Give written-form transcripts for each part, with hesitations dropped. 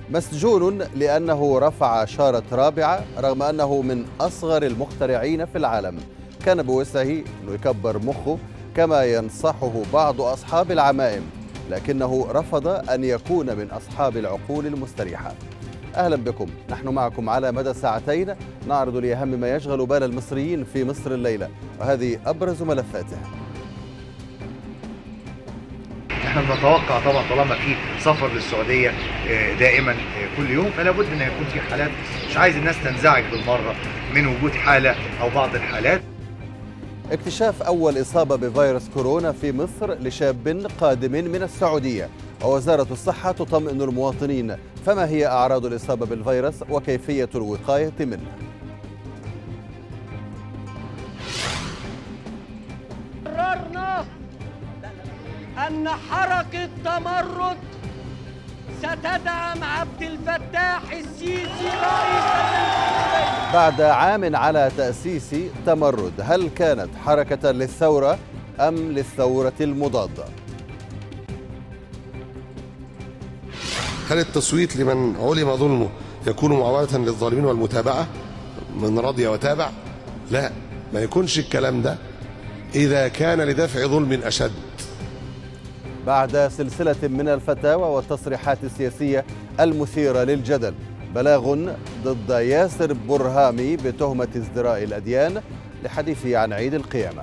مسجون لأنه رفع شارة رابعة رغم أنه من أصغر المخترعين في العالم. كان بوسعه أنه يكبر مخه كما ينصحه بعض أصحاب العمائم، لكنه رفض أن يكون من أصحاب العقول المستريحة. أهلا بكم، نحن معكم على مدى ساعتين نعرض لأهم ما يشغل بال المصريين في مصر الليلة، وهذه أبرز ملفاته. احنا بنتوقع طبعا طالما في سفر للسعوديه دائما كل يوم، فلا بد ان يكون في حالات. مش عايز الناس تنزعج بالمره من وجود حاله او بعض الحالات. اكتشاف أول إصابة بفيروس كورونا في مصر لشاب قادم من السعودية، ووزارة الصحة تطمئن المواطنين. فما هي أعراض الإصابة بالفيروس وكيفية الوقاية منه؟ قررنا أن حركة تمرد ستدعم عبد الفتاح السيسي رئيس الجمهورية. بعد عام على تأسيس تمرد، هل كانت حركة للثورة أم للثورة المضادة؟ هل التصويت لمن علم ظلمه يكون معاونة للظالمين والمتابعة من رضي وتابع؟ لا، ما يكونش الكلام ده إذا كان لدفع ظلم أشد. بعد سلسلة من الفتاوى والتصريحات السياسية المثيرة للجدل، بلاغ ضد ياسر برهامي بتهمة ازدراء الأديان لحديثه عن عيد القيامة.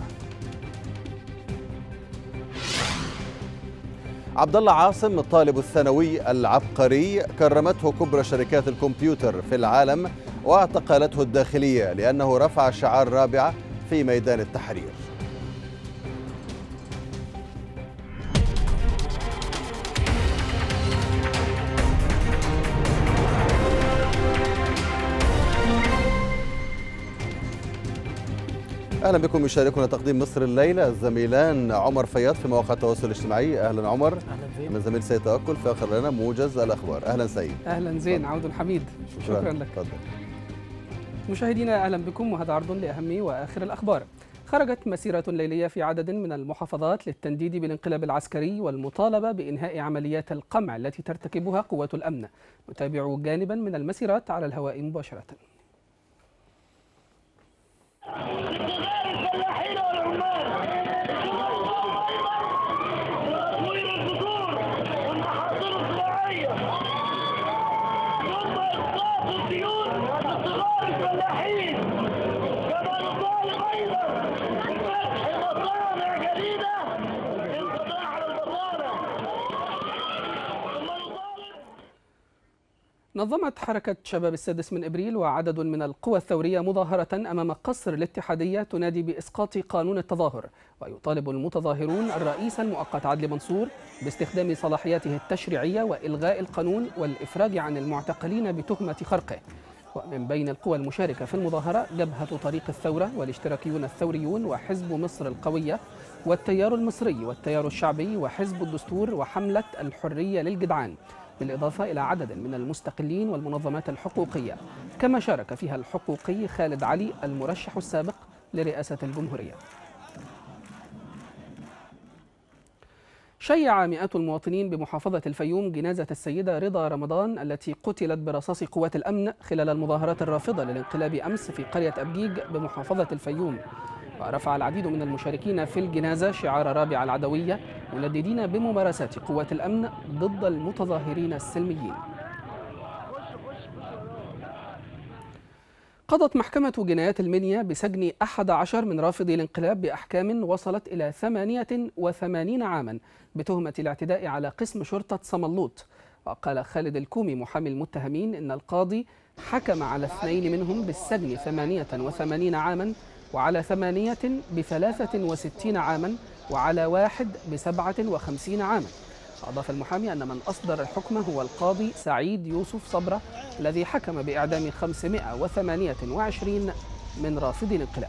عبد الله عاصم الطالب الثانوي العبقري كرمته كبرى شركات الكمبيوتر في العالم واعتقلته الداخلية لأنه رفع شعار رابعة في ميدان التحرير. اهلا بكم. يشاركنا تقديم مصر الليله الزميلان عمر فياض في مواقع التواصل الاجتماعي. اهلا عمر. اهلا زين. من زميل سيد تاكل في اخر لنا موجز الاخبار. اهلا سيد. اهلا زين. عود حميد. شكرا لك. تفضل. مشاهدينا اهلا بكم، وهذا عرض لاهم واخر الاخبار. خرجت مسيرة ليلية في عدد من المحافظات للتنديد بالانقلاب العسكري والمطالبة بإنهاء عمليات القمع التي ترتكبها قوات الأمن. نتابع جانبا من المسيرات على الهواء مباشرة. نظمت حركة شباب السادس من إبريل وعدد من القوى الثورية مظاهرة أمام قصر الاتحادية تنادي بإسقاط قانون التظاهر، ويطالب المتظاهرون الرئيس المؤقت عدلي منصور باستخدام صلاحياته التشريعية وإلغاء القانون والإفراج عن المعتقلين بتهمة خرقه. ومن بين القوى المشاركة في المظاهرة جبهة طريق الثورة والاشتراكيون الثوريون وحزب مصر القوية والتيار المصري والتيار الشعبي وحزب الدستور وحملة الحرية للجدعان، بالإضافة إلى عدد من المستقلين والمنظمات الحقوقية، كما شارك فيها الحقوقي خالد علي المرشح السابق لرئاسة الجمهورية. شيع مئات المواطنين بمحافظة الفيوم جنازة السيدة رضا رمضان التي قتلت برصاص قوات الأمن خلال المظاهرات الرافضة للانقلاب أمس في قرية أبجيج بمحافظة الفيوم. ورفع العديد من المشاركين في الجنازة شعار رابعة العدوية، منددين بممارسات قوات الأمن ضد المتظاهرين السلميين. قضت محكمة جنايات المنيا بسجن 11 من رافضي الانقلاب بأحكام وصلت إلى 88 عاما بتهمة الاعتداء على قسم شرطة صملوط. وقال خالد الكومي محامي المتهمين إن القاضي حكم على 2 منهم بالسجن 88 عاما، وعلى 8 ب63 عاما، وعلى 1 ب57 عاما. أضاف المحامي أن من أصدر الحكم هو القاضي سعيد يوسف صبرة الذي حكم بإعدام 528 من رافضي الانقلاب.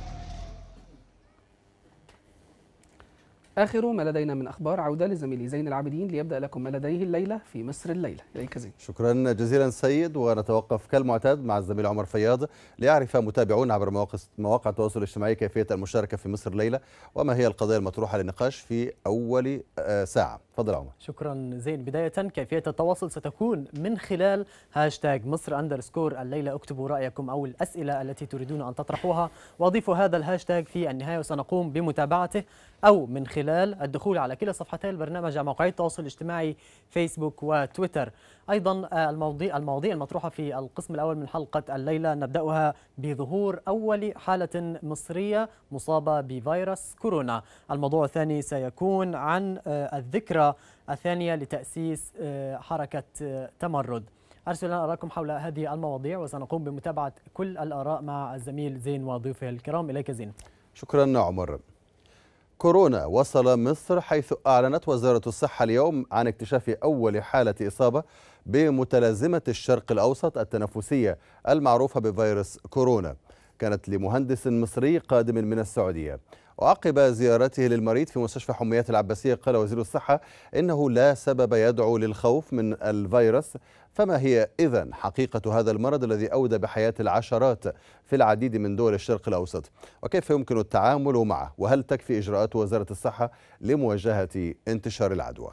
آخر ما لدينا من أخبار، عودة لزميلي زين العابدين ليبدأ لكم ما لديه الليلة في مصر الليلة. إليك زين. شكرا جزيلا سيد، ونتوقف كالمعتاد مع الزميل عمر فياض ليعرف متابعون عبر مواقع التواصل الاجتماعي كيفية المشاركة في مصر الليلة وما هي القضايا المطروحة للنقاش في أول ساعة. تفضل عمر. شكرا زين. بداية كيفية التواصل ستكون من خلال هاشتاج مصر_. الليلة اكتبوا رأيكم أو الأسئلة التي تريدون أن تطرحوها وأضيفوا هذا الهاشتاج في النهاية وسنقوم بمتابعته، أو من خلال الدخول على كلا صفحتي البرنامج على موقعي التواصل الاجتماعي فيسبوك وتويتر. أيضا المواضيع المطروحة في القسم الأول من حلقة الليلة نبدأها بظهور أول حالة مصرية مصابة بفيروس كورونا. الموضوع الثاني سيكون عن الذكرى الثانية لتأسيس حركة تمرد. أرسل لنا أراءكم حول هذه المواضيع وسنقوم بمتابعة كل الآراء مع الزميل زين وضيوفه الكرام. إليك زين. شكرا عمر. كورونا وصل مصر، حيث أعلنت وزارة الصحة اليوم عن اكتشاف أول حالة إصابة بمتلازمة الشرق الأوسط التنفسية المعروفة بفيروس كورونا. كانت لمهندس مصري قادم من السعودية. وعقب زيارته للمريض في مستشفى حميات العباسية قال وزير الصحة إنه لا سبب يدعو للخوف من الفيروس. فما هي إذن حقيقة هذا المرض الذي أودى بحياة العشرات في العديد من دول الشرق الأوسط، وكيف يمكن التعامل معه، وهل تكفي إجراءات وزارة الصحة لمواجهة انتشار العدوى؟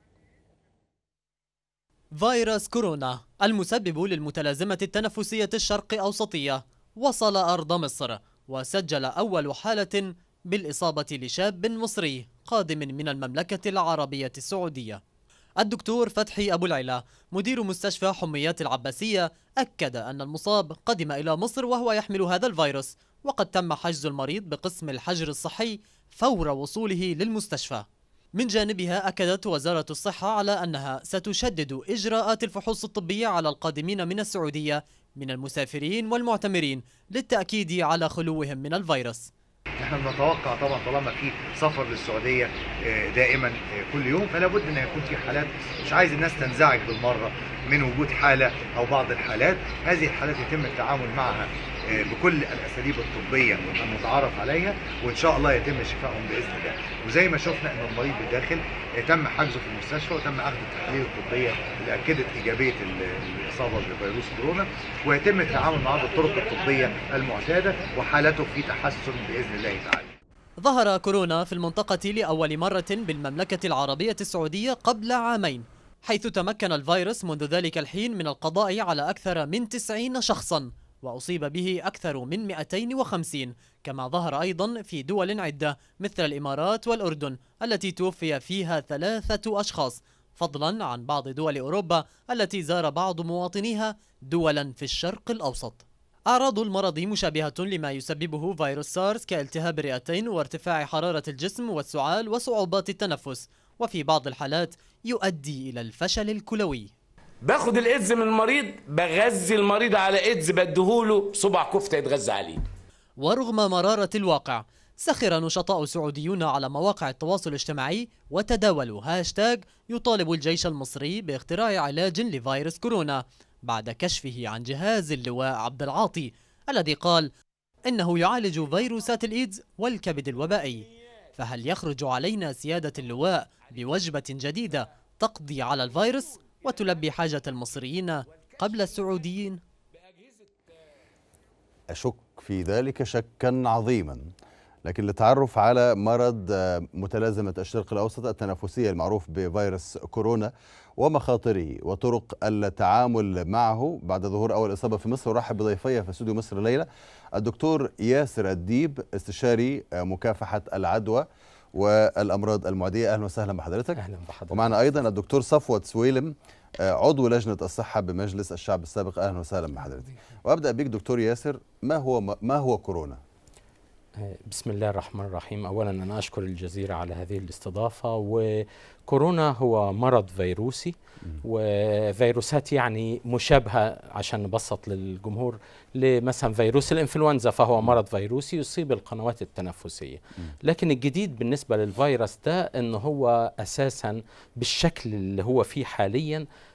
فيروس كورونا المسبب للمتلازمة التنفسية الشرق أوسطية وصل أرض مصر، وسجل أول حالة بالإصابة لشاب مصري قادم من المملكة العربية السعودية. الدكتور فتحي أبو العلا مدير مستشفى حميات العباسية أكد أن المصاب قدم إلى مصر وهو يحمل هذا الفيروس، وقد تم حجز المريض بقسم الحجر الصحي فور وصوله للمستشفى. من جانبها أكدت وزارة الصحة على أنها ستشدد إجراءات الفحوص الطبية على القادمين من السعودية من المسافرين والمعتمرين للتأكيد على خلوهم من الفيروس. احنا بنتوقع طبعا طالما في سفر للسعوديه دائما كل يوم، فلا بد ان يكون في حالات، مش عايز الناس تنزعج بالمره من وجود حاله او بعض الحالات. هذه الحالات يتم التعامل معها بكل الاساليب الطبيه المتعارف عليها، وان شاء الله يتم شفائهم باذن الله. وزي ما شفنا ان المريض بالداخل تم حجزه في المستشفى وتم اخذ التحاليل الطبيه اللي اكدت ايجابيه الاصابه بفيروس كورونا، ويتم التعامل معه بالطرق الطبيه المعتاده، وحالته في تحسن باذن الله تعالى. ظهر كورونا في المنطقة لأول مرة بالمملكة العربية السعودية قبل عامين، حيث تمكن الفيروس منذ ذلك الحين من القضاء على أكثر من 90 شخصا، وأصيب به أكثر من 250، كما ظهر أيضا في دول عدة مثل الإمارات والأردن التي توفي فيها 3 أشخاص، فضلا عن بعض دول أوروبا التي زار بعض مواطنيها دولا في الشرق الأوسط. أعراض المرض مشابهة لما يسببه فيروس سارس كالتهاب الرئتين وارتفاع حرارة الجسم والسعال وصعوبات التنفس، وفي بعض الحالات يؤدي إلى الفشل الكلوي. باخد الإيدز من المريض، بغذي المريض على إيدز، بديهوله صباع كفتة يتغذى عليه. ورغم مرارة الواقع، سخر نشطاء سعوديون على مواقع التواصل الاجتماعي وتداولوا هاشتاج يطالب الجيش المصري باختراع علاج لفيروس كورونا بعد كشفه عن جهاز اللواء عبد العاطي الذي قال إنه يعالج فيروسات الإيدز والكبد الوبائي. فهل يخرج علينا سيادة اللواء بوجبة جديدة تقضي على الفيروس وتلبي حاجة المصريين قبل السعوديين؟ أشك في ذلك شكا عظيما. لكن للتعرف على مرض متلازمة الشرق الأوسط التنفسية المعروف بفيروس كورونا ومخاطره وطرق التعامل معه بعد ظهور أول إصابة في مصر، ورحب بضيفي في استوديو مصر الليلة الدكتور ياسر الديب استشاري مكافحة العدوى والأمراض المعدية. أهلا وسهلا بحضرتك. أهلا بحضرتك. ومعنا أيضا الدكتور صفوت سويلم عضو لجنة الصحة بمجلس الشعب السابق. أهلا وسهلا بحضرتك. وأبدأ بك دكتور ياسر، ما هو كورونا؟ بسم الله الرحمن الرحيم. أولا أنا أشكر الجزيرة على هذه الاستضافة. وكورونا هو مرض فيروسي، وفيروسات يعني مشابهة عشان نبسط للجمهور لمثلا فيروس الإنفلونزا، فهو مرض فيروسي يصيب القنوات التنفسية. لكن الجديد بالنسبة للفيروس ده أنه هو أساسا بالشكل اللي هو فيه حاليا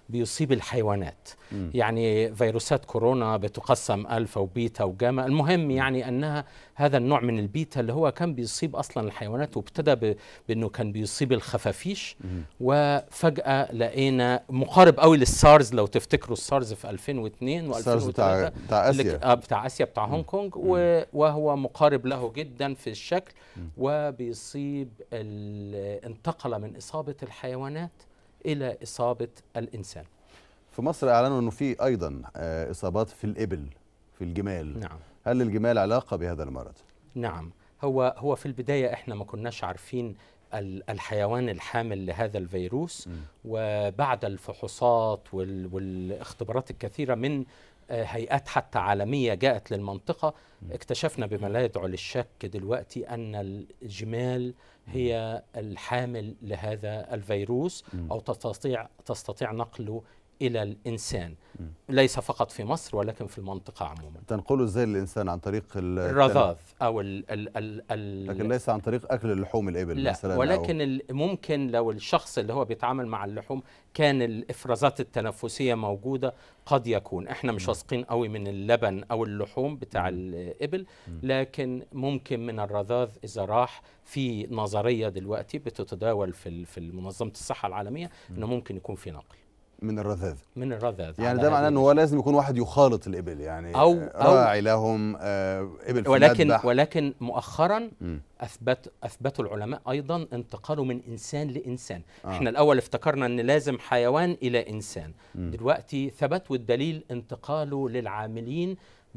بيصيب الحيوانات. يعني فيروسات كورونا بتقسم ألفا وبيتا وجاما، المهم يعني أنها هذا النوع من البيتا اللي هو كان بيصيب أصلا الحيوانات، وابتدى بأنه كان بيصيب الخفافيش، وفجأة لقينا مقارب قوي للسارز. لو تفتكروا السارز في 2002 السارز و2003 بتاع آسيا، بتاع آسيا بتاع هونج كونج، وهو مقارب له جدا في الشكل، وبيصيب انتقل من إصابة الحيوانات إلى إصابة الإنسان. في مصر أعلنوا أنه في أيضا إصابات في الإبل، في الجمال. نعم. هل للجمال علاقة بهذا المرض؟ نعم. هو في البداية إحنا ما كناش عارفين الحيوان الحامل لهذا الفيروس، وبعد الفحوصات والاختبارات الكثيرة من هيئات حتى عالمية جاءت للمنطقة، اكتشفنا بما لا يدعو للشك دلوقتي أن الجمال هي الحامل لهذا الفيروس، أو تستطيع نقله إلى الإنسان، ليس فقط في مصر ولكن في المنطقة عموما. تنقله إزاي للإنسان؟ عن طريق الرذاذ أو لكن ليس عن طريق أكل اللحوم الإبل لا، مثلا؟ ولكن ممكن لو الشخص اللي هو بيتعامل مع اللحوم كان الإفرازات التنفسية موجودة، قد يكون. احنا مش واثقين قوي من اللبن أو اللحوم بتاع الإبل، لكن ممكن من الرذاذ إذا راح. في نظرية دلوقتي بتتداول في منظمة الصحة العالمية إنه ممكن يكون في نقل من الرذاذ. من الرذاذ، يعني ده معناه انه هو لازم يكون واحد يخالط الابل، يعني راعي لهم ابل في ولكن مؤخرا اثبتوا العلماء ايضا انتقاله من انسان لانسان. احنا الاول افتكرنا ان لازم حيوان الى انسان، دلوقتي ثبت والدليل انتقاله للعاملين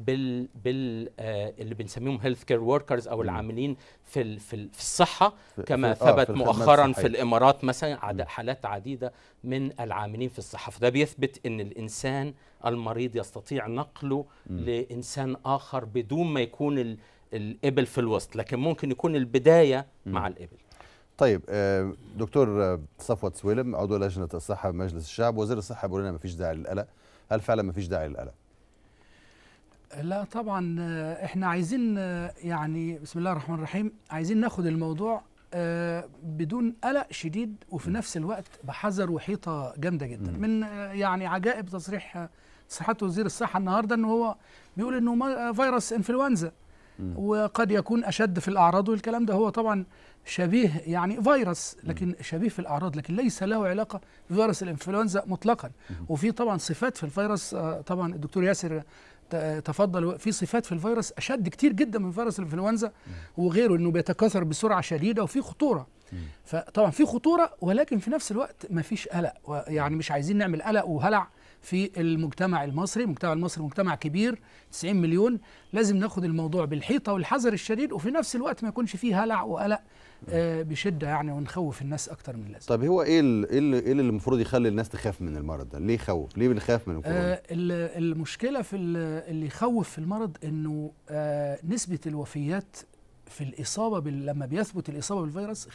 اللي بنسميهم هيلث كير وركرز، او العاملين في الصحه، كما ثبت مؤخرا في الامارات مثلا حالات عديده من العاملين في الصحه. فده بيثبت ان الانسان المريض يستطيع نقله لانسان اخر بدون ما يكون الابل في الوسط، لكن ممكن يكون البدايه مع الابل. طيب دكتور صفوت سويلم، عضو لجنه الصحه بمجلس الشعب، وزير الصحه بيقول لنا ما فيش داعي للقلق. هل فعلا ما فيش داعي للقلق؟ لا طبعا، احنا عايزين يعني بسم الله الرحمن الرحيم عايزين ناخد الموضوع بدون قلق شديد، وفي نفس الوقت بحذر وحيطه جامده جدا. من يعني عجائب تصريحات وزير الصحه النهارده انه هو بيقول انه فيروس انفلونزا، وقد يكون اشد في الاعراض، والكلام ده هو طبعا شبيه يعني فيروس، لكن شبيه في الاعراض، لكن ليس له علاقه بفيروس الانفلونزا مطلقا. وفي طبعا صفات في الفيروس، طبعا الدكتور ياسر تفضل، في صفات في الفيروس اشد كتير جدا من فيروس الانفلونزا وغيره، انه بيتكاثر بسرعه شديده وفي خطوره. فطبعا في خطوره، ولكن في نفس الوقت ما فيش قلق، يعني مش عايزين نعمل قلق وهلع في المجتمع المصري. المجتمع المصري مجتمع كبير 90 مليون، لازم ناخد الموضوع بالحيطه والحذر الشديد، وفي نفس الوقت ما يكونش فيه هلع وقلق بشده يعني، ونخوف الناس اكتر من اللازم. طب هو ايه اللي المفروض يخلي الناس تخاف من المرض ده؟ ليه يخوف؟ ليه بنخاف من الكورونا؟ المشكله في اللي يخوف في المرض انه نسبه الوفيات في الاصابه لما بيثبت الاصابه بالفيروس 50%.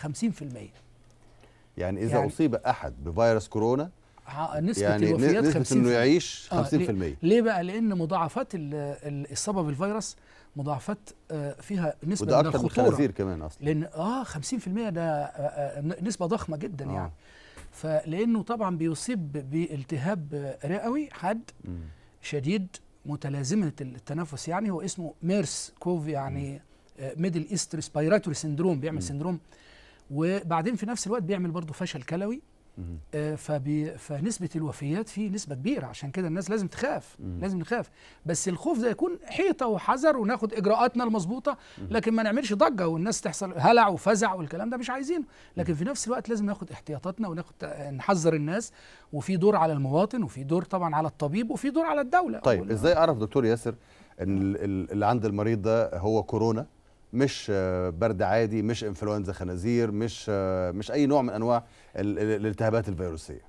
يعني اذا اصيب احد بفيروس كورونا نسبة يعني الوفيات 50%. نسبة انه يعيش 50%. ليه بقى؟ لأن مضاعفات الإصابة بالفيروس مضاعفات فيها نسبة وده من أكتر الخطورة. من الخنازير كمان أصلا. لأن 50% ده نسبة ضخمة جدا يعني. فلأنه طبعا بيصيب بالتهاب رئوي حاد شديد متلازمة التنفس، يعني هو اسمه ميرس كوف، يعني ميدل ايست ريسبيراتوري سندروم، بيعمل سندروم، وبعدين في نفس الوقت بيعمل برضه فشل كلوي. فنسبة الوفيات فيه نسبة كبيرة، عشان كده الناس لازم تخاف. لازم نخاف، بس الخوف ده يكون حيطة وحذر، وناخد إجراءاتنا المظبوطة، لكن ما نعملش ضجة والناس تحصل هلع وفزع والكلام ده مش عايزينه. لكن في نفس الوقت لازم ناخد احتياطاتنا نحذر الناس، وفي دور على المواطن، وفي دور طبعا على الطبيب، وفي دور على الدولة. طيب ازاي أعرف دكتور ياسر ان اللي عند المريض ده هو كورونا، مش برد عادي، مش انفلونزا خنازير، مش اي نوع من انواع الالتهابات الفيروسيه؟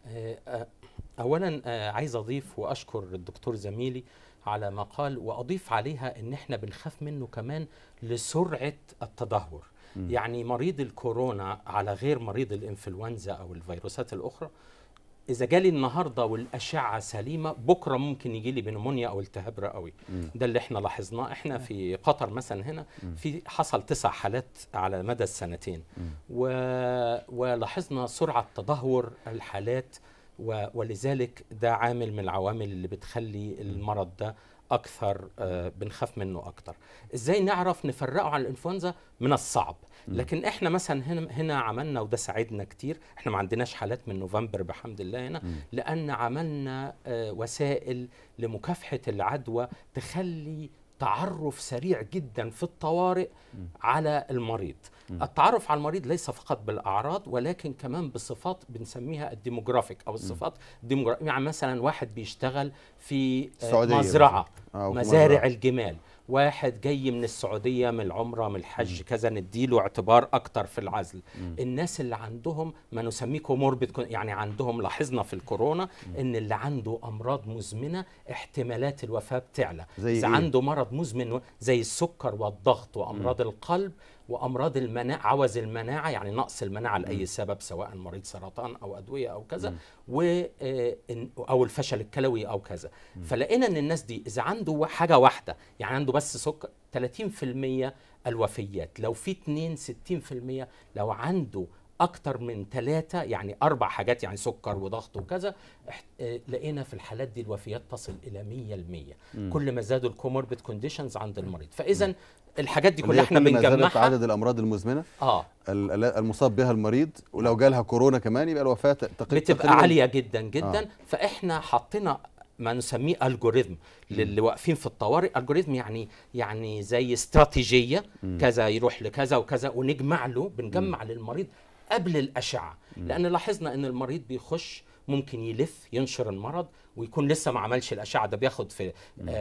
اولا عايز اضيف واشكر الدكتور زميلي على ما قال، واضيف عليها ان احنا بنخاف منه كمان لسرعه التدهور. يعني مريض الكورونا على غير مريض الانفلونزا او الفيروسات الاخرى، إذا جالي النهارده والأشعة سليمة، بكرة ممكن يجي لي بنمونيا أو التهاب رئوي. ده اللي احنا لاحظناه. احنا في قطر مثلا هنا حصل 9 حالات على مدى السنتين، ولاحظنا سرعة تدهور الحالات ولذلك ده عامل من العوامل اللي بتخلي المرض ده أكثر بنخاف منه أكتر. إزاي نعرف نفرقه عن الإنفلونزا؟ من الصعب، لكن إحنا مثلا هنا عملنا، وده ساعدنا كتير، إحنا ما عندناش حالات من نوفمبر بحمد الله هنا، لأن عملنا وسائل لمكافحة العدوى تخلي تعرف سريع جدا في الطوارئ على المريض. التعرف على المريض ليس فقط بالأعراض ولكن كمان بصفات بنسميها الديموغرافيك أو الصفات الديموغرافية. يعني مثلا واحد بيشتغل في مزرعة مزارع الجمال، واحد جاي من السعودية من العمرة من الحج كذا، نديله اعتبار أكتر في العزل. الناس اللي عندهم ما نسميه كوموربيد، يعني عندهم، لاحظنا في الكورونا إن اللي عنده أمراض مزمنة احتمالات الوفاة بتعلى. إذا عنده مرض مزمن زي السكر والضغط وأمراض القلب وأمراض المناعة، عوز المناعة يعني نقص المناعة لأي سبب، سواء مريض سرطان أو أدوية أو كذا، أو الفشل الكلوي أو كذا. فلقينا أن الناس دي إذا عنده حاجة واحدة، يعني عنده بس سكر، 30% الوفيات، لو في 2 60%، لو عنده أكتر من 3 يعني 4 حاجات، يعني سكر وضغط وكذا، لقينا في الحالات دي الوفيات تصل إلى 100%. كل ما زادوا الكوموربيد كونديشنز عند المريض. فإذا الحاجات دي كلها احنا بنجمعها. عدد الامراض المزمنه المصاب بها المريض، ولو جالها كورونا كمان يبقى الوفاه بتبقى عاليه جدا جدا. فاحنا حطينا ما نسميه الجوريثم للي واقفين في الطوارئ. الجوريثم يعني زي استراتيجيه، كذا يروح لكذا وكذا، ونجمع له، بنجمع للمريض قبل الاشعه، لان لاحظنا ان المريض بيخش ممكن يلف ينشر المرض ويكون لسه ما عملش الأشعة. ده بياخد في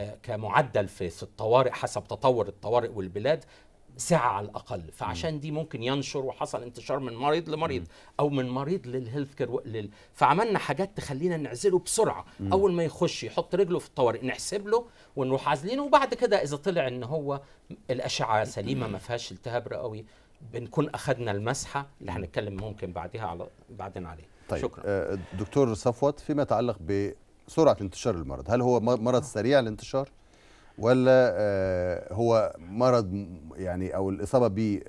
كمعدل في الطوارئ حسب تطور الطوارئ والبلاد ساعة على الأقل. فعشان دي ممكن ينشر، وحصل انتشار من مريض لمريض أو من مريض للهيلث كير. فعملنا حاجات تخلينا نعزله بسرعة. أول ما يخش يحط رجله في الطوارئ نحسب له ونروح عازلينه، وبعد كده إذا طلع إن هو الأشعة سليمة ما فيهاش التهاب رئوي، بنكون أخذنا المسحة اللي هنتكلم ممكن بعدين عليه. طيب. شكرا. دكتور صفوت، فيما يتعلق بسرعة انتشار المرض، هل هو مرض سريع الانتشار ولا هو مرض يعني أو الإصابة به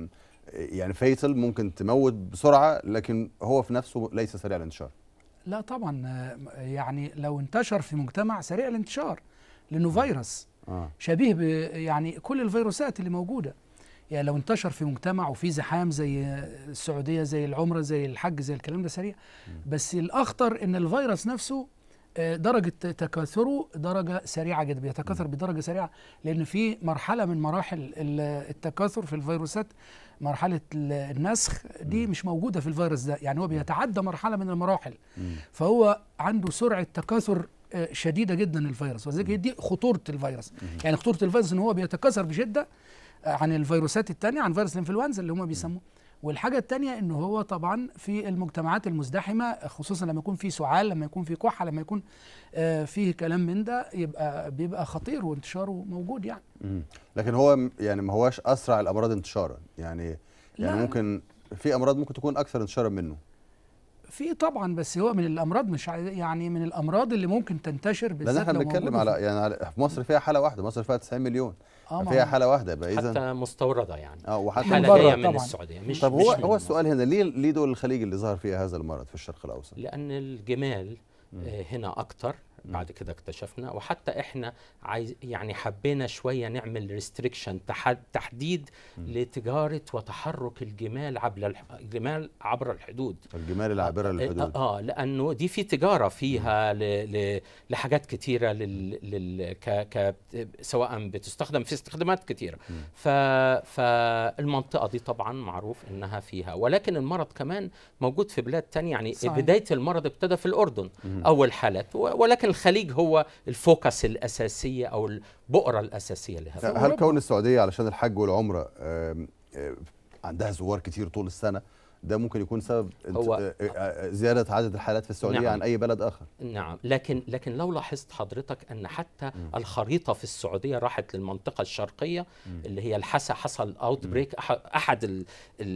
يعني فيتل ممكن تموت بسرعة، لكن هو في نفسه ليس سريع الانتشار؟ لا طبعا، يعني لو انتشر في مجتمع سريع الانتشار، لأنه فيروس شبيه يعني كل الفيروسات اللي موجودة. يعني لو انتشر في مجتمع وفي زحام زي السعودية، زي العمرة، زي الحج، زي الكلام ده سريع. بس الأخطر إن الفيروس نفسه درجة تكاثره درجة سريعة جدا، بيتكاثر بدرجة سريعة، لأن في مرحلة من مراحل التكاثر في الفيروسات، مرحلة النسخ دي مش موجودة في الفيروس ده، يعني هو بيتعدى مرحلة من المراحل. فهو عنده سرعة تكاثر شديدة جدا الفيروس، وذلك دي خطورة الفيروس. يعني خطورة الفيروس إن هو بيتكاثر بشدة عن الفيروسات التانية، عن فيروس الانفلونزا اللي هم بيسموه. والحاجة التانية انه هو طبعا في المجتمعات المزدحمة، خصوصا لما يكون في سعال، لما يكون في كحة، لما يكون فيه كلام من ده، بيبقى خطير وانتشاره موجود يعني. لكن هو يعني ما هواش اسرع الامراض انتشارا، يعني ممكن في امراض ممكن تكون اكثر انتشارا منه. في طبعا، بس هو من الامراض مش يعني من الامراض اللي ممكن تنتشر بالذات. لان احنا بنتكلم على في مصر فيها حالة واحدة، مصر فيها 90 مليون، فيها حالة واحدة، يبقى اذا حتى مستوردة يعني. وحتى حالة جاية من السعودية. مش طب هو السؤال هنا، ليه دول الخليج اللي ظهر فيها هذا المرض في الشرق الاوسط؟ لان الجمال هنا اكتر، بعد كده اكتشفنا، وحتى احنا يعني حبينا شويه نعمل ريستريكشن، تحديد لتجاره وتحرك الجمال عبر الحدود. الجمال العابره للحدود. لانه دي في تجاره فيها لحاجات كتيره سواء بتستخدم في استخدامات كتيره. فالمنطقه دي طبعا معروف انها فيها، ولكن المرض كمان موجود في بلاد تانية. يعني صحيح. بدايه المرض ابتدى في الاردن اول حالات، ولكن الخليج هو الفوكس الأساسية أو البؤرة الأساسية لهذا. هل كون السعودية علشان الحج والعمرة عندها زوار كتير طول السنة، ده ممكن يكون سبب زيادة عدد الحالات في السعودية عن أي بلد آخر؟ نعم، لكن لو لاحظت حضرتك أن حتى الخريطة في السعودية راحت للمنطقة الشرقية اللي هي الحسا، حصل أوت بريك، أحد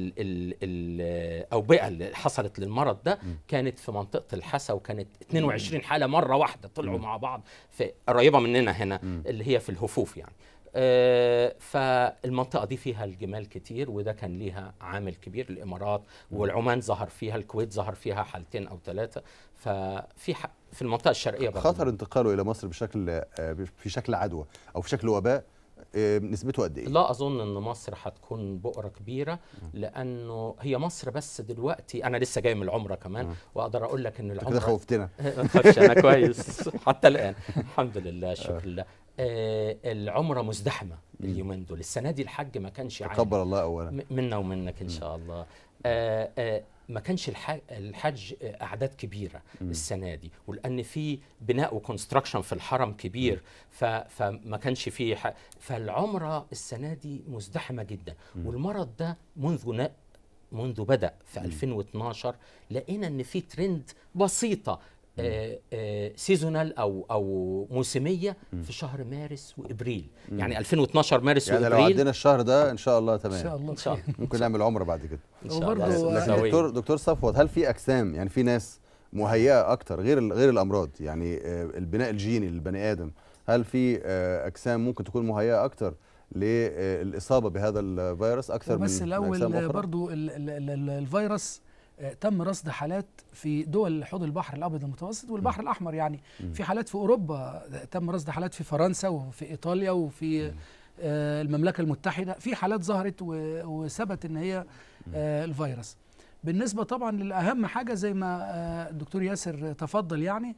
الأوبئة اللي حصلت للمرض ده كانت في منطقة الحسا، وكانت 22 حالة مرة واحدة طلعوا مع بعض في قريبة مننا هنا اللي هي في الهفوف يعني. فالمنطقة دي فيها الجمال كتير، وده كان ليها عامل كبير. الإمارات والعمان ظهر فيها، الكويت ظهر فيها حالتين أو 3. في المنطقة الشرقية خطر انتقاله إلى مصر في شكل عدوى أو في شكل وباء نسبته قد إيه؟ لا أظن أن مصر هتكون بؤرة كبيرة، لأنه هي مصر بس دلوقتي. أنا لسه جاي من العمرة كمان، وأقدر أقول لك أن العمرة كده خوفتنا. أنا كويس حتى الآن الحمد لله شكر الله. العمرة مزدحمة اليومين دول. السنة دي الحج ما كانش عادي، تقبل الله أولا منا ومنك إن شاء الله. ما كانش الحج أعداد كبيرة السنة دي، ولأن في بناء وكونستراكشن في الحرم كبير، فما كانش في فالعمرة السنة دي مزدحمة جدا. والمرض ده منذ بدأ في 2012 لقينا أن في ترند بسيطة سيزونال او موسميه في شهر مارس وابريل. يعني 2012 مارس يعني وابريل، لو عدينا الشهر ده ان شاء الله تمام، ان شاء الله ممكن نعمل عمره بعد كده ان شاء الله. لكن دكتور صفوت، هل في اجسام، يعني في ناس مهيئه اكتر غير الامراض، يعني البناء الجيني للبني ادم، هل في اجسام ممكن تكون مهيئه اكتر للاصابه بهذا الفيروس اكثر من بس الاول برضو الفيروس تم رصد حالات في دول حوض البحر الابيض المتوسط والبحر الاحمر، يعني في حالات في اوروبا، تم رصد حالات في فرنسا وفي ايطاليا وفي المملكه المتحده، في حالات ظهرت وثبت ان هي الفيروس. بالنسبه طبعا للاهم حاجه زي ما الدكتور ياسر تفضل، يعني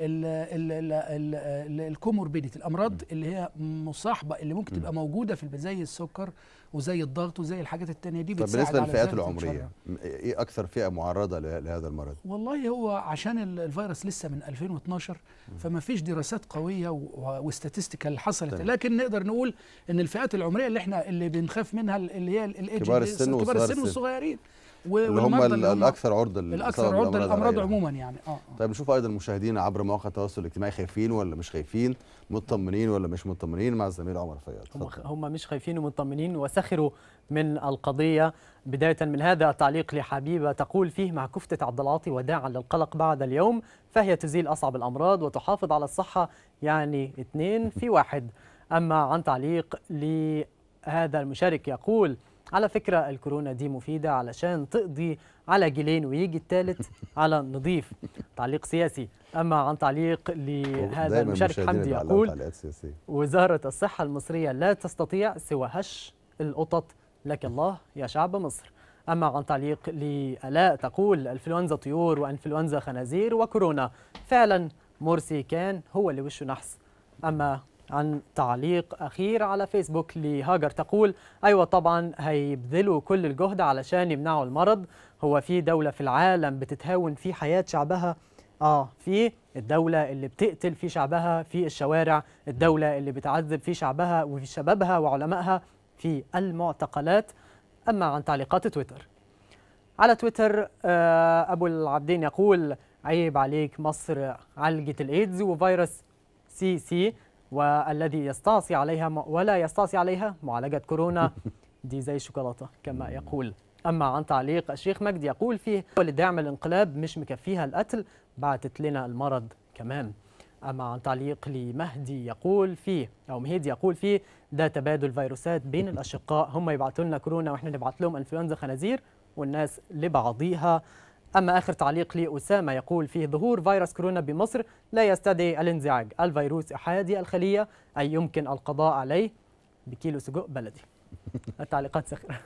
الكوموربيديتي، الامراض اللي هي مصاحبه اللي ممكن تبقى موجوده في زي السكر وزي الضغط وزي الحاجات التانية دي بتساعد على بالنسبه للفئات العمريه ايه اكثر فئه معرضه لهذا المرض؟ والله هو عشان الفيروس لسه من 2012 فما فيش دراسات قويه واستاتستيكال حصلت، لكن نقدر نقول ان الفئات العمريه اللي بنخاف منها اللي هي كبار السن والصغيرين اللي هم الاكثر عرضه للامراض عموما يعني. طيب نشوف ايضا المشاهدين عبر مواقع التواصل الاجتماعي، خايفين ولا مش خايفين، مطمنين ولا مش مطمنين، مع الزميل عمر فياض. هم مش خايفين ومطمنين وسخروا من القضيه، بدايه من هذا التعليق لحبيبه تقول فيه: مع كفتة عبد العاطي وداعا للقلق بعد اليوم، فهي تزيل اصعب الامراض وتحافظ على الصحه، يعني 2 في 1. اما عن تعليق لهذا المشارك يقول: على فكرة الكورونا دي مفيدة علشان تقضي على جيلين ويجي الثالث على نظيف. تعليق سياسي. أما عن تعليق لهذا المشارك حمدي يقول: وزارة الصحة المصرية لا تستطيع سوى هش القطط، لك الله يا شعب مصر. أما عن تعليق لآلاء تقول: انفلونزا طيور وانفلونزا خنازير وكورونا، فعلا مرسي كان هو اللي وشه نحس. أما عن تعليق أخير على فيسبوك لهاجر تقول: أيوة طبعا هيبذلوا كل الجهد علشان يمنعوا المرض، هو في دولة في العالم بتتهاون في حياة شعبها؟ في الدولة اللي بتقتل في شعبها في الشوارع، الدولة اللي بتعذب في شعبها وفي شبابها وعلمائها في المعتقلات. أما عن تعليقات تويتر، على تويتر أبو العبدين يقول: عيب عليك، مصر عالجت الإيدز وفيروس سي والذي يستعصي عليها ولا يستعصي عليها معالجة كورونا دي زي الشوكولاتة كما يقول. أما عن تعليق الشيخ مجدي يقول فيه: واللي يعمل الانقلاب مش مكفيها القتل، بعتت لنا المرض كمان. أما عن تعليق لمهدي يقول فيه أو مهدي يقول فيه: ده تبادل فيروسات بين الأشقاء، هم يبعتوا لنا كورونا وإحنا نبعت لهم انفلونزا خنازير والناس لبعضيها. أما آخر تعليق لأسامة يقول فيه: ظهور فيروس كورونا بمصر لا يستدعي الانزعاج، الفيروس أحادي الخلية أي يمكن القضاء عليه بكيلو سجق بلدي. التعليقات سخرة.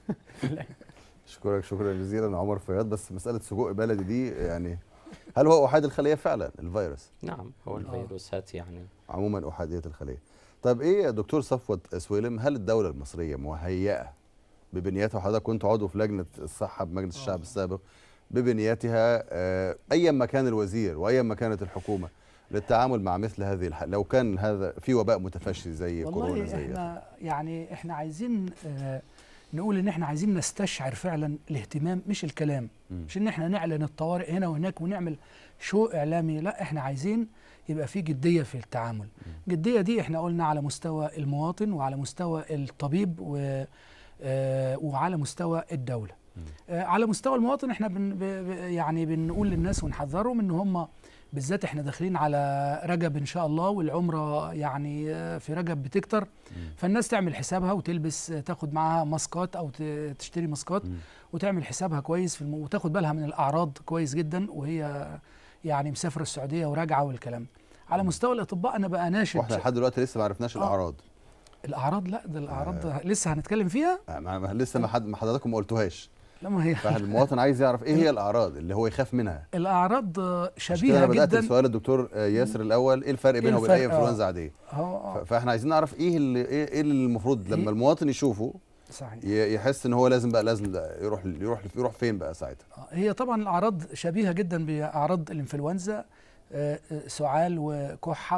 شكرا جزيلا عمر فياض. بس مسألة سجق بلدي دي، يعني هل هو أحادي الخلية فعلا الفيروس؟ نعم، هو الفيروسات يعني عموما أحادية الخلية. طيب إيه يا دكتور صفوت سويلم، هل الدولة المصرية مهيئة ببنيتها، وحضرتك كنت عضو في لجنة الصحة بمجلس الشعب السابق، ببنيتها أيا ما كان الوزير وأيا ما كانت الحكومة للتعامل مع مثل هذه الحالة، لو كان هذا في وباء متفشي زي كورونا زي احنا عايزين نقول ان احنا عايزين نستشعر فعلا الاهتمام، مش الكلام، مش ان احنا نعلن الطوارئ هنا وهناك ونعمل شو اعلامي، لا احنا عايزين يبقى في جدية في التعامل. الجدية دي احنا قلنا على مستوى المواطن وعلى مستوى الطبيب وعلى مستوى الدولة. على مستوى المواطن احنا يعني بنقول للناس ونحذرهم ان هم بالذات احنا داخلين على رجب ان شاء الله، والعمره يعني في رجب بتكتر، فالناس تعمل حسابها وتلبس، تاخد معاها ماسكات او تشتري ماسكات وتعمل حسابها كويس وتاخد بالها من الاعراض كويس جدا وهي يعني مسافره السعوديه وراجعه والكلام. على مستوى الاطباء انا بقى ناشد، واحنا لحد دلوقتي لسه ما عرفناش الاعراض. الاعراض لا، ده الاعراض لسه هنتكلم فيها. لسه ما حضرتك ما قلتوهاش. لا، ما هي فالمواطن عايز يعرف ايه هي الاعراض اللي هو يخاف منها. الاعراض شبيهه انا بدات جدا. سؤال الدكتور ياسر الاول، ايه الفرق بينها وبين اي انفلونزا عاديه؟ فاحنا عايزين نعرف ايه اللي المفروض لما المواطن يشوفه صحيح يحس ان هو لازم يروح فين بقى ساعتها. هي طبعا الاعراض شبيهه جدا باعراض الانفلونزا، سعال وكحه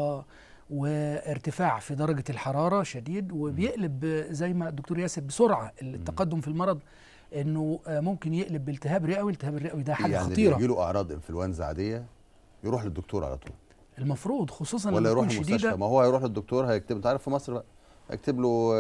وارتفاع في درجه الحراره شديد، وبيقلب زي ما الدكتور ياسر بسرعه التقدم في المرض، انه ممكن يقلب بالتهاب رئوي. الالتهاب الرئوي ده حاجه خطيره. يعني يجي له اعراض انفلونزا عاديه يروح للدكتور على طول المفروض، خصوصا ولا لما يروح تكون المستشفى؟ شديده. ما هو هيروح للدكتور هيكتب، انت عارف في مصر بقى هيكتب له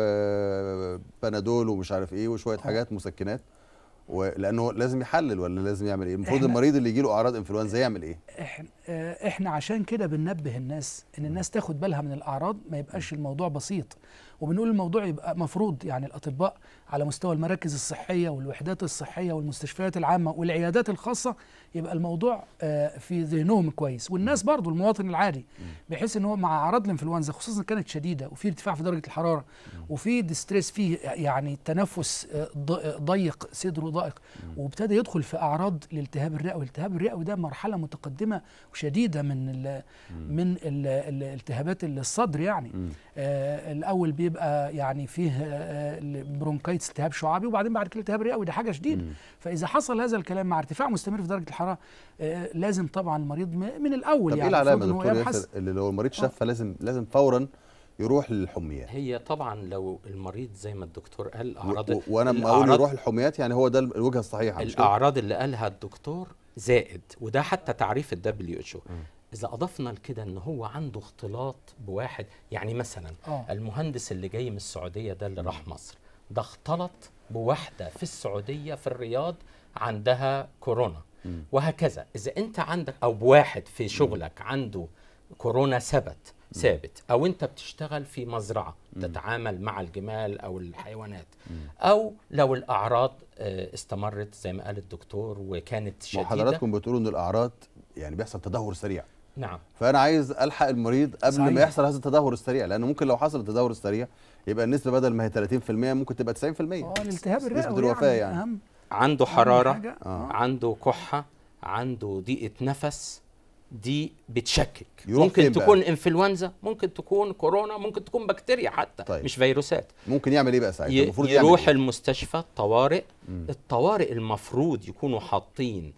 بنادول ومش عارف ايه وشويه حاجات مسكنات، لانه لازم يحلل ولا لازم يعمل ايه؟ المفروض المريض اللي يجي له اعراض انفلونزا يعمل ايه؟ احنا عشان كده بننبه الناس ان الناس تاخد بالها من الاعراض، ما يبقاش الموضوع بسيط، وبنقول الموضوع يبقى مفروض يعني الاطباء على مستوى المراكز الصحيه والوحدات الصحيه والمستشفيات العامه والعيادات الخاصه يبقى الموضوع في ذهنهم كويس، والناس برضو المواطن العادي، بحيث ان هو مع اعراض الانفلونزا خصوصا كانت شديده وفي ارتفاع في درجه الحراره وفي ديستريس، فيه يعني تنفس ضيق، صدره ضائق، وابتدى يدخل في اعراض الالتهاب الرئوي. الالتهاب الرئوي ده مرحله متقدمه وشديده من الالتهابات الصدر يعني. الاول بيبقى يعني فيه برونكايتس، التهاب شعابي، وبعدين بعد كده التهاب رئوي، ده حاجه شديده. فاذا حصل هذا الكلام مع ارتفاع مستمر في درجه الحراره، لازم طبعا المريض من الاول. طب يعني ايه العلامه دكتور ياسر اللي لو المريض شافها لازم فورا يروح للحميات؟ هي طبعا لو المريض زي ما الدكتور قال اعراض، وانا لما اقول يروح للحميات يعني هو ده الوجهه الصحيحه. الاعراض اللي قالها الدكتور زائد، وده حتى تعريف WHO. إذا أضفنا لكده إن هو عنده اختلاط بواحد، يعني مثلا المهندس اللي جاي من السعودية ده اللي راح مصر ده اختلط بواحدة في السعودية في الرياض عندها كورونا، وهكذا. إذا أنت عندك أو بواحد في شغلك عنده كورونا ثابت، أو أنت بتشتغل في مزرعة تتعامل مع الجمال أو الحيوانات، أو لو الأعراض استمرت زي ما قال الدكتور وكانت شديدة. حضراتكم بتقولوا إن الأعراض يعني بيحصل تدهور سريع. نعم. فأنا عايز ألحق المريض قبل ما يحصل هذا التدهور السريع، لأنه ممكن لو حصل التدهور السريع يبقى النسبة بدل ما هي 30% ممكن تبقى 90%. الالتهاب الرئوي نسبة الوفاة يعني عنده حرارة، عنده كحة، عنده ضيقة نفس، دي بتشكك. ممكن تكون انفلونزا، ممكن تكون كورونا، ممكن تكون بكتيريا حتى. طيب. مش فيروسات. ممكن يعمل ايه بقى ساعتها؟ المفروض يروح المستشفى الطوارئ. الطوارئ المفروض يكونوا حاطين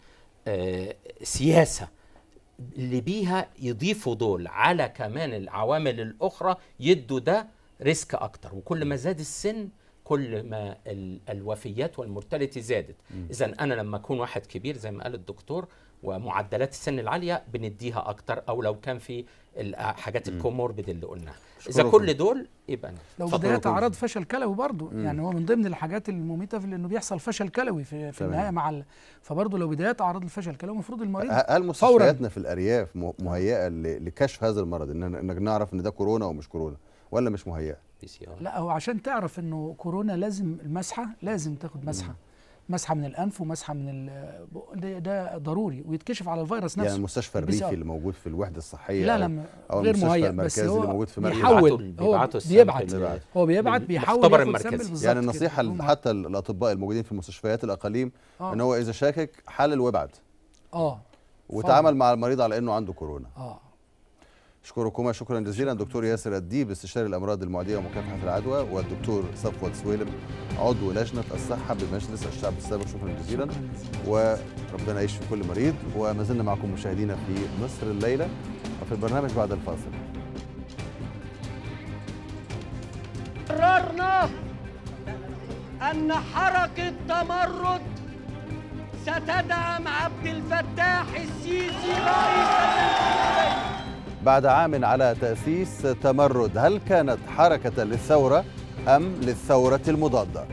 سياسة اللي بيها يضيفوا دول على كمان العوامل الأخرى، يدوا ده ريسك أكتر، وكل ما زاد السن كل ما الوفيات والمورتاليتي زادت. إذن أنا لما أكون واحد كبير زي ما قال الدكتور ومعدلات السن العالية بنديها أكتر، أو لو كان في الحاجات الكوموربيد اللي قلناها. إذا كل دول يبقى لو بدايات أعراض فشل كلوي برضو، يعني هو من ضمن الحاجات المميتة في إنه بيحصل فشل كلوي في النهاية مع فبرضه لو بدايات أعراض الفشل الكلوي المفروض المريض هل مستشفياتنا في الأرياف مهيئة لكشف هذا المرض، إنك نعرف إن ده كورونا أو مش كورونا، ولا مش مهيئة؟ لا، هو عشان تعرف إنه كورونا لازم المسحة، لازم تاخد مسحة من الأنف ومسحة من ده ضروري، ويتكشف على الفيروس نفسه. يعني المستشفى الريفي اللي موجود في الوحدة الصحية لا أو غير المستشفى مهيئ، المركزي اللي موجود في مركز بيبعت بيحول المركزي. يعني النصيحة حتى الأطباء الموجودين في المستشفيات الأقاليم إن هو إذا شاكك حلل وابعت وتعامل مع المريض على إنه عنده كورونا. أشكركما شكرا جزيلا دكتور ياسر الديب استشاري الأمراض المعدية ومكافحة العدوى، والدكتور صفوت سويلم عضو لجنة الصحة بمجلس الشعب السابق. شكرا جزيلا وربنا يشفي كل مريض. وما زلنا معكم مشاهدينا في مصر الليلة وفي البرنامج بعد الفاصل. قررنا أن حركة تمرد ستدعم عبد الفتاح السيسي رئيس الجمهورية. بعد عام على تأسيس تمرد، هل كانت حركة للثورة أم للثورة المضادة؟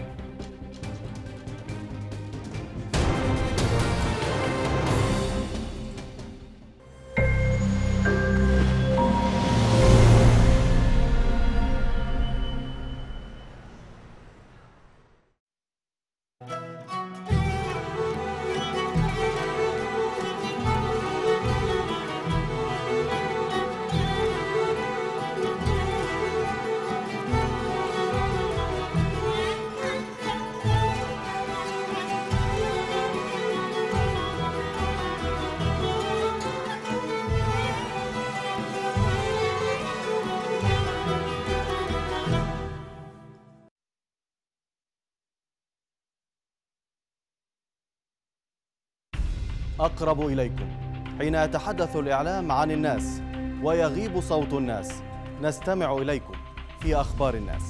أقرب إليكم. حين يتحدث الإعلام عن الناس ويغيب صوت الناس، نستمع إليكم في أخبار الناس.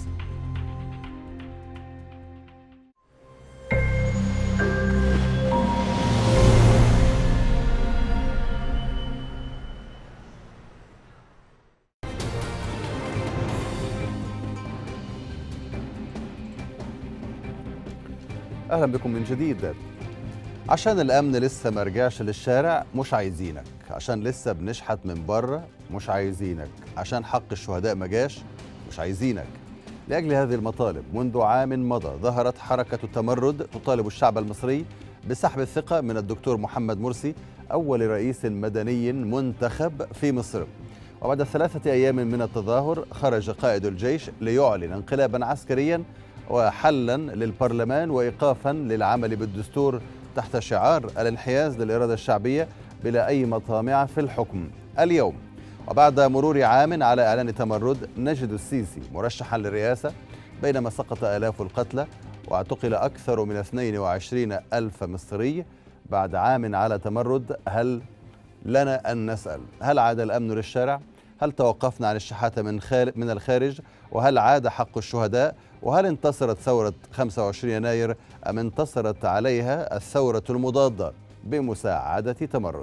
أهلا بكم من جديد. عشان الأمن لسه ما رجعش للشارع مش عايزينك، عشان لسه بنشحت من بره مش عايزينك، عشان حق الشهداء ما جاش مش عايزينك. لأجل هذه المطالب منذ عام مضى ظهرت حركة التمرد تطالب الشعب المصري بسحب الثقة من الدكتور محمد مرسي أول رئيس مدني منتخب في مصر. وبعد 3 أيام من التظاهر خرج قائد الجيش ليعلن انقلابا عسكريا وحلا للبرلمان وإيقافا للعمل بالدستور تحت شعار الانحياز للإرادة الشعبية بلا أي مطامع في الحكم. اليوم وبعد مرور عام على إعلان تمرد نجد السيسي مرشحا للرئاسة بينما سقط آلاف القتلى واعتقل أكثر من 22 ألف مصري. بعد عام على تمرد هل لنا أن نسأل هل عاد الأمن للشارع؟ هل توقفنا عن الشحاتة من الخارج؟ وهل عاد حق الشهداء؟ وهل انتصرت ثورة 25 يناير أم انتصرت عليها الثورة المضادة بمساعدة تمرد؟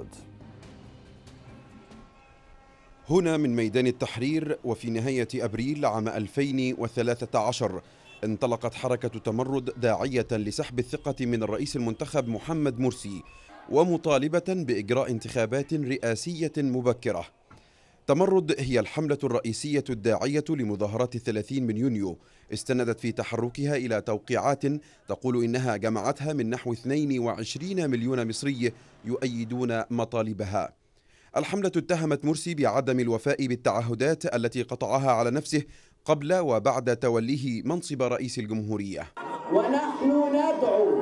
هنا من ميدان التحرير وفي نهاية أبريل عام 2013 انطلقت حركة تمرد داعية لسحب الثقة من الرئيس المنتخب محمد مرسي ومطالبة بإجراء انتخابات رئاسية مبكرة. تمرد هي الحملة الرئيسية الداعية لمظاهرات 30 من يونيو، استندت في تحركها إلى توقيعات تقول إنها جمعتها من نحو 22 مليون مصري يؤيدون مطالبها. الحملة اتهمت مرسي بعدم الوفاء بالتعهدات التي قطعها على نفسه قبل وبعد توليه منصب رئيس الجمهورية. ونحن ندعو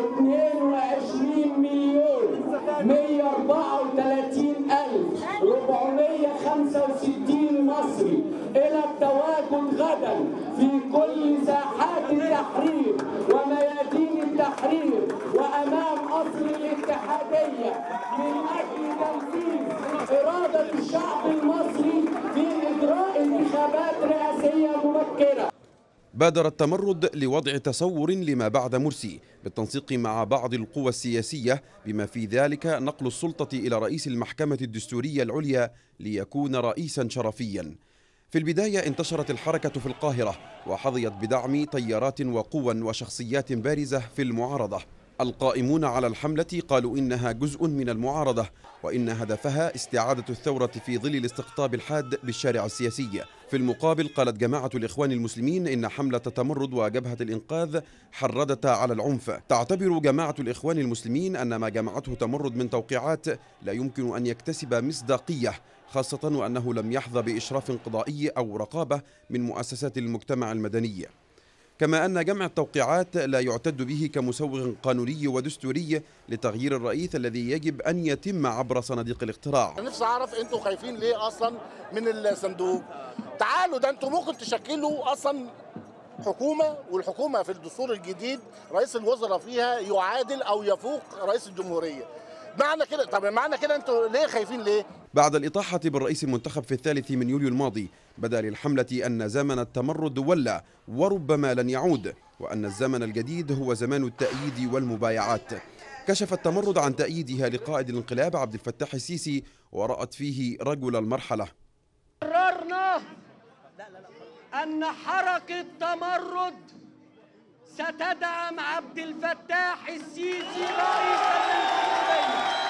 22,434,465 مصري إلى التواجد غدا في كل ساحات التحرير وميادين التحرير وأمام قصر الاتحادية من أجل تنفيذ إرادة الشعب المصري في إجراء انتخابات رئاسية مبكرة. بادر التمرد لوضع تصور لما بعد مرسي بالتنسيق مع بعض القوى السياسية بما في ذلك نقل السلطة إلى رئيس المحكمة الدستورية العليا ليكون رئيسا شرفيا. في البداية انتشرت الحركة في القاهرة وحظيت بدعم تيارات وقوى وشخصيات بارزة في المعارضة. القائمون على الحملة قالوا إنها جزء من المعارضة وإن هدفها استعادة الثورة في ظل الاستقطاب الحاد بالشارع السياسي. في المقابل قالت جماعة الإخوان المسلمين إن حملة تمرد وجبهة الإنقاذ حردتا على العنف. تعتبر جماعة الإخوان المسلمين أن ما جمعته تمرد من توقيعات لا يمكن أن يكتسب مصداقية، خاصة وأنه لم يحظى بإشراف قضائي أو رقابة من مؤسسات المجتمع المدني. كما أن جمع التوقيعات لا يعتد به كمسوغ قانوني ودستوري لتغيير الرئيس الذي يجب أن يتم عبر صناديق الاقتراع. نفسي أعرف أنتوا خايفين ليه أصلا من الصندوق؟ تعالوا، ده أنتوا ممكن تشكلوا أصلا حكومة، والحكومة في الدستور الجديد رئيس الوزراء فيها يعادل أو يفوق رئيس الجمهورية. معنى كده أنتوا ليه خايفين ليه؟ بعد الإطاحة بالرئيس المنتخب في 3 من يوليو الماضي بدا للحملة أن زمن التمرد ولى وربما لن يعود، وأن الزمن الجديد هو زمان التأييد والمبايعات. كشف التمرد عن تأييدها لقائد الانقلاب عبد الفتاح السيسي ورأت فيه رجل المرحلة. قررنا أن حركة تمرد ستدعم عبد الفتاح السيسي رئيسا للجمهورية.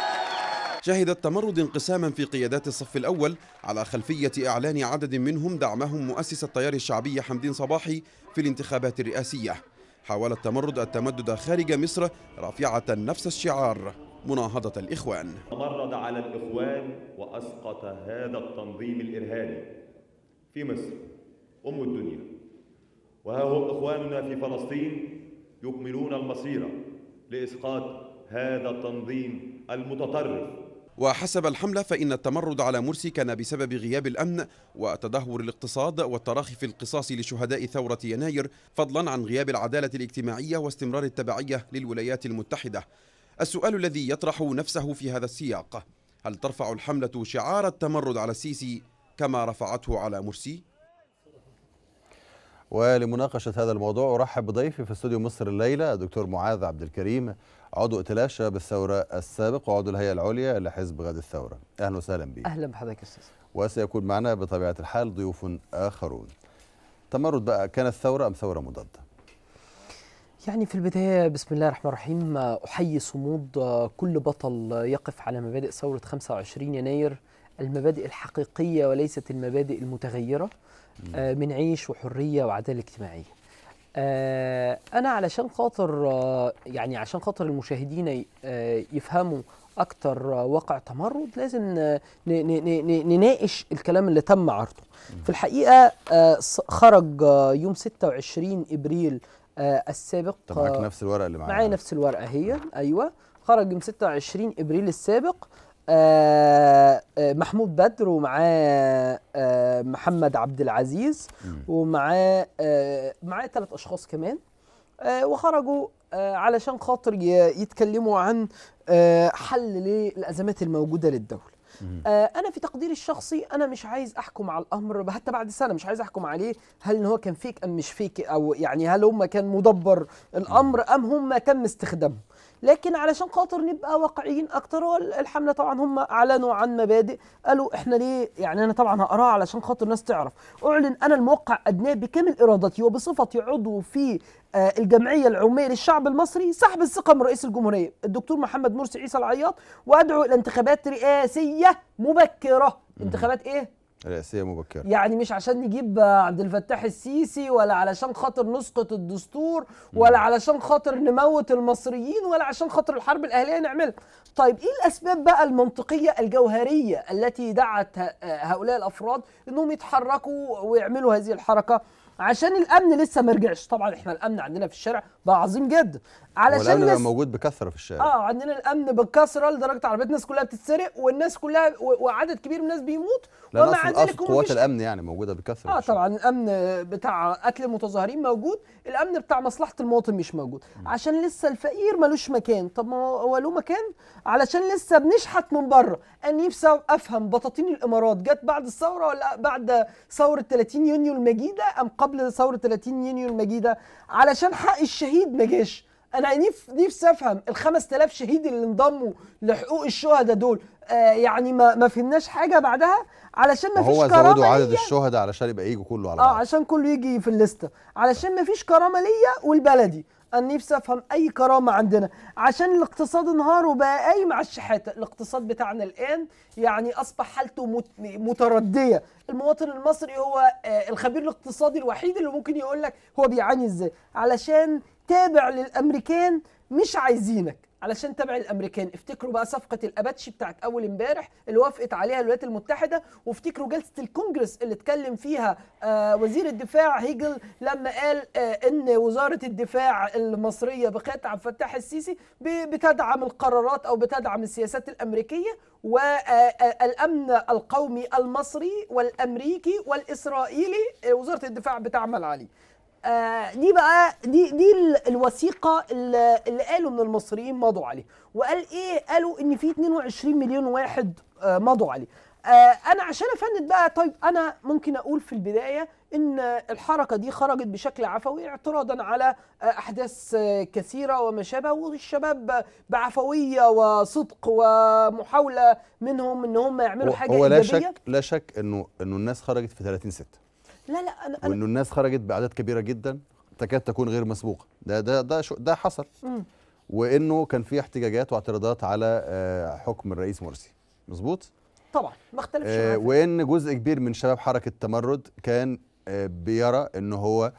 شهد التمرد انقساما في قيادات الصف الأول على خلفية إعلان عدد منهم دعمهم مؤسس التيار الشعبي حمدين صباحي في الانتخابات الرئاسية. حاول التمرد التمدد خارج مصر رافعة نفس الشعار مناهضة الإخوان. تمرد على الإخوان وأسقط هذا التنظيم الإرهابي في مصر أم الدنيا، وها هم إخواننا في فلسطين يكملون المسيرة لإسقاط هذا التنظيم المتطرف. وحسب الحملة فإن التمرد على مرسي كان بسبب غياب الأمن وتدهور الاقتصاد والتراخي في القصاص لشهداء ثورة يناير، فضلا عن غياب العدالة الاجتماعية واستمرار التبعية للولايات المتحدة. السؤال الذي يطرح نفسه في هذا السياق: هل ترفع الحملة شعار التمرد على السيسي كما رفعته على مرسي؟ ولمناقشة هذا الموضوع أرحب بضيفي في استوديو مصر الليلة الدكتور معاذ عبد الكريم، عضو ائتلاف شباب الثورة السابق وعضو الهيئة العليا لحزب غد الثورة. أهلا وسهلا بك. أهلا بحضرتك يا أستاذ. وسيكون معنا بطبيعة الحال ضيوف آخرون. تمرد بقى، كانت ثورة أم ثورة مضادة؟ يعني في البداية بسم الله الرحمن الرحيم أحيي صمود كل بطل يقف على مبادئ ثورة 25 يناير، المبادئ الحقيقية وليست المبادئ المتغيرة من عيش وحرية وعدالة اجتماعية. أنا علشان خاطر يعني عشان خاطر المشاهدين يفهموا أكتر واقع تمرد لازم نناقش الكلام اللي تم عرضه. في الحقيقة خرج يوم 26 إبريل السابق. معاك نفس الورقة اللي معايا نفس الورقة هي، أيوة. خرج يوم 26 إبريل السابق محمود بدر ومعاه محمد عبد العزيز ومعاه 3 أشخاص كمان، وخرجوا علشان خاطر يتكلموا عن حل للأزمات الموجودة للدولة. أنا في تقديري الشخصي أنا مش عايز أحكم على الأمر حتى بعد سنة، مش عايز أحكم عليه هل إن هو كان فيك أم مش فيك، أو يعني هل هم كان مدبر الأمر أم هم تم استخدامهم. لكن علشان خاطر نبقى واقعيين أكتر، الحملة طبعا هم أعلنوا عن مبادئ، قالوا إحنا ليه، يعني أنا طبعا هقراها علشان خاطر الناس تعرف. أعلن أنا الموقع أدناه بكامل إرادتي وبصفتي عضو في الجمعية العمومية للشعب المصري سحب الثقة من رئيس الجمهورية الدكتور محمد مرسي عيسى العياط، وأدعو إلى انتخابات رئاسية مبكرة. انتخابات إيه؟ رئاسية مبكرة. يعني مش عشان نجيب عبد الفتاح السيسي، ولا علشان خاطر نسقط الدستور، ولا علشان خاطر نموت المصريين، ولا عشان خاطر الحرب الأهلية نعملها. طيب إيه الأسباب بقى المنطقية الجوهرية التي دعت هؤلاء الأفراد إنهم يتحركوا ويعملوا هذه الحركة؟ عشان الامن لسه ما رجعش. طبعا احنا الامن عندنا في الشارع بقى عظيم جدا، علشان الامن بقى موجود بكثره في الشارع. عندنا الامن بكثره لدرجه عربيات الناس كلها بتتسرق، والناس كلها وعدد كبير من الناس بيموت، ومع ذلك قوات الامن يعني موجوده بكثره. طبعا الامن بتاع قتل المتظاهرين موجود، الامن بتاع مصلحه المواطن مش موجود، عشان لسه الفقير ملوش مكان. طب ما هو له مكان علشان لسه بنشحت من بره. انا نفسي افهم بطاطين الامارات جت بعد الثوره ولا بعد ثوره 30 يونيو المجيده ام قبل ثوره 30 يونيو المجيده؟ علشان حق الشهيد ما جاش. انا نفسي افهم ال 5000 شهيد اللي انضموا لحقوق الشهداء دول، يعني ما فهمناش حاجه بعدها، علشان ما فيش كرامه. هو زودوا عدد الشهداء علشان يبقى يجوا كله على بعض. عشان كله يجي في الليسته، علشان ما فيش كرامه ليا والبلدي. انا نفسي افهم اي كرامه عندنا، عشان الاقتصاد انهار وبقى قايم على الشحاته. الاقتصاد بتاعنا الان يعني اصبح حالته مترديه. المواطن المصري هو الخبير الاقتصادي الوحيد اللي ممكن يقول لك هو بيعاني ازاي، علشان تابع للامريكان مش عايزينك. علشان تابع الامريكان. افتكروا بقى صفقه الاباتشي بتاعت اول امبارح اللي وافقت عليها الولايات المتحده، وافتكروا جلسه الكونجرس اللي اتكلم فيها وزير الدفاع هيجل لما قال ان وزاره الدفاع المصريه بقياده عبد الفتاح السيسي بتدعم القرارات او بتدعم السياسات الامريكيه، والامن القومي المصري والامريكي والاسرائيلي وزاره الدفاع بتعمل عليه. دي بقى دي الوثيقه اللي قالوا ان المصريين مضوا عليه. وقال ايه؟ قالوا ان في 22 مليون واحد مضوا عليه. انا عشان افند بقى، طيب انا ممكن اقول في البدايه ان الحركه دي خرجت بشكل عفوي اعتراضا على احداث كثيره وما شابه، والشباب بعفويه وصدق ومحاوله منهم ان هم يعملوا حاجه ايجابيه. لا شك انه الناس خرجت في 30/6. لا وانه الناس خرجت باعداد كبيره جدا تكاد تكون غير مسبوقه. ده حصل. وانه كان في احتجاجات واعتراضات على حكم الرئيس مرسي. مظبوط؟ طبعا ما اختلفش. وان جزء كبير من شباب حركه تمرد كان بيرى انه هو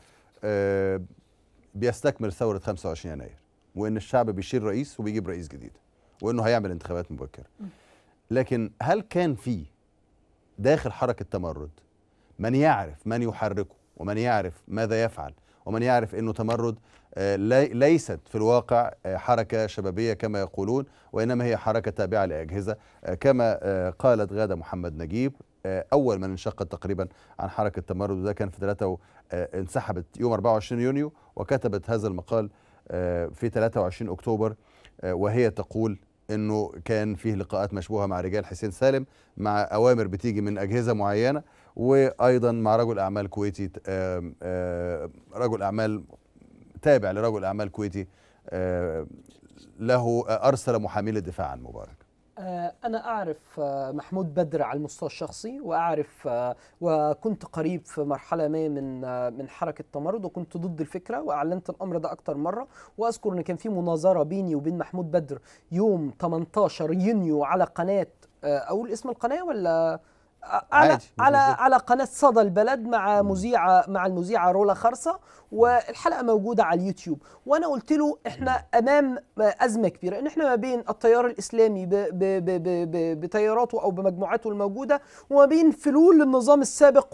بيستكمل ثوره 25 يناير، وان الشعب بيشيل رئيس وبيجيب رئيس جديد، وانه هيعمل انتخابات مبكره. لكن هل كان في داخل حركه تمرد من يعرف من يحركه، ومن يعرف ماذا يفعل، ومن يعرف انه تمرد ليست في الواقع حركه شبابيه كما يقولون، وانما هي حركه تابعه لاجهزه، كما قالت غاده محمد نجيب اول من انشقت تقريبا عن حركه تمرد، وده كان في انسحبت يوم 24 يونيو، وكتبت هذا المقال في 23 أكتوبر، وهي تقول أنه كان فيه لقاءات مشبوهة مع رجال حسين سالم، مع أوامر بتيجي من أجهزة معينة، وأيضا مع رجل أعمال كويتي، رجل أعمال تابع لرجل أعمال كويتي له أرسل محامي للدفاع عن مبارك. أنا أعرف محمود بدر على المستوى الشخصي، وأعرف وكنت قريب في مرحلة ما من حركة تمرد، وكنت ضد الفكرة وأعلنت الأمر ده أكتر مرة. وأذكر أن كان في مناظرة بيني وبين محمود بدر يوم 18 يونيو على قناة، أقول اسم القناة ولا على قناة صدى البلد مع المذيعة رولا خرصة، والحلقة موجودة على اليوتيوب. وانا قلت له احنا امام ازمة كبيرة، ان احنا ما بين التيار الاسلامي بتياراته او بمجموعاته الموجودة، وما بين فلول النظام السابق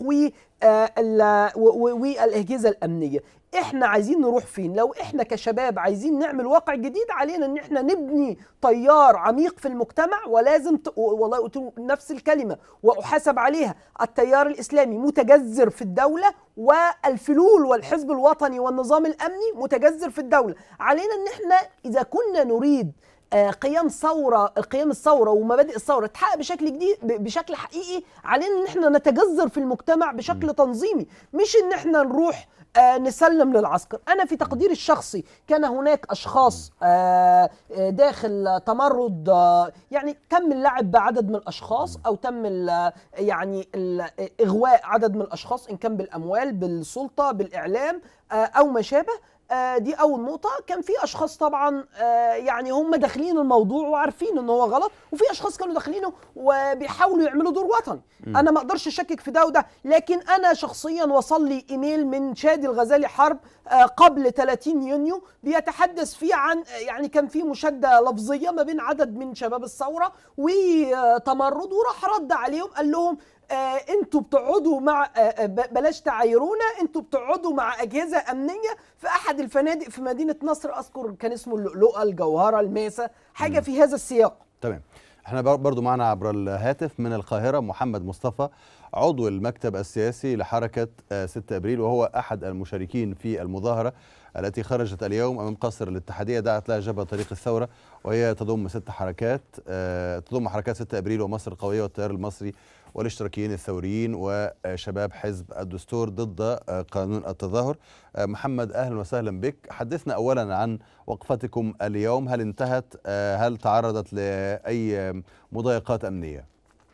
والاجهزة الامنية. احنا عايزين نروح فين؟ لو احنا كشباب عايزين نعمل واقع جديد، علينا ان احنا نبني تيار عميق في المجتمع، ولازم والله قلت له نفس الكلمة واحاسب عليها، التيار الاسلامي متجذر في الدولة، والفلول والحزب الوطني والنظام الامني متجذر في الدولة. علينا ان احنا اذا كنا نريد قيام الثوره ومبادئ الثوره تتحقق بشكل جديد بشكل حقيقي، علينا ان احنا نتجذر في المجتمع بشكل تنظيمي، مش ان احنا نروح نسلم للعسكر. انا في تقديري الشخصي كان هناك اشخاص داخل تمرد، يعني تم اللعب بعدد من الاشخاص، او تم يعني اغواء عدد من الاشخاص، ان كان بالاموال، بالسلطه، بالاعلام او ما شابه. دي اول نقطه. كان في اشخاص طبعا يعني هم داخلين الموضوع وعارفين ان هو غلط، وفي اشخاص كانوا داخلينه وبيحاولوا يعملوا دور وطني. انا ما اقدرش اشكك في ده وده، لكن انا شخصيا وصل لي ايميل من شادي الغزالي حرب قبل 30 يونيو بيتحدث فيه عن، يعني كان في مشاده لفظيه ما بين عدد من شباب الثوره وتمرد، وراح رد عليهم قال لهم انتوا بتقعدوا مع بلاش تعايرونا، انتوا بتقعدوا مع اجهزه امنيه في احد الفنادق في مدينه نصر، اذكر كان اسمه اللؤلؤه، الجوهره، الماسه، حاجه في هذا السياق. تمام. احنا برضو معنا عبر الهاتف من القاهره محمد مصطفى، عضو المكتب السياسي لحركه 6 ابريل، وهو احد المشاركين في المظاهره التي خرجت اليوم امام قصر الاتحاديه، دعت لها جبهه طريق الثوره، وهي تضم 6 حركات، تضم حركات 6 ابريل ومصر القويه والتيار المصري والاشتراكيين الثوريين وشباب حزب الدستور ضد قانون التظاهر. محمد اهلا وسهلا بك. حدثنا اولا عن وقفتكم اليوم، هل انتهت؟ هل تعرضت لاي مضايقات امنيه؟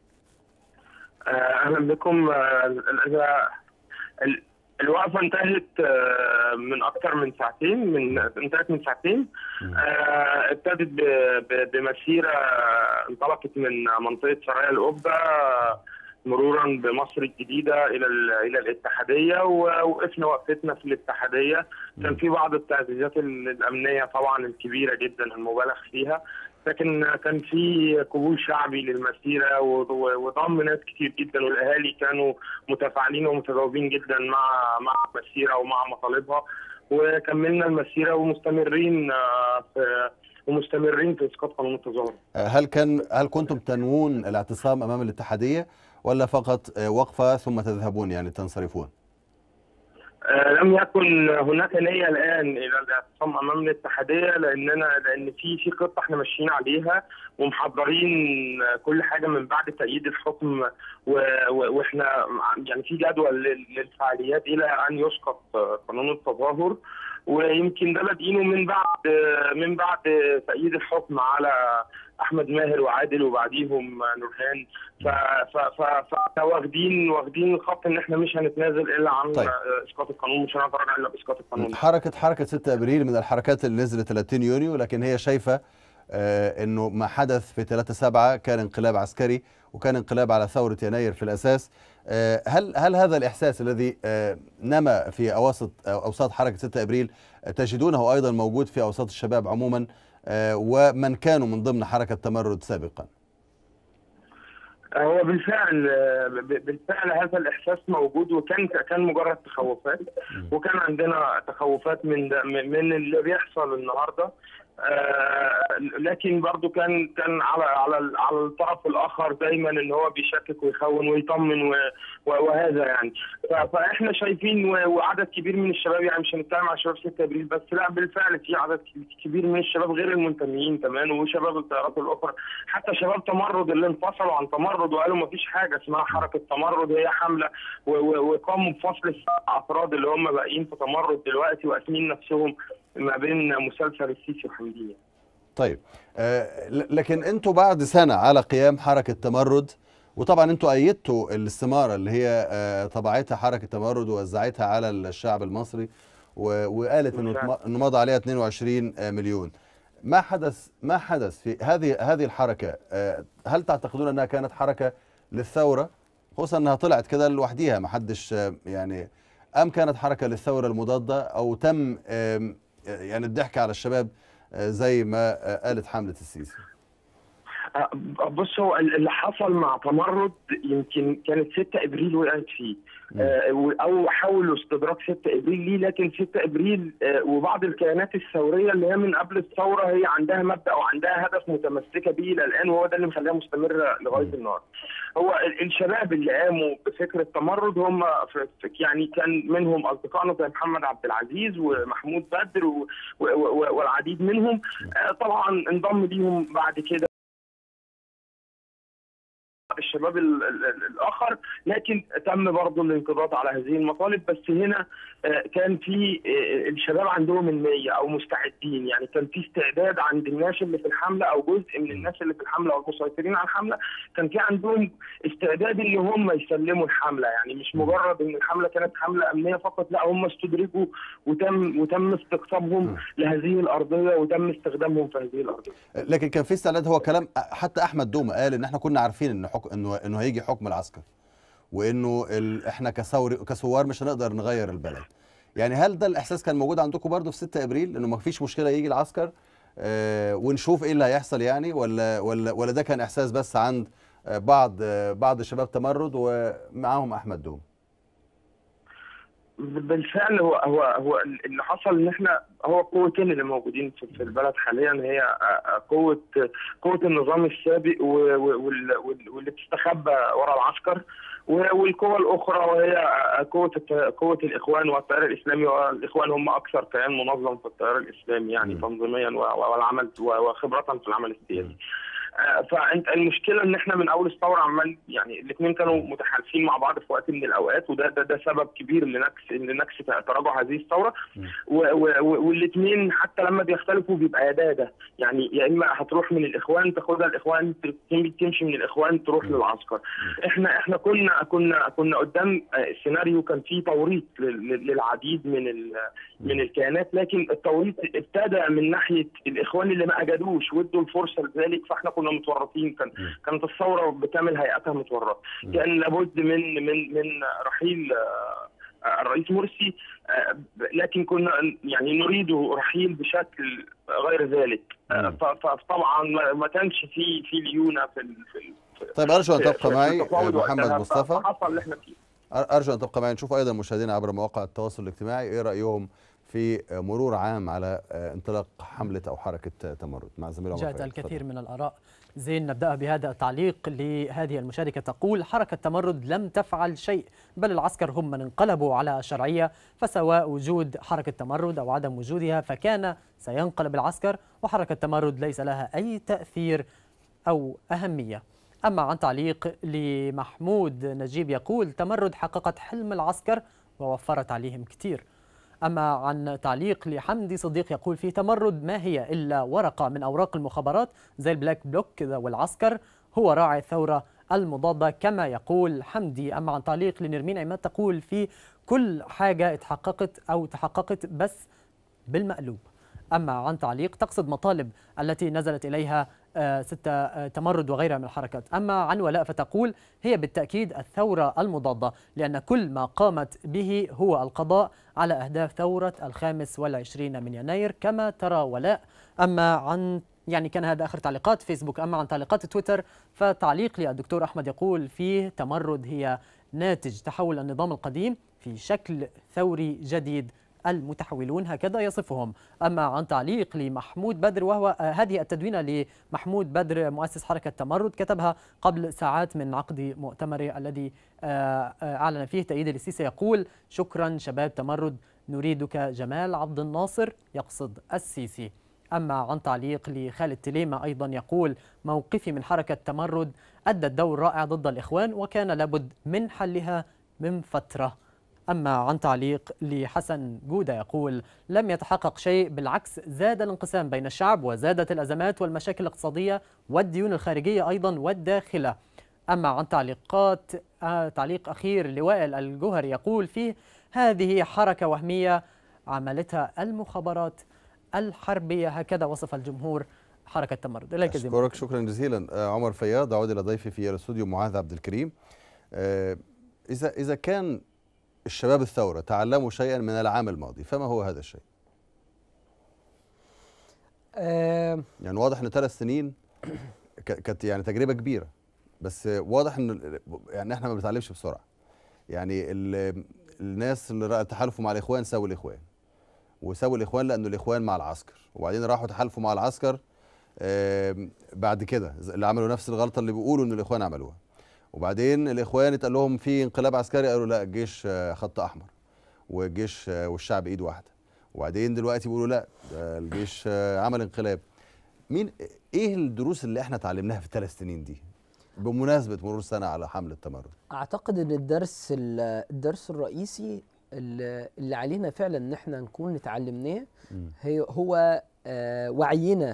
اهلا بكم. الوقفه انتهت من اكثر من ساعتين، انتهت من ساعتين. ابتدت بمسيره انطلقت من منطقه سرايا القبه مرورا بمصر الجديده الى الاتحاديه، ووقفنا وقفتنا في الاتحاديه. كان في بعض التعزيزات الامنيه طبعا الكبيره جدا المبالغ فيها، لكن كان في قبول شعبي للمسيره وضم ناس كتير جدا، والاهالي كانوا متفاعلين ومتجاوبين جدا مع المسيره ومع مطالبها، وكملنا المسيره ومستمرين في اسقاط قانون التظاهر. هل كنتم تنوون الاعتصام امام الاتحاديه، ولا فقط وقفه ثم تذهبون يعني تنصرفون؟ لم يكن هناك نية الآن إلى الاعتصام أمام الاتحادية، لأن في خطة احنا ماشيين عليها ومحضرين كل حاجة من بعد تأييد الحكم، واحنا يعني في جدول للفعاليات إلى أن يسقط قانون التظاهر، ويمكن ده بادئينه من بعد تأييد الحكم على احمد ماهر وعادل وبعديهم نورهان. واخدين الخط ان احنا مش هنتنازل الا عن اسقاط القانون، مش هنتراجع الا باسقاط القانون. حركه 6 ابريل من الحركات اللي نزلت 30 يونيو، لكن هي شايفه انه ما حدث في 3/7 كان انقلاب عسكري، وكان انقلاب على ثوره يناير في الاساس. هل هذا الاحساس الذي نما في اوساط حركه 6 ابريل تجدونه ايضا موجود في اوساط الشباب عموما ومن كانوا من ضمن حركة تمرد سابقا؟ هو بالفعل هذا الإحساس موجود، وكان مجرد تخوفات، وكان عندنا تخوفات من اللي بيحصل النهارده، لكن برضو كان على الطرف الاخر دايما ان هو بيشكك ويخون ويطمن وهذا يعني. فاحنا شايفين وعدد كبير من الشباب، يعني مش هنتكلم على شباب 6 ابريل بس، لا بالفعل في عدد كبير من الشباب غير المنتميين كمان وشباب التيارات الاخرى، حتى شباب تمرد اللي انفصلوا عن تمرد وقالوا ما فيش حاجه اسمها حركه تمرد، هي حمله، وقاموا بفصل ال7 افراد اللي هم باقيين في تمرد دلوقتي وقاسمين نفسهم ما بين مسلسل السيسي وحمدية. طيب لكن انتوا بعد سنة على قيام حركة تمرد، وطبعا انتوا أيدتوا الاستمارة اللي هي طبعتها حركة تمرد ووزعتها على الشعب المصري وقالت انه مضى عليها 22 مليون. ما حدث في هذه الحركة؟ هل تعتقدون انها كانت حركة للثورة، خصوصا انها طلعت كده لوحديها ما حدش يعني، ام كانت حركة للثورة المضادة، او تم يعني الضحك على الشباب زي ما قالت حملة السيسي؟ بص، هو اللي حصل مع تمرد يمكن كانت 6 ابريل وقعت فيه، او حاولوا استدراك 6 ابريل ليه، لكن 6 ابريل وبعض الكيانات الثوريه اللي هي من قبل الثوره هي عندها مبدا او عندها هدف متمسكه به الى الان، وهو ده اللي مخليها مستمره لغايه النهارده. هو الشباب اللي قاموا بفكره التمرد هم يعني كان منهم اصدقائنا زي محمد عبد العزيز ومحمود بدر والعديد منهم. طبعا انضم ليهم بعد كده الشباب الاخر، لكن تم برضه الانقضاض على هذه المطالب. بس هنا كان في الشباب عندهم النيه او مستعدين، يعني كان في استعداد عند الناس اللي في الحمله او جزء من الناس اللي في الحمله او المسيطرين على الحمله، كان في عندهم استعداد ان هم يسلموا الحمله، يعني مش مجرد ان الحمله كانت حمله امنيه فقط، لا هم استدرجوا وتم استقطابهم لهذه الارضيه وتم استخدامهم في هذه الارضيه. لكن كان في استعداد، هو كلام حتى احمد دومة قال ان احنا كنا عارفين انه هيجي حكم العسكر، وانه احنا كثوار مش هنقدر نغير البلد. يعني هل ده الاحساس كان موجود عندكم برضه في 6 ابريل، انه ما فيش مشكله يجي العسكر ونشوف ايه اللي هيحصل يعني، ولا ده كان احساس بس عند بعض شباب تمرد ومعاهم احمد دوم؟ بالفعل هو اللي حصل ان احنا هو قوتين اللي موجودين في البلد حاليا، هي قوه النظام السابق واللي بتستخبى وراء العسكر، والقوى الاخرى وهي قوه الاخوان والتيار الاسلامي. والاخوان هم اكثر كيان منظم في التيار الاسلامي يعني تنظيميا والعمل وخبره في العمل السياسي. فانت المشكله ان احنا من اول الثوره عمال يعني الاثنين كانوا متحالفين مع بعض في وقت من الاوقات، ده سبب كبير لنكس تراجع هذه الثوره. والاثنين حتى لما بيختلفوا بيبقى يداده، يعني يا اما هتروح من الاخوان تاخدها الاخوان، تمشي من الاخوان تروح للعسكر. احنا كنا قدام سيناريو كان فيه توريط للعديد من الكيانات، لكن التوريط ابتدى من ناحيه الاخوان اللي ما اجدوش وادوا الفرصه لذلك، فاحنا كنا متورطين. كانت الثوره بكامل هيئتها متورطه. كان لابد من رحيل الرئيس مرسي، لكن كنا يعني نريد رحيل بشكل غير ذلك. فطبعا ما كانش في ليونه في طيب ارجو ان تبقى معي محمد مصطفى. حصل اللي احنا فيه. ارجو ان تبقى معي. نشوف ايضا مشاهدينا عبر مواقع التواصل الاجتماعي ايه رايهم في مرور عام على انطلاق حمله او حركه تمرد مع زميلنا. جاءت الكثير من الاراء. زين، نبدأ بهذا التعليق لهذه المشاركة تقول: حركة تمرد لم تفعل شيء، بل العسكر هم من انقلبوا على الشرعية، فسواء وجود حركة تمرد أو عدم وجودها فكان سينقلب العسكر، وحركة تمرد ليس لها أي تأثير أو أهمية. أما عن تعليق لمحمود نجيب يقول: تمرد حققت حلم العسكر ووفرت عليهم كثير. أما عن تعليق لحمدي صديق يقول: في تمرد ما هي إلا ورقة من أوراق المخابرات زي البلاك بلوك كذا، والعسكر هو راعي الثورة المضادة كما يقول حمدي. أما عن تعليق لنرمين عماد تقول: في كل حاجة تحققت بس بالمقلوب. أما عن تعليق تقصد مطالب التي نزلت إليها 6 تمرد وغيرها من الحركات. أما عن ولاء فتقول: هي بالتأكيد الثورة المضادة، لأن كل ما قامت به هو القضاء على أهداف ثورة 25 من يناير كما ترى ولاء. أما عن كان هذا آخر تعليقات فيسبوك. أما عن تعليقات تويتر فتعليق للدكتور أحمد يقول: فيه تمرد هي ناتج تحول النظام القديم في شكل ثوري جديد المتحولون، هكذا يصفهم. أما عن تعليق لمحمود بدر، وهو هذه التدوينة لمحمود بدر مؤسس حركة تمرد، كتبها قبل ساعات من عقد مؤتمره الذي أعلن فيه تأييد السيسي، يقول: شكرا شباب تمرد، نريدك جمال عبد الناصر، يقصد السيسي. أما عن تعليق لخالد تليمة أيضا يقول: موقفي من حركة تمرد أدت دور رائع ضد الإخوان وكان لابد من حلها من فترة. أما عن تعليق لحسن جودة يقول: لم يتحقق شيء، بالعكس زاد الانقسام بين الشعب وزادت الأزمات والمشاكل الاقتصادية والديون الخارجية أيضا والداخلة. أما عن تعليق أخير لوائل الجوهري يقول فيه: هذه حركة وهمية عملتها المخابرات الحربية، هكذا وصف الجمهور حركة تمرد. إليك أشكرك شكرا جزيلا عمر فياض. أعود إلى ضيفي في الاستوديو معاذ عبد الكريم. إذا كان الشباب الثورة تعلموا شيئا من العام الماضي، فما هو هذا الشيء؟ يعني واضح ان 3 سنين كانت يعني تجربة كبيرة، بس واضح ان يعني احنا ما بنتعلمش بسرعة. يعني الناس اللي تحالفوا مع الإخوان ساووا الإخوان، وساووا الإخوان لأنه الإخوان مع العسكر، وبعدين راحوا تحالفوا مع العسكر بعد كده اللي عملوا نفس الغلطة اللي بيقولوا ان الإخوان عملوها. وبعدين الإخوان اتقال لهم في انقلاب عسكري، قالوا لا الجيش خط أحمر والجيش والشعب إيد واحدة. وبعدين دلوقتي بيقولوا لا الجيش عمل انقلاب. إيه الدروس اللي احنا اتعلمناها في ال3 سنين دي بمناسبة مرور سنة على حملة تمرد؟ أعتقد إن الدرس الرئيسي اللي علينا فعلا إن احنا نكون اتعلمناه هو وعينا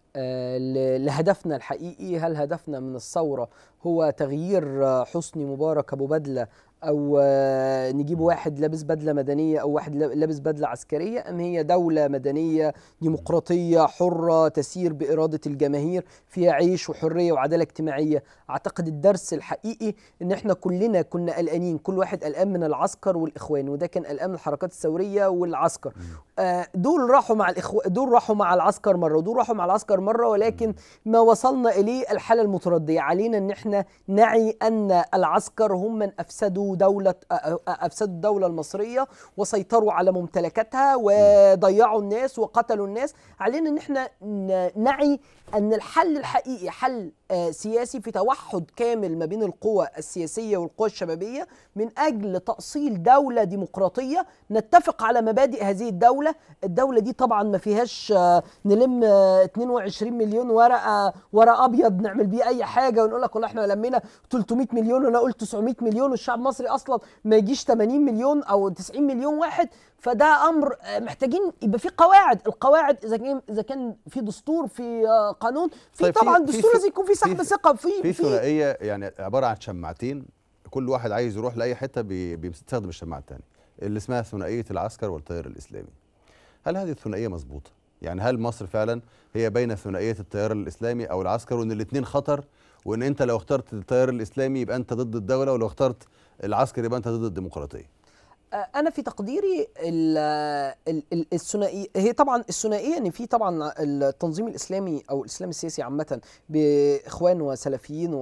لهدفنا الحقيقي. هل هدفنا من الثورة هو تغيير حسني مبارك أبو بدلة، أو نجيب واحد لابس بدلة مدنية أو واحد لابس بدلة عسكرية، أم هي دولة مدنية ديمقراطية حرة تسير بإرادة الجماهير فيها عيش وحرية وعدالة اجتماعية؟ أعتقد الدرس الحقيقي إن إحنا كلنا كنا قلقانين، كل واحد قلقان من العسكر والإخوان، وده كان قلقان من الحركات الثورية والعسكر. دول راحوا مع دول راحوا مع العسكر مرة ودول راحوا مع العسكر مرة، ولكن ما وصلنا إليه الحالة المتردية. علينا إن إحنا نعي أن العسكر هم من أفسدوا الدولة المصرية وسيطروا على ممتلكاتها وضيعوا الناس وقتلوا الناس. علينا ان احنا نعي ان الحل الحقيقي حل سياسي في توحد كامل ما بين القوى السياسية والقوى الشبابية من اجل تأصيل دولة ديمقراطية نتفق على مبادئ هذه الدولة دي طبعا ما فيهاش نلم 22 مليون ورقة ابيض نعمل بيه اي حاجة ونقول لك والله احنا لمينا 300 مليون وانا قلت 900 مليون والشعب المصري اصلا ما يجيش 80 مليون او 90 مليون واحد. فده امر محتاجين يبقى في القواعد اذا كان في دستور في قانون في طيب طبعا دستور لازم يكون في سحب ثقه في ثنائيه، يعني عباره عن شماعتين، كل واحد عايز يروح لاي حته بيستخدم الشماعه الثانيه اللي اسمها ثنائيه العسكر والتيار الاسلامي. هل هذه الثنائيه مظبوطه؟ يعني هل مصر فعلا هي بين ثنائيه التيار الاسلامي او العسكر، وان الاثنين خطر، وان انت لو اخترت التيار الاسلامي يبقى انت ضد الدوله، ولو اخترت العسكر يبقى انت ضد الديمقراطيه؟ أنا في تقديري الثنائية هي طبعا الثنائية إن في طبعا التنظيم الإسلامي أو الإسلام السياسي عامة بإخوان وسلفيين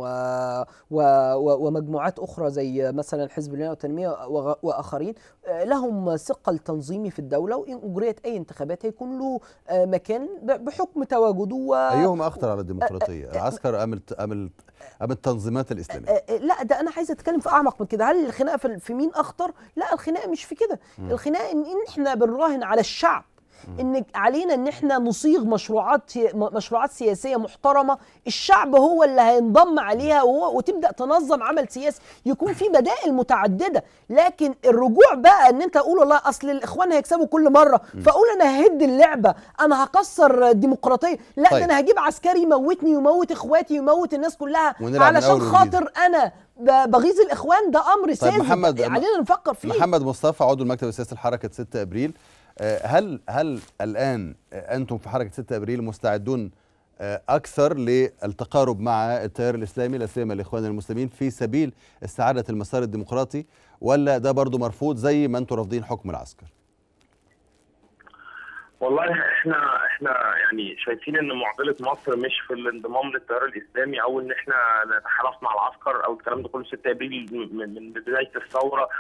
ومجموعات أخرى زي مثلا حزب البناء والتنمية وآخرين لهم ثقل تنظيمي في الدولة، وإن أجريت أي انتخابات هيكون له مكان بحكم تواجده. أيهما أخطر على الديمقراطية، العسكر أم التنظيمات الإسلامية؟ لا ده أنا عايز أتكلم في أعمق من كده. هل الخناقة في مين أخطر؟ لا الخناقة مش في كده. الخناقة إن إحنا بنراهن على الشعب، إن علينا إن إحنا نصيغ مشروعات سياسية محترمة الشعب هو اللي هينضم عليها وتبدأ تنظم عمل سياسي يكون في بدائل متعددة. لكن الرجوع بقى إن أنت أقول والله أصل الإخوان هيكسبوا كل مرة فأقول أنا ههد اللعبة، أنا هكسر الديمقراطية، لا طيب. ده أنا هجيب عسكري يموتني ويموت إخواتي ويموت الناس كلها علشان خاطر أنا بغيظ الإخوان. ده أمر ساذج علينا نفكر فيه. محمد مصطفى عضو المكتب السياسي لحركة 6 أبريل، هل الآن أنتم في حركة 6 أبريل مستعدون أكثر للتقارب مع التيار الإسلامي لا سيما الإخوان المسلمين في سبيل استعادة المسار الديمقراطي، ولا ده برضو مرفوض زي ما أنتم رافضين حكم العسكر؟ والله احنا يعني شايفين ان معضله مصر مش في الانضمام للتيار الاسلامي او ان احنا نتحالف مع العسكر او الكلام ده كله. 6 ابريل من بدايه الثوره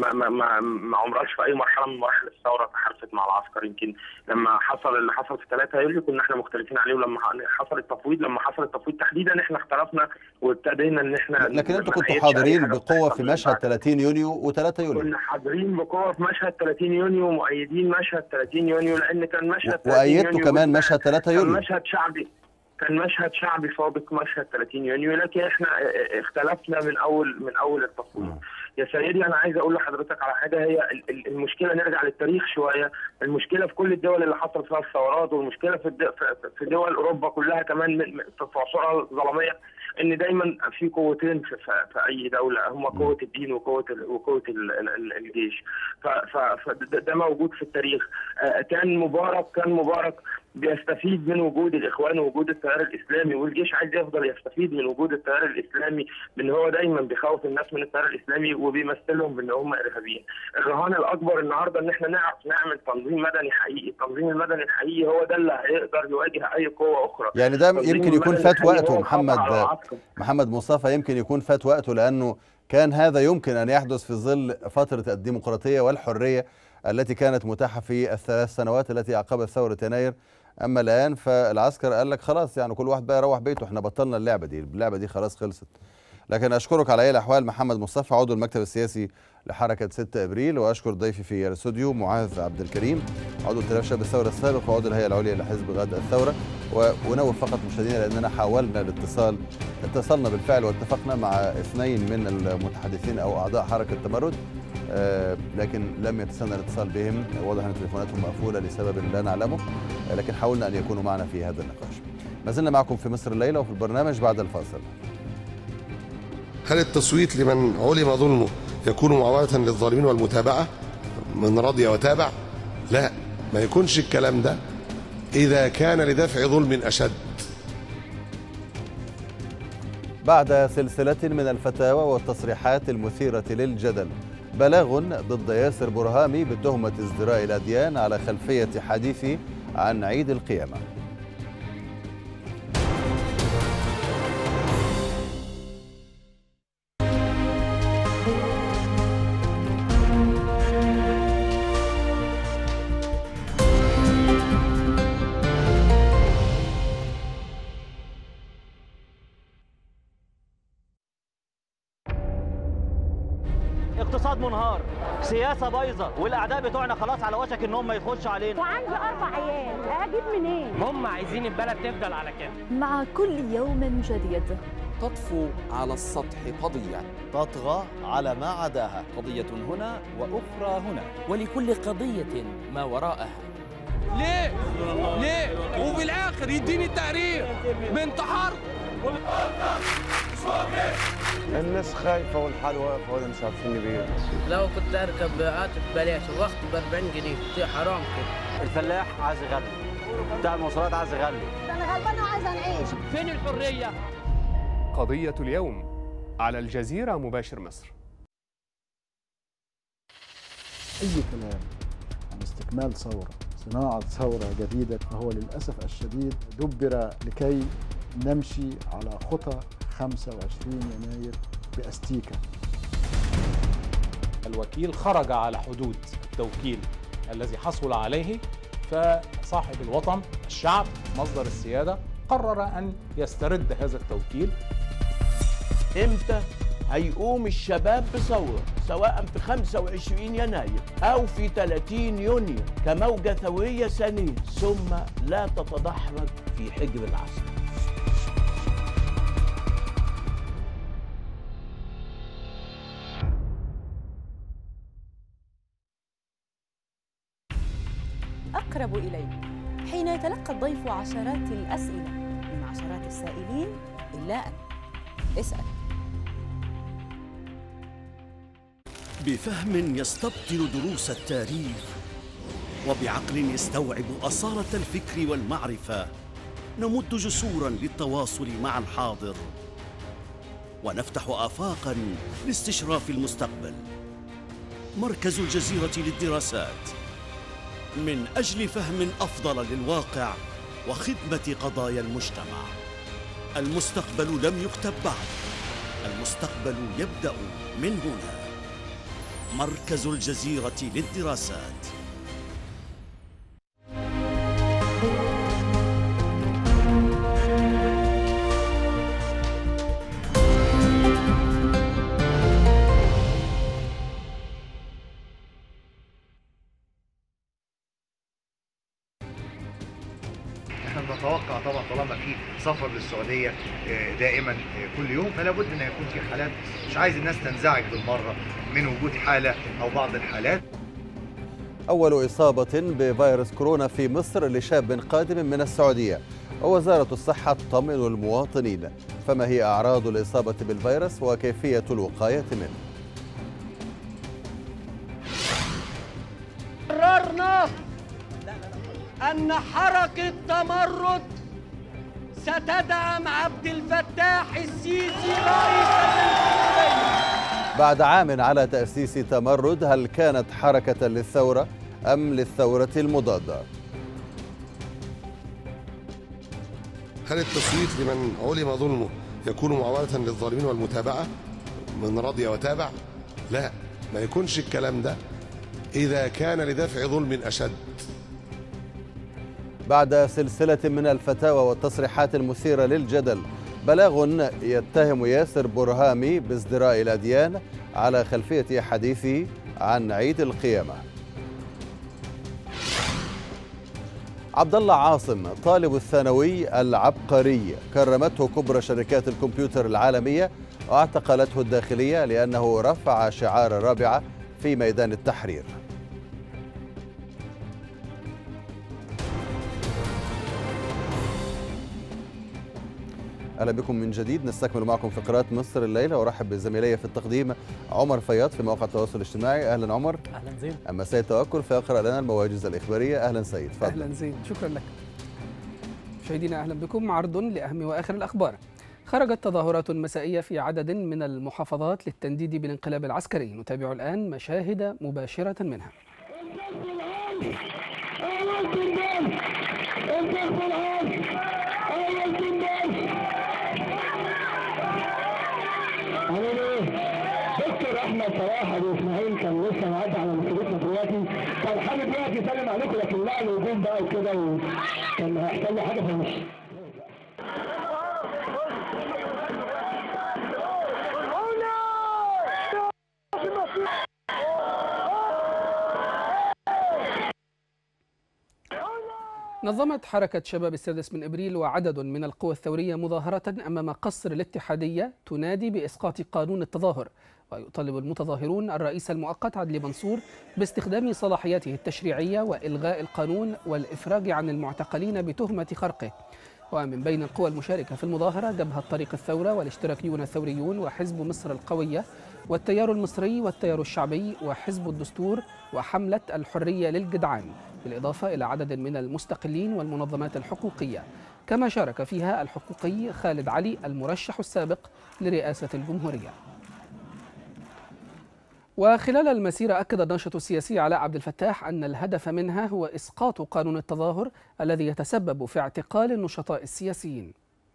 ما عمرهاش في اي مرحله من مراحل الثوره تحالفت مع العسكر. يمكن لما حصل اللي حصل في 3 يوليو كنا احنا مختلفين عليه، ولما حصل التفويض تحديدا احنا اختلفنا وابتدينا ان احنا لكن انتوا كنتوا حاضرين بقوه في مشهد 30 يونيو و3 يوليو. كنا حاضرين بقوه في مشهد 30 يونيو ومؤيدين مشهد 30 يونيو لان كان مشهد 30 وأيدتوا كمان مشهد 3 يوليو. كان مشهد شعبي سابق مشهد 30 يونيو، لكن احنا اختلفنا من اول التفويض. يا سيدي انا عايز اقول لحضرتك على حاجه، هي المشكله نرجع للتاريخ شويه، المشكله في كل الدول اللي حصل فيها الثورات، والمشكله في دول اوروبا كلها كمان في عصورها الظلاميه، ان دايما في قوتين في اي دوله، هم قوه الدين وقوه الجيش. فده موجود في التاريخ. كان مبارك بيستفيد من وجود الاخوان ووجود التيار الاسلامي، والجيش عايز يفضل يستفيد من وجود التيار الاسلامي، بان هو دايما بيخوف الناس من التيار الاسلامي وبيمثلهم بان هم ارهابيين. الرهان الاكبر النهارده ان احنا نعرف نعمل تنظيم مدني حقيقي، التنظيم المدني الحقيقي هو ده اللي هيقدر يواجه اي قوه اخرى. يعني ده يمكن يكون فات وقته. محمد مصطفى يمكن يكون فات وقته، لانه كان هذا يمكن ان يحدث في ظل فتره الديمقراطيه والحريه التي كانت متاحه في ال3 سنوات التي اعقبت ثوره يناير. اما الان فالعسكر قال لك خلاص، يعني كل واحد بقى يروح بيته، احنا بطلنا اللعبه دي خلاص خلصت. لكن اشكرك على اي الاحوال محمد مصطفى عضو المكتب السياسي لحركه 6 ابريل، واشكر ضيفي في الاستوديو معاذ عبد الكريم عضو ائتلاف شباب الثوره السابق وعضو الهيئه العليا لحزب غد الثوره. وانوه فقط مشاهدينا لاننا حاولنا اتصلنا بالفعل واتفقنا مع 2 من المتحدثين او اعضاء حركه تمرد، لكن لم يتسنى الاتصال بهم، واضح ان تليفوناتهم مقفوله لسبب لا نعلمه، لكن حاولنا ان يكونوا معنا في هذا النقاش. ما زلنا معكم في مصر الليله وفي البرنامج بعد الفاصل. هل التصويت لمن علم ظلمه يكون معاونة للظالمين والمتابعة من رضي وتابع؟ لا، ما يكونش الكلام ده إذا كان لدفع ظلم أشد. بعد سلسلة من الفتاوى والتصريحات المثيرة للجدل، بلاغ ضد ياسر برهامي بتهمة ازدراء الأديان على خلفية حديثه عن عيد القيامة. اقتصاد منهار، سياسة بايظة، والأعداء بتوعنا خلاص على وشك إن هم يخشوا علينا. وعندي 4 عيال، أجيب منين؟ هم عايزين البلد تفضل على كده. مع كل يوم جديد تطفو على السطح قضية تطغى على ما عداها، قضية هنا وأخرى هنا، ولكل قضية ما وراءها. ليه؟ وبالآخر يديني التقرير بانتحار. الناس خايفة والحال واقفة ولا مش عارفين يبيعوا. لو كنت أركب قاطع ببلاش وقت ب40 جنيه حرام كده. الفلاح عايز يغلي، بتاع المواصلات عايز يغلي. أنا غلبانة وعايزة نعيش. فين الحرية؟ قضية اليوم على الجزيرة مباشر مصر. أي كلام عن استكمال ثورة، صناعة ثورة جديدة، فهو للأسف الشديد دبر لكي نمشي على خطى 25 يناير بأستيكة. الوكيل خرج على حدود التوكيل الذي حصل عليه، فصاحب الوطن الشعب مصدر السيادة قرر أن يسترد هذا التوكيل. إمتى هيقوم الشباب بثورة، سواء في 25 يناير أو في 30 يونيو كموجة ثورية ثانية، ثم لا تتدحرج في حجر العسكر. أقرب إليك حين يتلقى الضيف عشرات الأسئلة من عشرات السائلين، إلا أن اسأل. بفهم يستبطن دروس التاريخ وبعقل يستوعب أصالة الفكر والمعرفة، نمد جسورا للتواصل مع الحاضر ونفتح آفاقا لاستشراف المستقبل. مركز الجزيرة للدراسات من أجل فهم أفضل للواقع وخدمة قضايا المجتمع. المستقبل لم يكتب بعد، المستقبل يبدأ من هنا. مركز الجزيرة للدراسات. نتوقع طبعا طالما في سفر للسعوديه دائما كل يوم، فلا بد ان يكون في حالات. مش عايز الناس تنزعج بالمره من وجود حاله او بعض الحالات. أول إصابة بفيروس كورونا في مصر لشاب قادم من السعودية، ووزارة الصحة تطمئن المواطنين. فما هي أعراض الإصابة بالفيروس وكيفية الوقاية منه؟ قررنا أن حركة تمرد ستدعم عبد الفتاح السيسي رئيسا للجمهورية. بعد عام على تأسيس تمرد، هل كانت حركة للثورة أم للثورة المضادة؟ هل التصويت لمن علم ظلمه يكون معاونة للظالمين والمتابعة من رضي وتابع؟ لا، ما يكونش الكلام ده إذا كان لدفع ظلم أشد. بعد سلسلة من الفتاوى والتصريحات المثيرة للجدل، بلاغ يتهم ياسر برهامي بازدراء الأديان على خلفية حديثه عن عيد القيامة. عبد الله عاصم طالب الثانوي العبقري كرمته كبرى شركات الكمبيوتر العالمية واعتقلته الداخلية لأنه رفع شعار الرابعة في ميدان التحرير. أهلا بكم من جديد، نستكمل معكم فقرات مصر الليلة، وأرحب بزميلي في التقديم عمر فياض في مواقع التواصل الاجتماعي. أهلا عمر. أهلا زين. أما سيد توكل فيقرأ لنا المواجز الإخبارية. أهلا سيد، تفضل. أهلا زين، شكرا لك. مشاهدينا أهلا بكم. عرض لأهم وآخر الأخبار. خرجت تظاهرات مسائية في عدد من المحافظات للتنديد بالانقلاب العسكري. نتابع الآن مشاهد مباشرة منها. دكتور احمد صلاح ابو اسماعيل كان لسه معدي على مكتبتنا دلوقتي، كان حابب يقف يسلم عليكم لكن لا الهجوم بقى وكده وكان هيحصل له حاجه في النص. نظمت حركة شباب السادس من إبريل وعدد من القوى الثورية مظاهرة أمام قصر الاتحادية تنادي بإسقاط قانون التظاهر، ويطالب المتظاهرون الرئيس المؤقت عدلي منصور باستخدام صلاحياته التشريعية وإلغاء القانون والإفراج عن المعتقلين بتهمة خرقه. ومن بين القوى المشاركة في المظاهرة جبهة طريق الثورة والاشتراكيون الثوريون وحزب مصر القوية والتيار المصري والتيار الشعبي وحزب الدستور وحملة الحرية للجدعان، بالإضافة إلى عدد من المستقلين والمنظمات الحقوقية، كما شارك فيها الحقوقي خالد علي المرشح السابق لرئاسة الجمهورية. وخلال المسيرة أكد الناشط السياسي علاء عبد الفتاح أن الهدف منها هو إسقاط قانون التظاهر الذي يتسبب في اعتقال النشطاء السياسيين.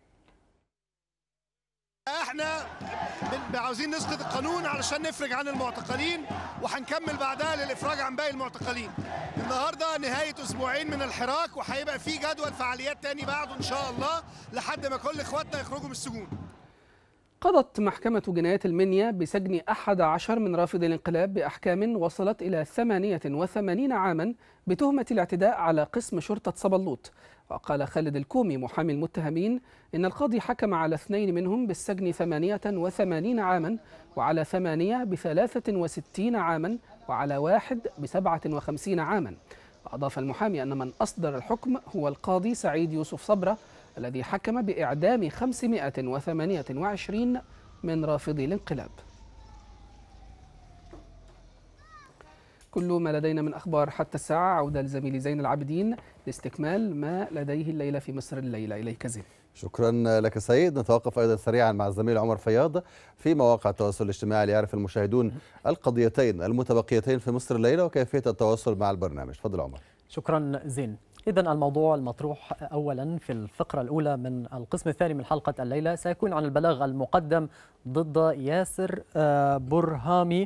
احنا عاوزين نسقط القانون علشان نفرج عن المعتقلين، وهنكمل بعدها للإفراج عن باقي المعتقلين. النهارده نهاية أسبوعين من الحراك، وهيبقى في جدول فعاليات تاني بعده إن شاء الله لحد ما كل إخواتنا يخرجوا من السجون. قضت محكمة جنايات المنيا بسجن 11 من رافضي الانقلاب بأحكام وصلت إلى 88 عاما بتهمة الاعتداء على قسم شرطة صبلوط. وقال خالد الكومي محامي المتهمين إن القاضي حكم على 2 منهم بالسجن 88 عاما، وعلى 8 ب63 عاما، وعلى 1 ب57 عاما. وأضاف المحامي أن من أصدر الحكم هو القاضي سعيد يوسف صبرة الذي حكم بإعدام 528 من رافضي الانقلاب. كل ما لدينا من أخبار حتى الساعة. عودة لزميلي زين العابدين لاستكمال ما لديه الليلة في مصر الليلة. إليك زين. شكرا لك سيد. نتوقف أيضا سريعا مع الزميل عمر فياض في مواقع التواصل الاجتماعي ليعرف المشاهدون القضيتين المتبقيتين في مصر الليلة وكيفية التواصل مع البرنامج. تفضل عمر. شكرا زين. إذا الموضوع المطروح أولا في الفقرة الأولى من القسم الثاني من حلقة الليلة سيكون عن البلاغ المقدم ضد ياسر برهامي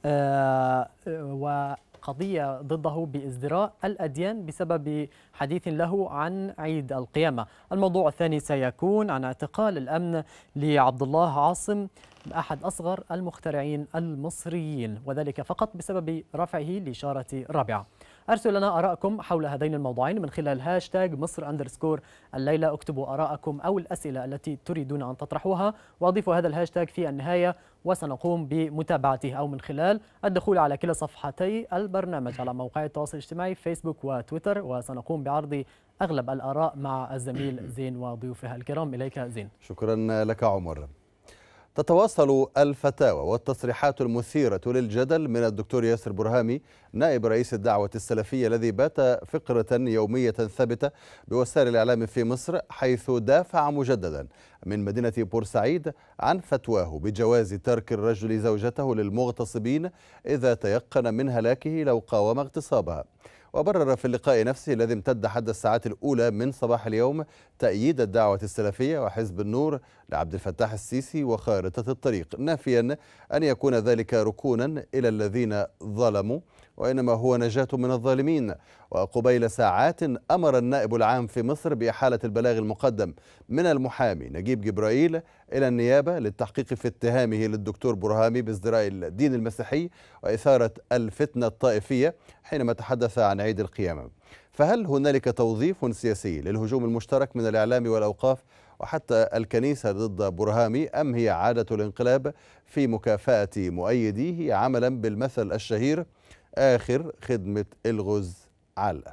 وقضية ضده بازدراء الأديان بسبب حديث له عن عيد القيامة. الموضوع الثاني سيكون عن اعتقال الأمن لعبد الله عاصم أحد أصغر المخترعين المصريين، وذلك فقط بسبب رفعه لإشارة رابعة. أرسلوا لنا آراءكم حول هذين الموضوعين من خلال هاشتاج مصر_. الليلة اكتبوا آراءكم أو الأسئلة التي تريدون أن تطرحوها وأضيفوا هذا الهاشتاج في النهاية وسنقوم بمتابعته، أو من خلال الدخول على كلا صفحتي البرنامج على موقع التواصل الاجتماعي فيسبوك وتويتر، وسنقوم بعرض أغلب الآراء مع الزميل زين وضيوفها الكرام. إليك زين. شكرا لك عمر. تتواصل الفتاوى والتصريحات المثيرة للجدل من الدكتور ياسر برهامي نائب رئيس الدعوة السلفية الذي بات فقرة يومية ثابتة بوسائل الإعلام في مصر، حيث دافع مجددا من مدينة بورسعيد عن فتواه بجواز ترك الرجل زوجته للمغتصبين إذا تيقن من هلاكه لو قاوم اغتصابها. وبرر في اللقاء نفسه الذي امتد حتى الساعات الأولى من صباح اليوم تأييد الدعوة السلفية وحزب النور لعبد الفتاح السيسي وخارطة الطريق، نافيا أن يكون ذلك ركونا إلى الذين ظلموا، وإنما هو نجاة من الظالمين. وقبيل ساعات أمر النائب العام في مصر بإحالة البلاغ المقدم من المحامي نجيب جبرائيل إلى النيابة للتحقيق في اتهامه للدكتور برهامي بازدراء الدين المسيحي وإثارة الفتنة الطائفية حينما تحدث عن عيد القيامة. فهل هنالك توظيف سياسي للهجوم المشترك من الإعلام والأوقاف وحتى الكنيسة ضد برهامي، أم هي عادة الانقلاب في مكافأة مؤيديه عملا بالمثل الشهير آخر خدمة الغز علة؟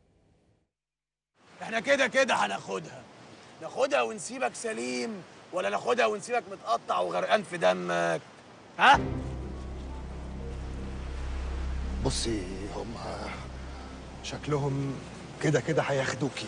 احنا كده هناخدها ونسيبك سليم، ولا ناخدها ونسيبك متقطع وغرقان في دمك؟ ها؟ بصي، هم شكلهم كده هياخدوكي،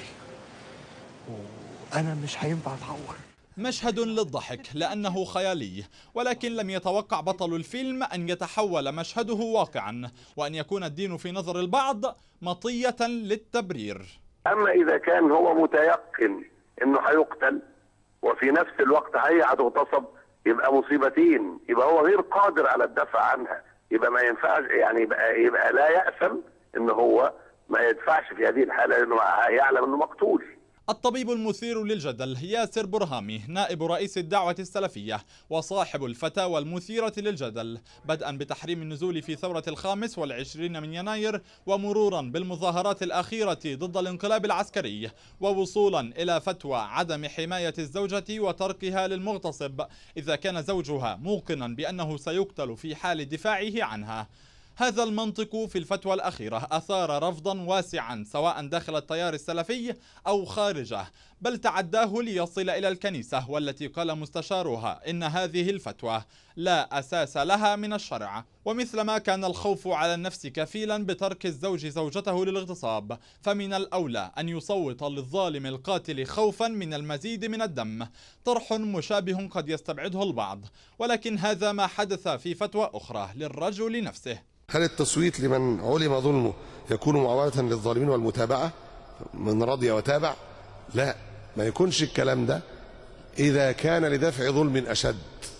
وانا مش هينفع اتعور. مشهد للضحك لأنه خيالي، ولكن لم يتوقع بطل الفيلم أن يتحول مشهده واقعا، وأن يكون الدين في نظر البعض مطية للتبرير. أما إذا كان هو متيقن أنه هيقتل وفي نفس الوقت هيغتصب، يبقى مصيبتين، يبقى هو غير قادر على الدفع عنها، يبقى ما ينفعش، يعني يبقى لا يأثم أنه هو ما يدفعش في هذه الحالة لأنه يعلم أنه مقتول. الطبيب المثير للجدل ياسر برهامي نائب رئيس الدعوة السلفية وصاحب الفتاوى المثيرة للجدل، بدءا بتحريم النزول في ثورة 25 من يناير، ومرورا بالمظاهرات الأخيرة ضد الانقلاب العسكري، ووصولا إلى فتوى عدم حماية الزوجة وتركها للمغتصب إذا كان زوجها موقنا بأنه سيقتل في حال دفاعه عنها. هذا المنطق في الفتوى الأخيرة أثار رفضا واسعا سواء داخل التيار السلفي أو خارجه، بل تعداه ليصل إلى الكنيسة، والتي قال مستشارها إن هذه الفتوى لا أساس لها من الشرع. ومثلما كان الخوف على النفس كفيلا بترك الزوج زوجته للاغتصاب، فمن الأولى أن يصوت للظالم القاتل خوفا من المزيد من الدم. طرح مشابه قد يستبعده البعض، ولكن هذا ما حدث في فتوى أخرى للرجل نفسه. هل التصويت لمن علم ظلمه يكون معاونة للظالمين والمتابعة من رضي وتابع؟ لا، ما يكونش الكلام ده إذا كان لدفع ظلم أشد،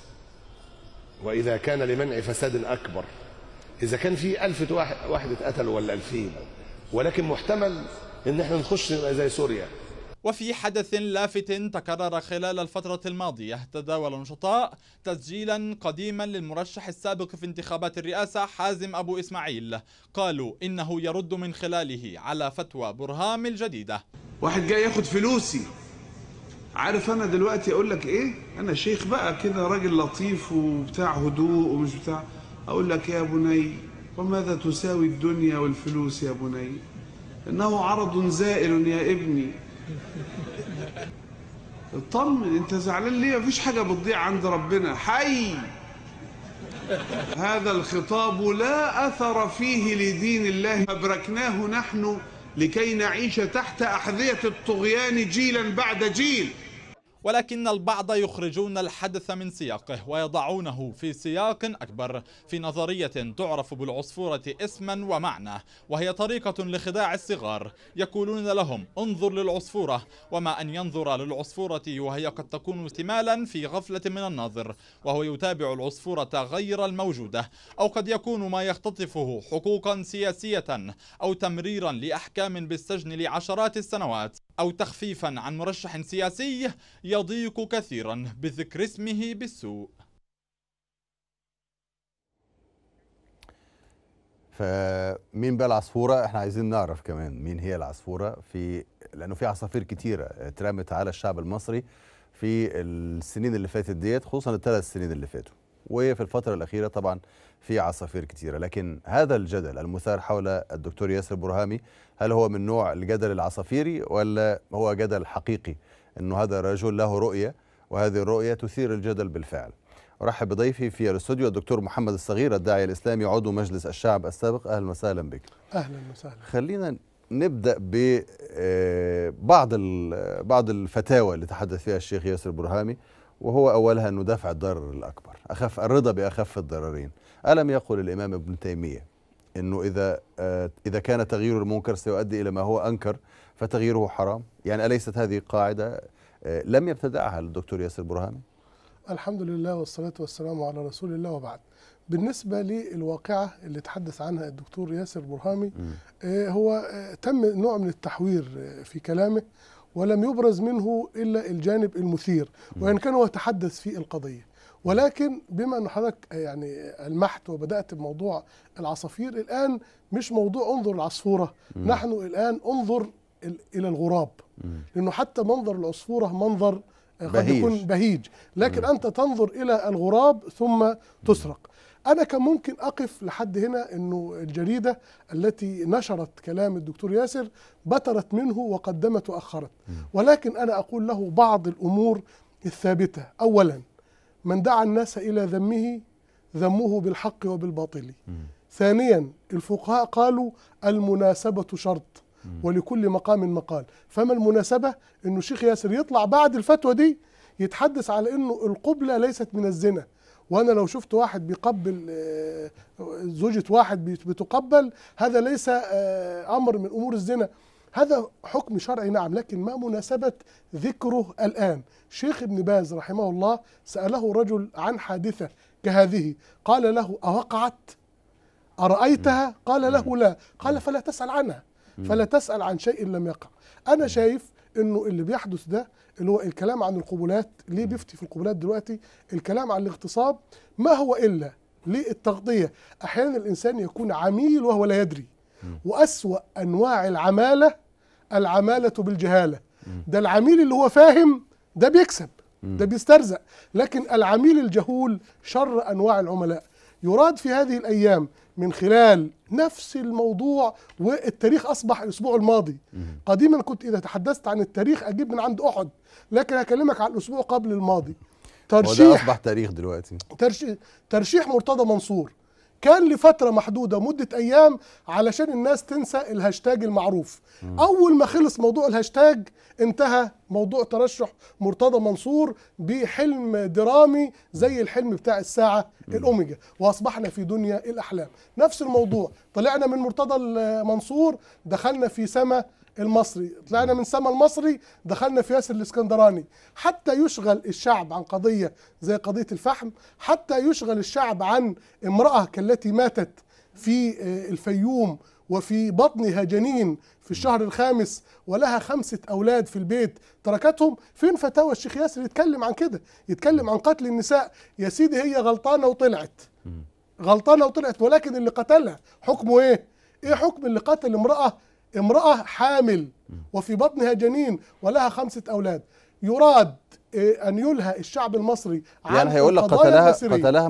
وإذا كان لمنع فساد أكبر. إذا كان في 1000 واحد اتقتلوا ولا 2000، ولكن محتمل إن احنا نخش زي سوريا. وفي حدث لافت تكرر خلال الفترة الماضية، تداول نشطاء تسجيلا قديما للمرشح السابق في انتخابات الرئاسة حازم أبو إسماعيل، قالوا إنه يرد من خلاله على فتوى برهام الجديدة. واحد جاي ياخد فلوسي، عارف أنا دلوقتي أقول لك إيه؟ أنا شيخ بقى كده، راجل لطيف وبتاع هدوء ومش بتاع، أقول لك يا بني وماذا تساوي الدنيا والفلوس يا بني؟ إنه عرض زائل يا ابني. اطمن، انت زعلان ليه؟ مفيش حاجه بتضيع عند ربنا، حي. هذا الخطاب لا اثر فيه لدين الله، ابركناه نحن لكي نعيش تحت احذيه الطغيان جيلا بعد جيل. ولكن البعض يخرجون الحدث من سياقه ويضعونه في سياق أكبر، في نظرية تعرف بالعصفورة اسما ومعنى، وهي طريقة لخداع الصغار. يقولون لهم انظر للعصفورة، وما أن ينظر للعصفورة وهي قد تكون احتمالا في غفلة من الناظر، وهو يتابع العصفورة غير الموجودة، أو قد يكون ما يختطفه حقوقا سياسية أو تمريرا لأحكام بالسجن لعشرات السنوات، أو تخفيفا عن مرشح سياسي يضيق كثيرا بذكر اسمه بالسوء. فمين بقى العصفورة؟ احنا عايزين نعرف كمان مين هي العصفورة، لأنه في عصافير كتيرة اترمت على الشعب المصري في السنين اللي فاتت ديت، خصوصا الثلاث سنين اللي فاتوا، وفي الفترة الأخيرة طبعا في عصافير كتيرة. لكن هذا الجدل المثار حول الدكتور ياسر برهامي، هل هو من نوع الجدل العصافيري ولا هو جدل حقيقي انه هذا الرجل له رؤية وهذه الرؤية تثير الجدل بالفعل؟ أرحب بضيفي في الاستوديو الدكتور محمد الصغير، الداعية الإسلامي، عضو مجلس الشعب السابق. أهلا وسهلا بك. أهلا وسهلا. خلينا نبدأ بعض الفتاوى اللي تحدث فيها الشيخ ياسر برهامي، وهو أولها أنه دفع الضرر الأكبر، الرضا بأخف الضررين. ألم يقل الإمام ابن تيمية أنه إذا كان تغيير المنكر سيؤدي إلى ما هو أنكر فتغييره حرام؟ يعني أليست هذه قاعدة لم يبتدعها الدكتور ياسر برهامي؟ الحمد لله والصلاة والسلام على رسول الله، وبعد. بالنسبة للواقعة اللي تحدث عنها الدكتور ياسر برهامي، هو تم نوع من التحوير في كلامه، ولم يبرز منه إلا الجانب المثير، وإن كان هو تحدث في القضية. ولكن بما أن حضرتك يعني المحت وبدأت بموضوع العصافير، الآن مش موضوع انظر العصفورة، نحن الآن انظر إلى الغراب، لأنه حتى منظر العصفورة منظر قد يكون بهيج، لكن أنت تنظر إلى الغراب ثم تسرق. أنا كان ممكن أقف لحد هنا، أنه الجريدة التي نشرت كلام الدكتور ياسر بترت منه وقدمت وأخرت، ولكن أنا أقول له بعض الأمور الثابتة. أولا، من دعا الناس إلى ذمه بالحق وبالباطل. ثانيا، الفقهاء قالوا المناسبة شرط ولكل مقام مقال. فما المناسبة؟ أنه الشيخ ياسر يطلع بعد الفتوى دي يتحدث على أنه القبلة ليست من الزنا، وأنا لو شفت واحد بيقبل زوجة واحد بتقبل، هذا ليس أمر من أمور الزنا، هذا حكم شرعي نعم، لكن ما مناسبة ذكره الآن؟ شيخ ابن باز رحمه الله سأله رجل عن حادثة كهذه، قال له أوقعت؟ أرأيتها؟ قال له لا. قال فلا تسأل عنها، فلا تسأل عن شيء لم يقع. أنا شايف إنه اللي بيحدث ده اللي هو الكلام عن القبلات، ليه بيفتي في القبلات دلوقتي؟ الكلام عن الاغتصاب ما هو إلا للتغطية. أحيانا الإنسان يكون عميل وهو لا يدري، وأسوأ أنواع العمالة بالجهالة. ده العميل اللي هو فاهم ده بيكسب، ده بيسترزق، لكن العميل الجهول شر أنواع العملاء. يراد في هذه الأيام من خلال نفس الموضوع، والتاريخ أصبح الأسبوع الماضي. قديما كنت إذا تحدثت عن التاريخ أجيب من عند أحد، لكن هكلمك عن الأسبوع قبل الماضي. وده أصبح تاريخ دلوقتي. ترشيح مرتضى منصور كان لفترة محدودة مدة أيام علشان الناس تنسى الهاشتاج المعروف. أول ما خلص موضوع الهاشتاج انتهى موضوع ترشح مرتضى منصور بحلم درامي زي الحلم بتاع الساعة الأوميجا، وأصبحنا في دنيا الأحلام. نفس الموضوع، طلعنا من مرتضى منصور دخلنا في سما المصري، طلعنا من سما المصري دخلنا في ياسر الاسكندراني، حتى يشغل الشعب عن قضية زي قضية الفحم، حتى يشغل الشعب عن امرأة كالتي ماتت في الفيوم وفي بطنها جنين في الشهر الخامس ولها 5 أولاد في البيت تركتهم. فين فتاوى الشيخ ياسر يتكلم عن كده؟ يتكلم عن قتل النساء. يا سيدي هي غلطانة وطلعت، ولكن اللي قتلها حكمه ايه؟ ايه حكم اللي قتل امرأة حامل وفي بطنها جنين ولها 5 أولاد؟ يراد أن يلهى الشعب المصري عن يعني هيقول لك قتلها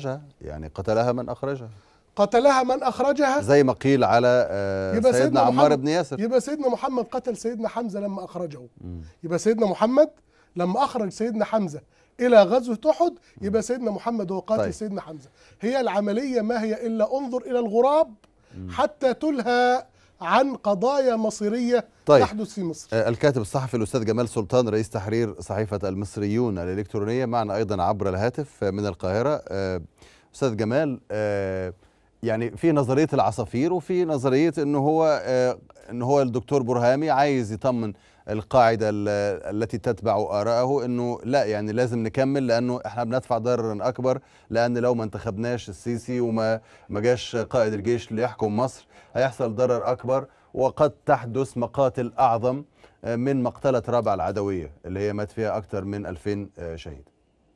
من أخرجها زي ما قيل على سيدنا عمار بن ياسر. يبقى سيدنا محمد قتل سيدنا حمزة لما أخرجه. يبقى سيدنا محمد لما أخرج سيدنا حمزة إلى غزوة أحد، يبقى سيدنا محمد هو قاتل سيدنا حمزة. هي العملية ما هي إلا انظر إلى الغراب حتى تلهى عن قضايا مصيرية تحدث في مصر. الكاتب الصحفي الأستاذ جمال سلطان رئيس تحرير صحيفة المصريون الإلكترونية معنا أيضا عبر الهاتف من القاهرة. أستاذ جمال، يعني في نظرية العصافير وفي نظرية إنه هو الدكتور برهامي عايز يطمن القاعدة التي تتبع آراءه إنه لا، يعني لازم نكمل لأنه إحنا بندفع ضررا أكبر، لأن لو ما انتخبناش السيسي وما جاش قائد الجيش اللي يحكم مصر هيحصل ضرر أكبر، وقد تحدث مقاتل أعظم من مقتلة رابعة العدوية اللي هي مات فيها أكثر من 2000 شهيد.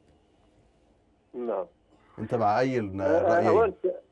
نعم. أنت مع أي رأيين؟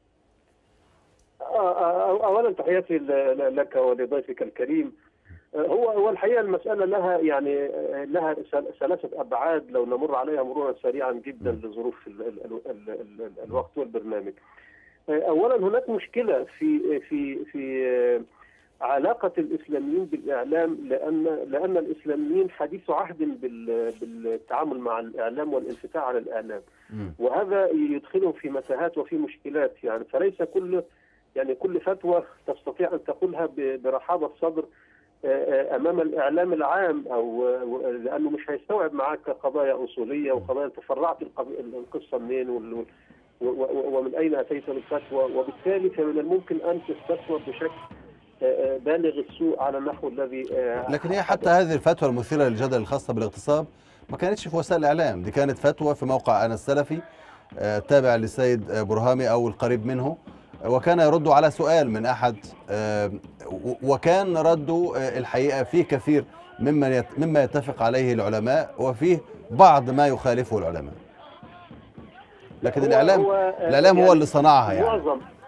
أولا تحياتي لك ولضيفك الكريم. هو الحقيقة المسألة لها ثلاثة أبعاد لو نمر عليها مرورا سريعا جدا لظروف الوقت والبرنامج. أولا هناك مشكلة في علاقة الإسلاميين بالإعلام، لأن الإسلاميين حديث عهد بالتعامل مع الإعلام والانفتاح على الإعلام، وهذا يدخلهم في متاهات وفي مشكلات. يعني فليس كل فتوى تستطيع أن تقولها برحابة الصدر أمام الإعلام العام، أو لأنه مش هيستوعب معك قضايا أصولية وقضايا تفرعت القصة منين ومن أين أتيت للفتوى، وبالتالي فمن الممكن أن تستثمر بشكل بالغ السوء على النحو الذي لكن هي حتى هذه الفتوى المثيرة للجدل الخاصة بالاغتصاب ما كانتش في وسائل الإعلام، دي كانت فتوى في موقع أنا السلفي تابع للسيد برهامي أو القريب منه، وكان يرد على سؤال من أحد، وكان رده الحقيقة فيه كثير مما يتفق عليه العلماء وفيه بعض ما يخالفه العلماء، لكن الإعلام هو اللي صنعها. يعني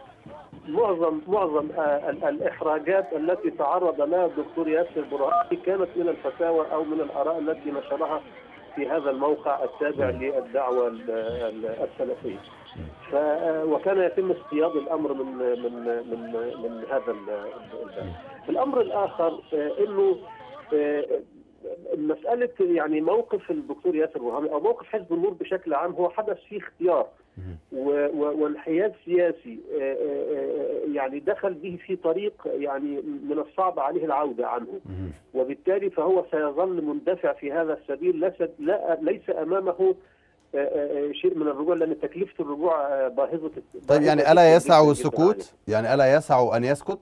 معظم الإحراجات التي تعرض لها الدكتور ياسر برهامي كانت من الفتاوى أو من الآراء التي نشرها في هذا الموقع التابع للدعوة السلفية. وكان يتم اصطياد الامر من هذا الباب. الامر الاخر انه مساله يعني موقف الدكتور ياسر برهامي او موقف حزب النور بشكل عام هو حدث فيه اختيار وانحياز سياسي يعني دخل به في طريق يعني من الصعب عليه العوده عنه، وبالتالي فهو سيظل مندفع في هذا السبيل، ليس امامه شيء من الرجوع، لأن تكلفة الرجوع باهظة. طيب يعني ألا يسع السكوت؟ يعني ألا يسع أن يسكت؟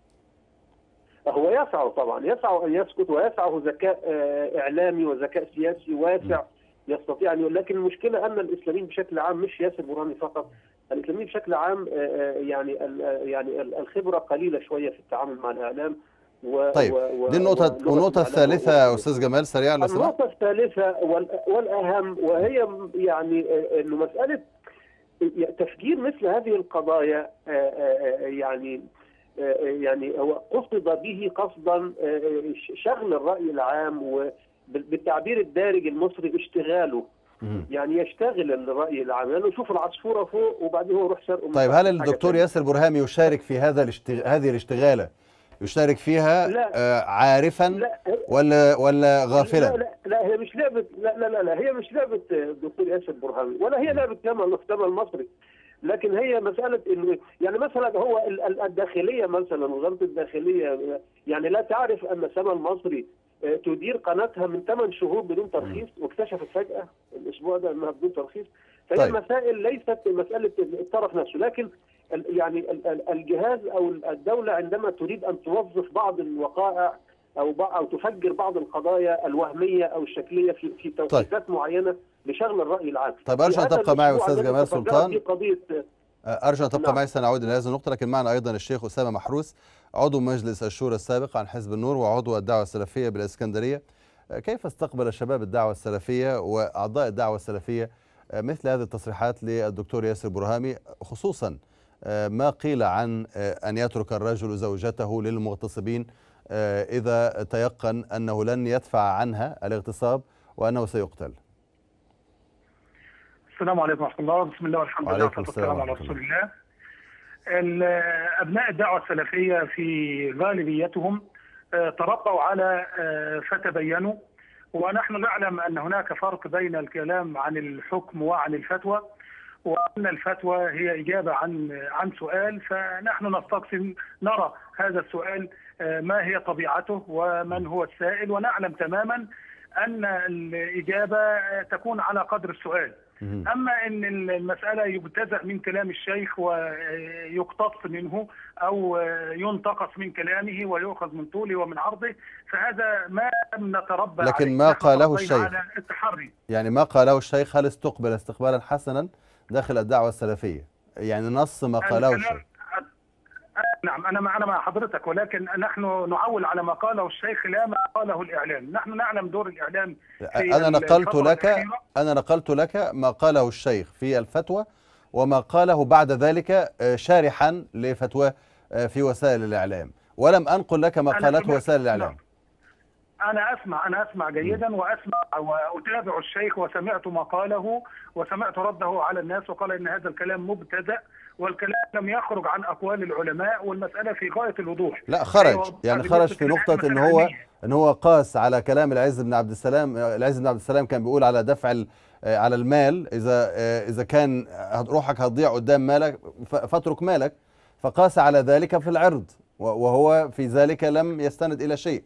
هو يسع طبعا، يسع أن يسكت، ويسعه ذكاء إعلامي وذكاء سياسي واسع يستطيع أن يقول. لكن المشكلة أن الإسلاميين بشكل عام، مش ياسر برهامي فقط، الإسلاميين بشكل عام يعني الخبرة قليلة شوية في التعامل مع الإعلام. طيب دي النقطة الثالثة أستاذ جمال سريعا لو سمحت. النقطة الثالثة والأهم وهي يعني إنه مسألة تفجير مثل هذه القضايا يعني هو قصد به قصدا شغل الرأي العام، وبالتعبير الدارج المصري اشتغاله. يعني يشتغل الرأي العام، لأنه يشوف العصفورة فوق وبعدين هو يروح سرقه. طيب هل الدكتور ياسر برهامي يشارك في هذه الاشتغالة؟ يشارك فيها عارفا ولا غافلا؟ لا هي مش لعبة، لا هي مش لعبة الدكتور ياسر برهامي، ولا هي لعبة جمال المصري، لكن هي مسألة انه يعني مثلا هو الداخلية مثلا، وزارة الداخلية يعني لا تعرف ان سما المصري تدير قناتها من 8 شهور بدون ترخيص، واكتشفت فجأة الاسبوع ده انها بدون ترخيص. فهي المسائل ليست مسألة الطرف نفسه، لكن يعني الجهاز او الدولة عندما تريد ان توظف بعض الوقائع او تفجر بعض القضايا الوهمية او الشكلية في توقيتات معينة لشغل الرأي العام. طيب أرجو أن تبقى معي أستاذ جمال سلطان. أرجو أن تبقى معي، سنعود إلى هذه النقطة، لكن معنا أيضا الشيخ أسامة محروس عضو مجلس الشورى السابق عن حزب النور وعضو الدعوة السلفية بالإسكندرية. كيف استقبل شباب الدعوة السلفية وأعضاء الدعوة السلفية مثل هذه التصريحات للدكتور ياسر برهامي، خصوصا ما قيل عن أن يترك الرجل زوجته للمغتصبين إذا تيقن أنه لن يدفع عنها الاغتصاب وأنه سيقتل؟ السلام عليكم ورحمة الله، بسم الله والحمد لله والسلام على رسول الله. أبناء الدعوة السلفية في غالبيتهم تربوا على فتبينوا، ونحن نعلم أن هناك فرق بين الكلام عن الحكم وعن الفتوى، وأن الفتوى هي إجابة عن سؤال، فنحن نستقسم نرى هذا السؤال ما هي طبيعته ومن هو السائل، ونعلم تماما أن الإجابة تكون على قدر السؤال. أما أن المسألة يبتزأ من كلام الشيخ ويقتص منه أو ينتقص من كلامه ويؤخذ من طوله ومن عرضه، فهذا ما لم نتربى عليه. لكن ما قاله الشيخ على التحري. يعني ما قاله الشيخ هل استقبل استقبالا حسنا داخل الدعوة السلفية؟ يعني نص ما قاله الشيخ. نعم، أنا مع حضرتك، ولكن نحن نعول على ما قاله الشيخ لا ما قاله الإعلام. نحن نعلم دور الإعلام في أنا نقلت لك ما قاله الشيخ في الفتوى وما قاله بعد ذلك شارحا لفتوى في وسائل الإعلام، ولم أنقل لك ما قالته وسائل الإعلام. أنا أسمع جيدا وأسمع وأتابع الشيخ، وسمعت ما قاله وسمعت رده على الناس، وقال إن هذا الكلام مبتدأ والكلام لم يخرج عن أقوال العلماء، والمسألة في غاية الوضوح. لا خرج، يعني خرج في نقطة إن هو قاس على كلام العز بن عبد السلام. العز بن عبد السلام كان بيقول على دفع على المال، إذا كان روحك هتضيع قدام مالك فاترك مالك، فقاس على ذلك في العرض، وهو في ذلك لم يستند إلى شيء.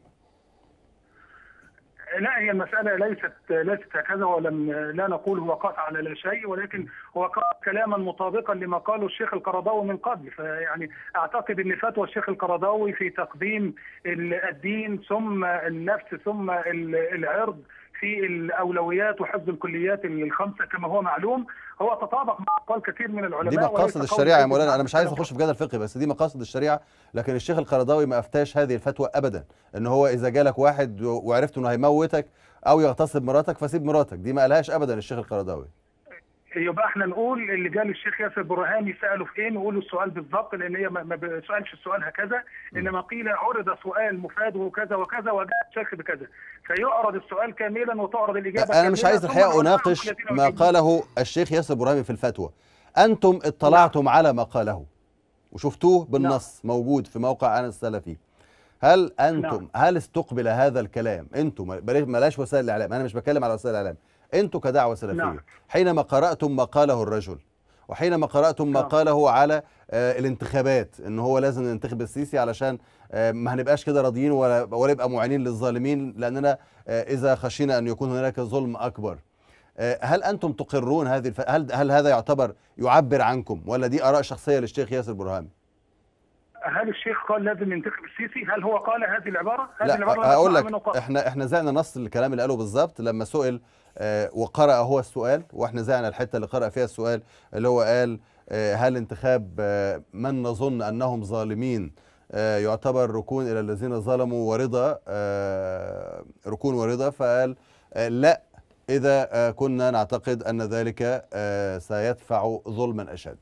لا، هي المسألة ليست هكذا، لا نقول هو قاس على لا شيء، ولكن هو قال كلاما مطابقا لما قاله الشيخ القرضاوي من قبل. فيعني أعتقد أن فتوى الشيخ القرضاوي في تقديم الدين ثم النفس ثم العرض في الأولويات وحفظ الكليات الخمسة كما هو معلوم، هو تطابق مع أقوال كثير من العلماء. دي مقاصد الشريعة يا مولانا، أنا مش عايز أخش في جدل فقهي، بس دي مقاصد الشريعة. لكن الشيخ القرضاوي ما أفتاش هذه الفتوى أبدا، إن هو إذا جالك واحد وعرفت إنه هيموتك أو يغتصب مراتك فسيب مراتك، دي ما قالهاش أبدا الشيخ القرضاوي. يبقى احنا نقول اللي جال الشيخ ياسر برهامي سأله في ايه، نقول السؤال بالضبط، لان هي ما بيسالش السؤال هكذا، انما قيل عرض سؤال مفاده كذا وكذا وجاء الشيخ بكذا، فيعرض السؤال كاملا وتعرض الاجابه. انا مش عايز الحقيقه اناقش ما قاله الشيخ ياسر برهامي في الفتوى. انتم اطلعتم على ما قاله وشفتوه بالنص موجود في موقع أنا السلفي. هل انتم هل استقبل هذا الكلام انتم، بلاش وسائل الاعلام، انا مش بتكلم على وسائل الاعلام، انتوا كدعوة سلفية حينما قرأتم ما قاله الرجل وحينما قرأتم ما قاله على الانتخابات، ان هو لازم ننتخب السيسي علشان ما هنبقاش كده راضيين ولا يبقى معينين للظالمين، لاننا اذا خشينا ان يكون هناك ظلم اكبر. هل انتم تقرون هذه هل هذا يعبر عنكم، ولا دي اراء شخصية للشيخ ياسر برهامي؟ هل الشيخ قال لازم ننتخب السيسي؟ هل هو قال هذه العبارة؟ لا، هقول لك، احنا زعنا نص الكلام اللي قاله بالظبط لما سئل وقرأ هو السؤال، واحنا زعنا الحتة اللي قرأ فيها السؤال اللي هو قال هل انتخاب من نظن انهم ظالمين يعتبر ركون الى الذين ظلموا ورضا، ركون ورضا، فقال لا، اذا كنا نعتقد ان ذلك سيدفع ظلما اشد.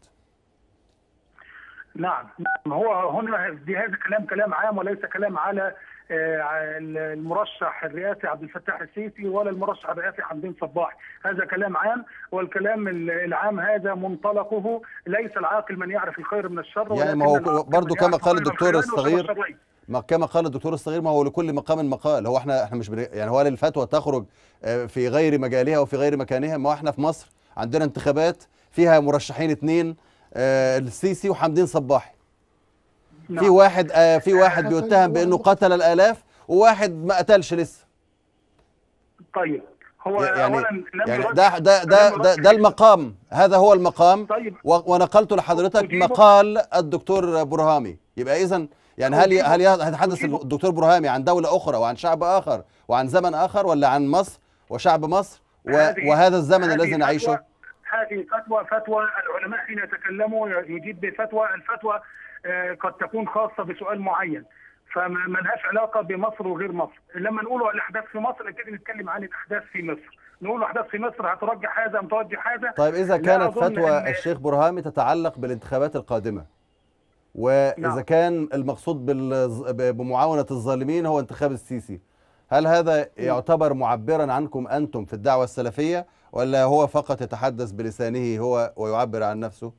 نعم، هو هنا هذا كلام عام وليس كلام على المرشح الرئاسي عبد الفتاح السيسي ولا المرشح الرئاسي حمدين صباحي، هذا كلام عام، والكلام العام هذا منطلقه ليس العاقل من يعرف الخير من الشر. يعني ما هو برضه كما قال الدكتور الصغير، كما قال الدكتور الصغير، ما هو لكل مقام مقال. هو احنا مش يعني هو الفتوى تخرج في غير مجالها وفي غير مكانها. ما احنا في مصر عندنا انتخابات فيها مرشحين 2، السيسي وحمدين صباحي. في واحد بيتهم بانه قتل الالاف وواحد ما قتلش لسه. طيب هو يعني ده المقام، هذا هو المقام. طيب ونقلت لحضرتك مقال الدكتور برهامي. يبقى اذا يعني هل يتحدث الدكتور برهامي عن دولة أخرى وعن شعب آخر وعن زمن آخر، ولا عن مصر وشعب مصر وهذا الزمن الذي نعيشه؟ هذه فتوى العلماء حين يتكلموا يجيب بفتوى، الفتوى قد تكون خاصة بسؤال معين، فما لهاش علاقة بمصر وغير مصر. لما نقولوا الأحداث في مصر نبتدي نتكلم عن الأحداث في مصر، نقول أحداث في مصر هترجح هذا مترجح هذا. طيب إذا كانت فتوى الشيخ برهامي تتعلق بالانتخابات القادمة، وإذا كان المقصود بمعاونة الظالمين هو انتخاب السيسي، هل هذا يعتبر معبرا عنكم أنتم في الدعوة السلفية، ولا هو فقط يتحدث بلسانه هو ويعبر عن نفسه؟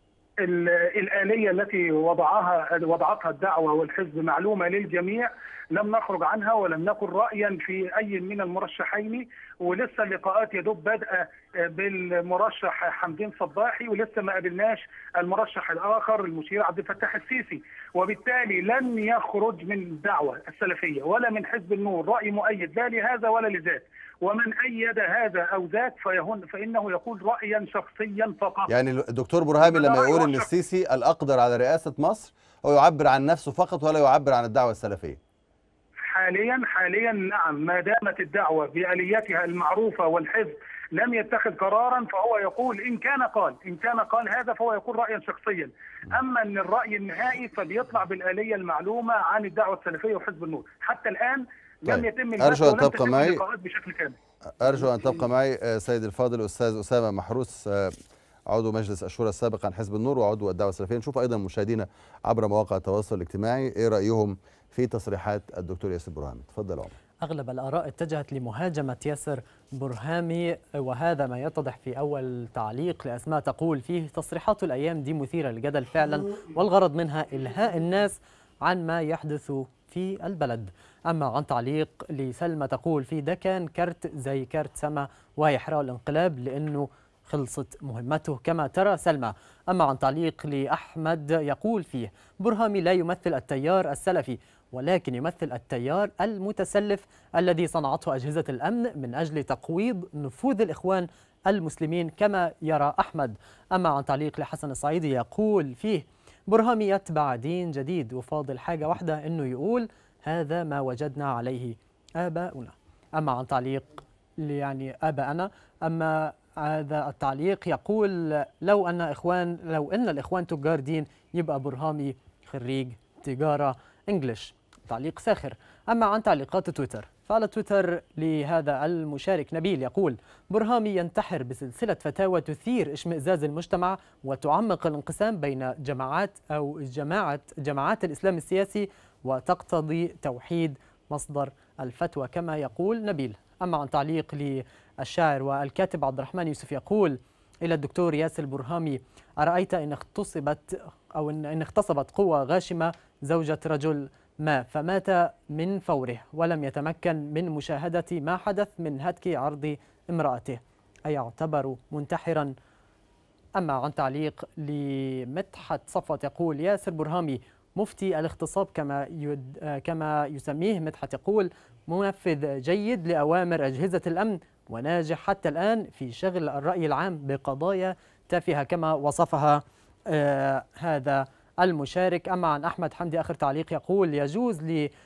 الآلية التي وضعتها الدعوة والحزب معلومة للجميع، لم نخرج عنها ولم نكن رأيا في أي من المرشحين، ولسه اللقاءات يدوب بادئة بالمرشح حمدين صباحي، ولسه ما قابلناش المرشح الآخر المشير عبد الفتاح السيسي، وبالتالي لن يخرج من الدعوة السلفية ولا من حزب النور رأي مؤيد لا لهذا ولا لذاك، ومن أيد هذا أو ذاك فإنه يقول رأيا شخصيا فقط. يعني الدكتور برهامي لما يقول ان السيسي الأقدر على رئاسة مصر هو يعبر عن نفسه فقط ولا يعبر عن الدعوة السلفية؟ حاليا نعم، ما دامت الدعوة بآلياتها المعروفة والحزب لم يتخذ قرارا فهو يقول إن كان قال هذا فهو يقول رأيا شخصيا. أما أن الرأي النهائي فبيطلع بالآلية المعلومة عن الدعوة السلفية وحزب النور. حتى الآن لم يتم أرجو أن تبقى معي بشكل كامل. أرجو أن تبقى معي سيد الفاضل أستاذ أسامة محروس، عضو مجلس الشورى السابق عن حزب النور وعضو الدعوة السلفية. نشوف أيضا مشاهدينا عبر مواقع التواصل الاجتماعي إيه رأيهم في تصريحات الدكتور ياسر برهامي. تفضل عمر. أغلب الآراء اتجهت لمهاجمة ياسر برهامي، وهذا ما يتضح في أول تعليق لأسماء تقول فيه تصريحات الأيام دي مثيرة للجدل فعلا، والغرض منها إلهاء الناس عن ما يحدث في البلد. أما عن تعليق لسلمى تقول فيه ده كان كرت زي كرت سما وهيحرقوا الانقلاب لأنه خلصت مهمته كما ترى سلمى. أما عن تعليق لأحمد يقول فيه برهامي لا يمثل التيار السلفي ولكن يمثل التيار المتسلف الذي صنعته أجهزة الأمن من أجل تقويض نفوذ الإخوان المسلمين كما يرى أحمد. أما عن تعليق لحسن الصعيدي يقول فيه برهامي يتبع دين جديد وفاضل حاجة واحدة إنه يقول هذا ما وجدنا عليه آباؤنا. أما عن تعليق يعني آباءنا، أما هذا التعليق يقول لو أن الإخوان تجار دين يبقى برهامي خريج تجارة إنجليش. تعليق ساخر. أما عن تعليقات تويتر فعلى تويتر لهذا المشارك نبيل يقول برهامي ينتحر بسلسلة فتاوى تثير اشمئزاز المجتمع وتعمق الانقسام بين جماعات الإسلام السياسي وتقتضي توحيد مصدر الفتوى كما يقول نبيل. أما عن تعليق للشاعر والكاتب عبد الرحمن يوسف يقول إلى الدكتور ياسر برهامي أرأيت إن اغتصبت قوة غاشمة زوجة رجل ما فمات من فوره ولم يتمكن من مشاهدة ما حدث من هتك عرض امرأته أيعتبر منتحرا؟ أما عن تعليق لمدحت صفوت يقول ياسر برهامي مفتي الاغتصاب كما يسميه مدحت، يقول منفذ جيد لأوامر أجهزة الأمن وناجح حتى الآن في شغل الرأي العام بقضايا تافهة كما وصفها هذا المشارك. أما عن أحمد حمدي آخر تعليق يقول يجوز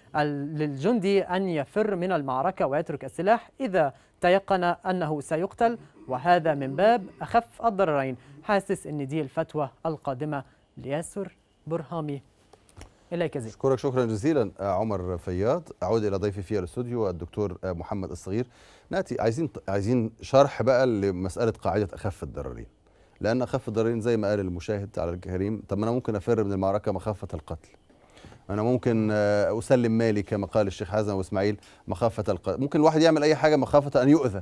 للجندي أن يفر من المعركة ويترك السلاح إذا تيقن أنه سيقتل، وهذا من باب أخف الضررين. حاسس أن دي الفتوى القادمة لياسر برهامي. إليك زين. أشكرك شكرا جزيلا عمر فياض. أعود إلى ضيفي في الاستوديو الدكتور محمد الصغير. نأتي عايزين شرح بقى لمسألة قاعدة أخف الضررين، لأن أخف الضررين زي ما قال المشاهد على الكريم، طب أنا ممكن أفر من المعركة مخافة القتل، أنا ممكن أسلم مالي كما قال الشيخ حازم وإسماعيل مخافة القتل، ممكن الواحد يعمل أي حاجة مخافة أن يؤذى.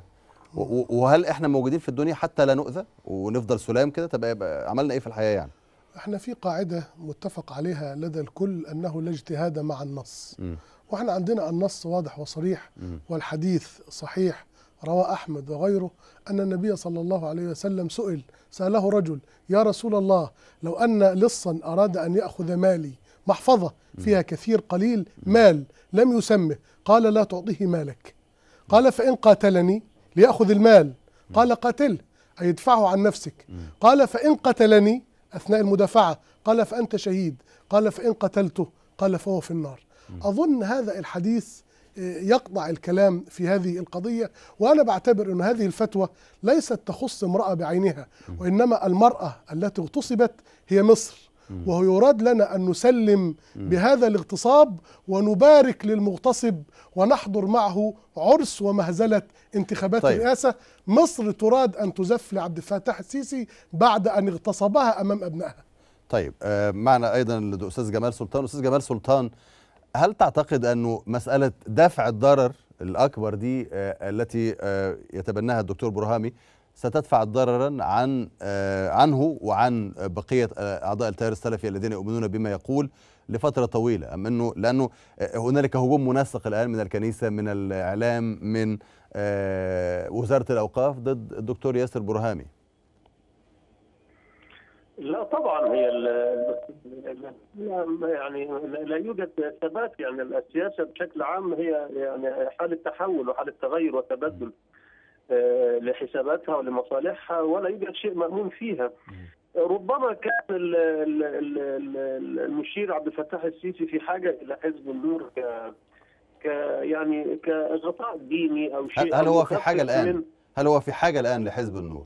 وهل إحنا موجودين في الدنيا حتى لا نؤذى ونفضل سلام كده؟ طب عملنا إيه في الحياة يعني؟ احنا في قاعدة متفق عليها لدى الكل أنه لا اجتهاد مع النص، واحنا عندنا النص واضح وصريح والحديث صحيح رواه أحمد وغيره أن النبي صلى الله عليه وسلم سأله رجل يا رسول الله لو أن لصا أراد أن يأخذ مالي محفظة فيها كثير قليل مال لم يسمه، قال لا تعطيه مالك. قال فإن قاتلني ليأخذ المال، قال قاتله أي ادفعه عن نفسك. قال فإن قتلني أثناء المدافعة، قال فأنت شهيد. قال فإن قتلته، قال فهو في النار. أظن هذا الحديث يقطع الكلام في هذه القضية، وأنا بعتبر أن هذه الفتوى ليست تخص امرأة بعينها، وإنما المرأة التي اغتصبت هي مصر، وهو يراد لنا أن نسلم بهذا الاغتصاب ونبارك للمغتصب ونحضر معه عرس ومهزلة انتخابات الرئاسة. مصر تراد أن تزف لعبد الفتاح السيسي بعد أن اغتصبها أمام أبنائها. طيب معنا أيضا الأستاذ جمال سلطان. أستاذ جمال سلطان، هل تعتقد أنه مسألة دفع الضرر الأكبر دي التي يتبناها الدكتور برهامي ستدفع ضررا عنه وعن بقية أعضاء التيار السلفي الذين يؤمنون بما يقول لفترة طويلة، أم أنه لأنه هنالك هجوم منسق الآن من الكنيسة، من الإعلام، من وزارة الأوقاف ضد الدكتور ياسر برهامي؟ لا طبعا، هي يعني لا يوجد ثبات. يعني السياسه بشكل عام هي يعني حاله تحول وحاله تغير وتبدل لحساباتها ولمصالحها، ولا يوجد شيء مأمون فيها. ربما كان المشير عبد الفتاح السيسي في حاجه الى حزب النور يعني كغطاء ديني او شيء. هل هو في حاجه الان؟ هل هو في حاجه الان لحزب النور؟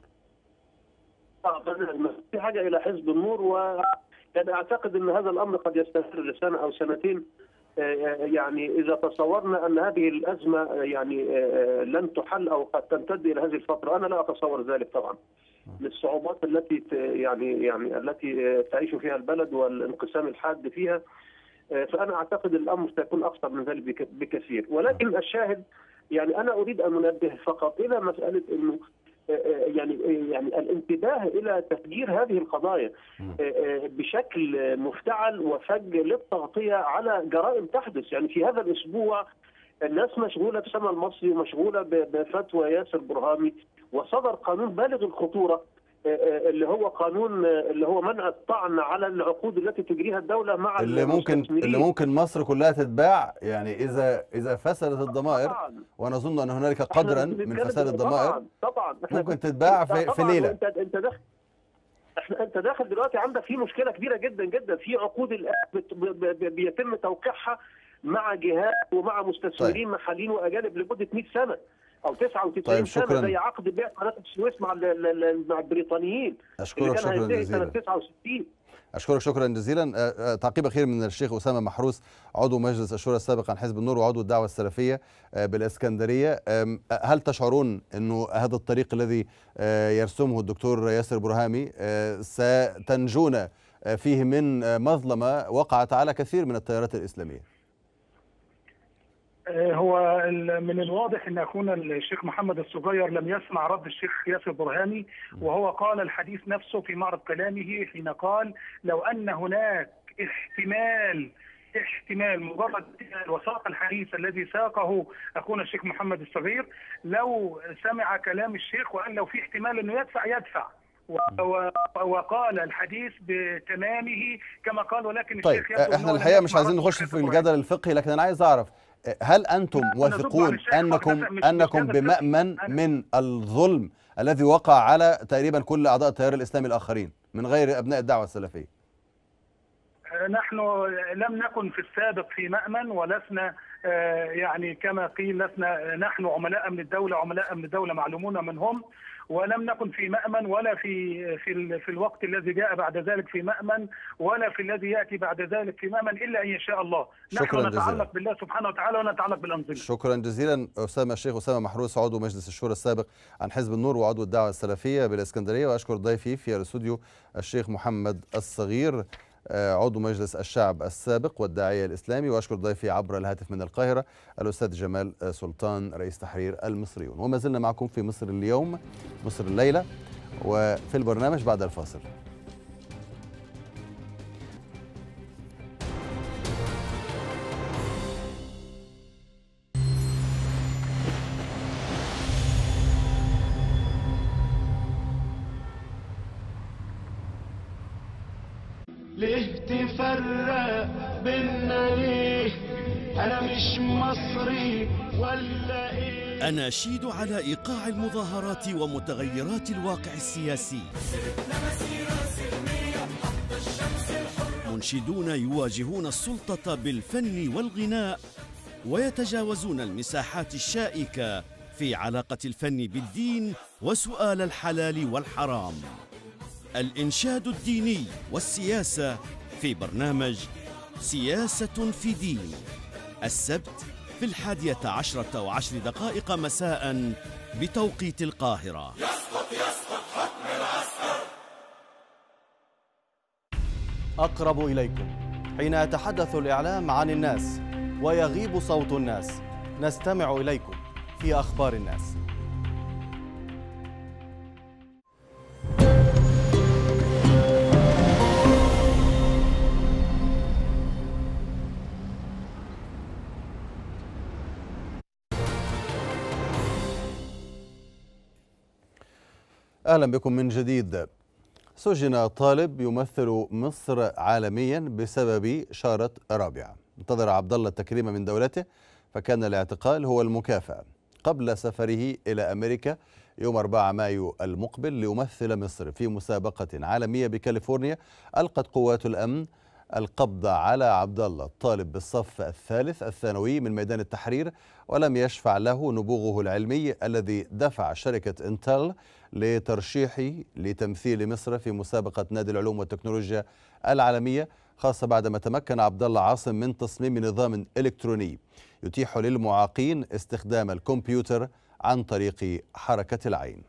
في حاجه الى حزب النور، وأنا اعتقد ان هذا الامر قد يستمر لسنه او سنتين. يعني اذا تصورنا ان هذه الازمه يعني لن تحل او قد تمتد الى هذه الفتره، انا لا اتصور ذلك طبعا، للصعوبات التي يعني التي تعيش فيها البلد والانقسام الحاد فيها. فانا اعتقد الامر سيكون اخطر من ذلك بكثير. ولكن الشاهد، يعني انا اريد ان انبه فقط الى مساله انه يعني الانتباه الى تفجير هذه القضايا بشكل مفتعل وفج للتغطيه على جرائم تحدث. يعني في هذا الاسبوع الناس مشغوله بسما المصري ومشغوله بفتوى ياسر برهامي، وصدر قانون بالغ الخطوره اللي هو قانون اللي هو منع الطعن على العقود التي تجريها الدوله مع اللي ممكن مصر كلها تتباع، يعني اذا فسدت الضمائر، ونظن ان هنالك قدرا من فساد الضمائر طبعا ممكن تتباع في ليله. انت داخل دلوقتي عندك في مشكله كبيره جدا جدا في عقود بيتم توقيعها مع جهات ومع مستثمرين محليين واجانب لمده 100 سنه او 99 سنه، زي عقد بيع قناه السويس مع البريطانيين. اشكرك شكرا جزيلا. سنه 69. اشكرك شكرا جزيلا. تعقيب اخير من الشيخ اسامه محروس، عضو مجلس الشورى السابق عن حزب النور وعضو الدعوه السلفيه بالاسكندريه. هل تشعرون انه هذا الطريق الذي يرسمه الدكتور ياسر برهامي ستنجون فيه من مظلمه وقعت على كثير من التيارات الاسلاميه؟ هو من الواضح ان اخونا الشيخ محمد الصغير لم يسمع رد الشيخ ياسر برهامي، وهو قال الحديث نفسه في معرض كلامه حين قال لو ان هناك احتمال مجرد وساق الحديث الذي ساقه اخونا الشيخ محمد الصغير، لو سمع كلام الشيخ وقال لو في احتمال انه يدفع وقال الحديث بتمامه كما قال. ولكن طيب احنا الحقيقه مش عايزين نخش في الجدل الفقهي، لكن انا عايز اعرف هل انتم واثقون انكم بمأمن من الظلم الذي وقع على تقريبا كل اعضاء التيار الاسلامي الاخرين من غير ابناء الدعوه السلفيه؟ نحن لم نكن في السابق في مأمن، ولسنا يعني كما قيل لسنا نحن عملاء من الدوله معلومون من هم، ولم نكن في مأمن ولا في الوقت الذي جاء بعد ذلك في مأمن، ولا في الذي يأتي بعد ذلك في مأمن إلا أن يشاء الله. نحن نتعلق بالله سبحانه وتعالى ونتعلق بالأنظمة. شكرا جزيلا. الشيخ أسامة محروس، عضو مجلس الشورى السابق عن حزب النور وعضو الدعوة السلفية بالإسكندرية، وأشكر ضيفي في الاستوديو الشيخ محمد الصغير، عضو مجلس الشعب السابق والداعية الإسلامي، وأشكر ضيفي عبر الهاتف من القاهرة الأستاذ جمال سلطان رئيس تحرير المصريون. وما زلنا معكم في مصر اليوم، مصر الليلة، وفي البرنامج بعد الفاصل. ليه تفرق بينا ليه؟ أنا مش مصري ولا إيه؟ أناشيد على إيقاع المظاهرات ومتغيرات الواقع السياسي. منشدون يواجهون السلطة بالفن والغناء، ويتجاوزون المساحات الشائكة في علاقة الفن بالدين وسؤال الحلال والحرام. الإنشاد الديني والسياسة في برنامج سياسة في دين، السبت في 11:10 مساء بتوقيت القاهرة. يسقط حكم العسكر. أقرب إليكم حين يتحدث الإعلام عن الناس ويغيب صوت الناس، نستمع إليكم في أخبار الناس. أهلا بكم من جديد. سجن طالب يمثل مصر عالميا بسبب شارة رابعة. انتظر عبد الله التكريم من دولته، فكان الاعتقال هو المكافأة قبل سفره إلى أمريكا يوم 4 مايو المقبل ليمثل مصر في مسابقة عالمية بكاليفورنيا. ألقت قوات الأمن القبض على عبد الله الطالب بالصف الثالث الثانوي من ميدان التحرير، ولم يشفع له نبوغه العلمي الذي دفع شركة انتل لترشيحه لتمثيل مصر في مسابقة نادي العلوم والتكنولوجيا العالمية، خاصة بعدما تمكن عبد الله عاصم من تصميم نظام إلكتروني يتيح للمعاقين استخدام الكمبيوتر عن طريق حركة العين.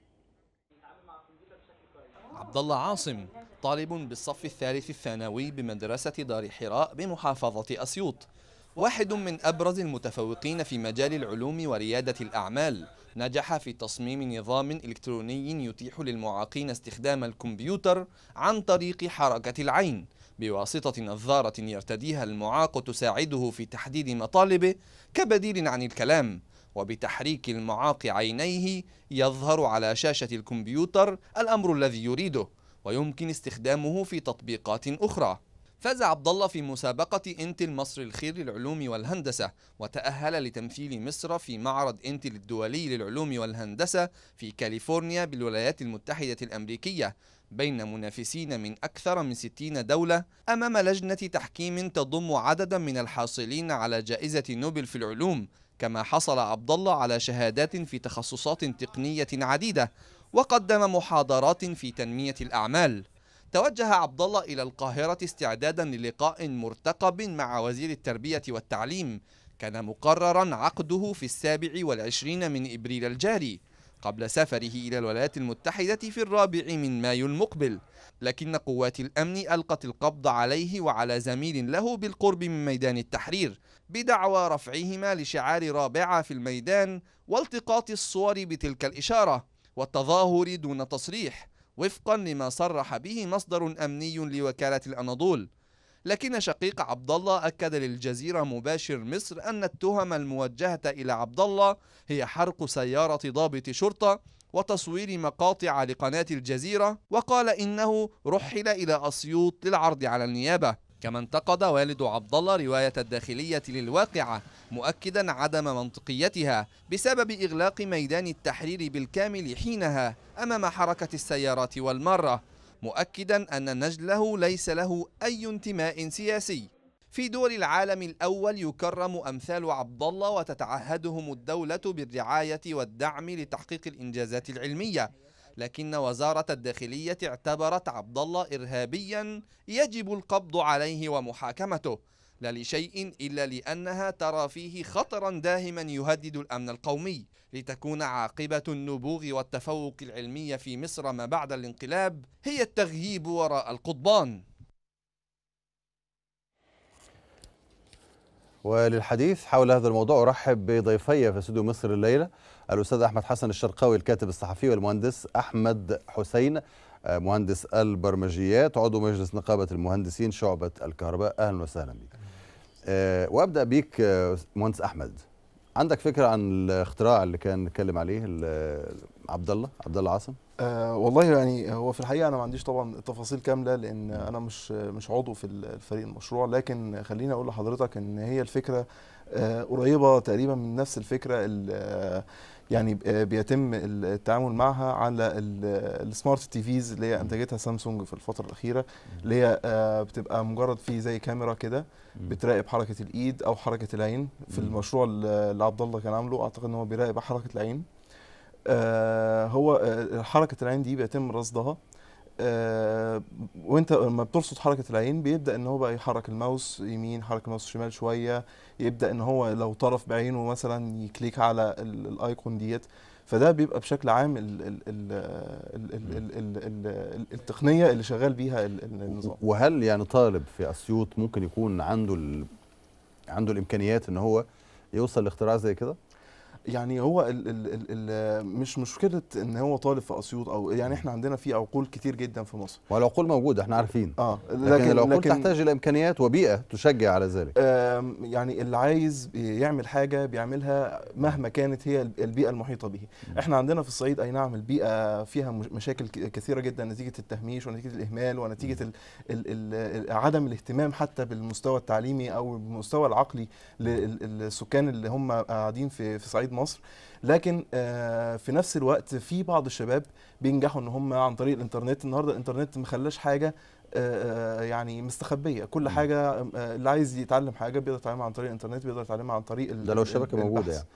عبد الله عاصم طالب بالصف الثالث الثانوي بمدرسة دار حراء بمحافظة أسيوط، واحد من أبرز المتفوقين في مجال العلوم وريادة الأعمال. نجح في تصميم نظام إلكتروني يتيح للمعاقين استخدام الكمبيوتر عن طريق حركة العين بواسطة نظارة يرتديها المعاق تساعده في تحديد مطالبه كبديل عن الكلام، وبتحريك المعاق عينيه يظهر على شاشة الكمبيوتر الأمر الذي يريده، ويمكن استخدامه في تطبيقات أخرى. فاز عبد الله في مسابقة انتل مصر الخير للعلوم والهندسة، وتأهل لتمثيل مصر في معرض انتل الدولي للعلوم والهندسة في كاليفورنيا بالولايات المتحدة الأمريكية بين منافسين من أكثر من 60 دولة أمام لجنة تحكيم تضم عددا من الحاصلين على جائزة نوبل في العلوم. كما حصل عبد الله على شهادات في تخصصات تقنية عديدة، وقدم محاضرات في تنمية الأعمال. توجه عبد الله إلى القاهرة استعدادا للقاء مرتقب مع وزير التربية والتعليم كان مقررا عقده في 27 من إبريل الجاري قبل سفره إلى الولايات المتحدة في 4 من مايو المقبل، لكن قوات الأمن ألقت القبض عليه وعلى زميل له بالقرب من ميدان التحرير بدعوى رفعهما لشعار رابعة في الميدان والتقاط الصور بتلك الإشارة والتظاهر دون تصريح وفقا لما صرح به مصدر أمني لوكالة الأناضول. لكن شقيق عبد الله أكد للجزيرة مباشر مصر أن التهم الموجهة إلى عبد الله هي حرق سيارة ضابط شرطة وتصوير مقاطع لقناة الجزيرة، وقال إنه رحل إلى أسيوط للعرض على النيابة. كما انتقد والد عبد الله رواية الداخلية للواقعة مؤكدا عدم منطقيتها بسبب إغلاق ميدان التحرير بالكامل حينها أمام حركة السيارات والمرة، مؤكدا أن نجله ليس له أي انتماء سياسي. في دول العالم الأول يكرم أمثال عبد الله وتتعهدهم الدولة بالرعاية والدعم لتحقيق الإنجازات العلمية، لكن وزارة الداخلية اعتبرت عبد الله إرهابيا يجب القبض عليه ومحاكمته، لا لشيء إلا لأنها ترى فيه خطرا داهما يهدد الأمن القومي، لتكون عاقبة النبوغ والتفوق العلمي في مصر ما بعد الانقلاب هي التغييب وراء القضبان. وللحديث حول هذا الموضوع أرحب بضيفي في استوديو مصر الليلة الأستاذ أحمد حسن الشرقاوي الكاتب الصحفي، والمهندس أحمد حسين مهندس البرمجيات عضو مجلس نقابة المهندسين شعبة الكهرباء. أهلا وسهلا بك. وأبدأ بيك مهندس أحمد، عندك فكرة عن الاختراع اللي كان نتكلم عليه عبد الله عاصم؟ والله يعني هو في الحقيقة أنا ما عنديش طبعا التفاصيل كاملة لأن أنا مش عضو في الفريق المشروع، لكن خليني أقول لحضرتك إن هي الفكرة قريبة تقريبا من نفس الفكرة اللي يعني بيتم التعامل معها على السمارت تي فيز اللي هي انتجتها سامسونج في الفترة الأخيرة، اللي هي بتبقى مجرد في زي كاميرا كده بتراقب حركة الإيد أو حركة العين. في المشروع اللي عبد الله كان عامله أعتقد إن هو بيراقب حركة العين. هو حركة العين دي بيتم رصدها، وانت لما بترصد حركة العين بيبدأ ان هو بقى يحرك الماوس يمين، يحرك الماوس شمال شوية، يبدأ ان هو لو طرف بعينه مثلا يكليك على الايقون ديت. فده بيبقى بشكل عام التقنية اللي شغال بيها النظام. وهل يعني طالب في أسيوط ممكن يكون عنده الإمكانيات ان هو يوصل لاختراع زي كده؟ يعني هو ال مش مشكله ان هو طالب في اسيوط، او يعني احنا عندنا في عقول كتير جدا في مصر، والعقول موجوده احنا عارفين، لكن العقول تحتاج الى امكانيات وبيئه تشجع على ذلك. يعني اللي عايز يعمل حاجه بيعملها مهما كانت هي البيئه المحيطه به. احنا عندنا في الصعيد اي نعم البيئه فيها مشاكل كثيره جدا نتيجه التهميش ونتيجه الاهمال ونتيجه عدم الاهتمام حتى بالمستوى التعليمي او بالمستوى العقلي للسكان اللي هم قاعدين في صعيد مصر. لكن في نفس الوقت في بعض الشباب بينجحوا ان هم عن طريق الانترنت. النهارده الانترنت ما خلاش حاجه يعني مستخبيه، كل حاجه اللي عايز يتعلم حاجه بيقدر يتعلمها عن طريق الانترنت، بيقدر يتعلمها عن طريق ده لو الشبكه موجوده يعني.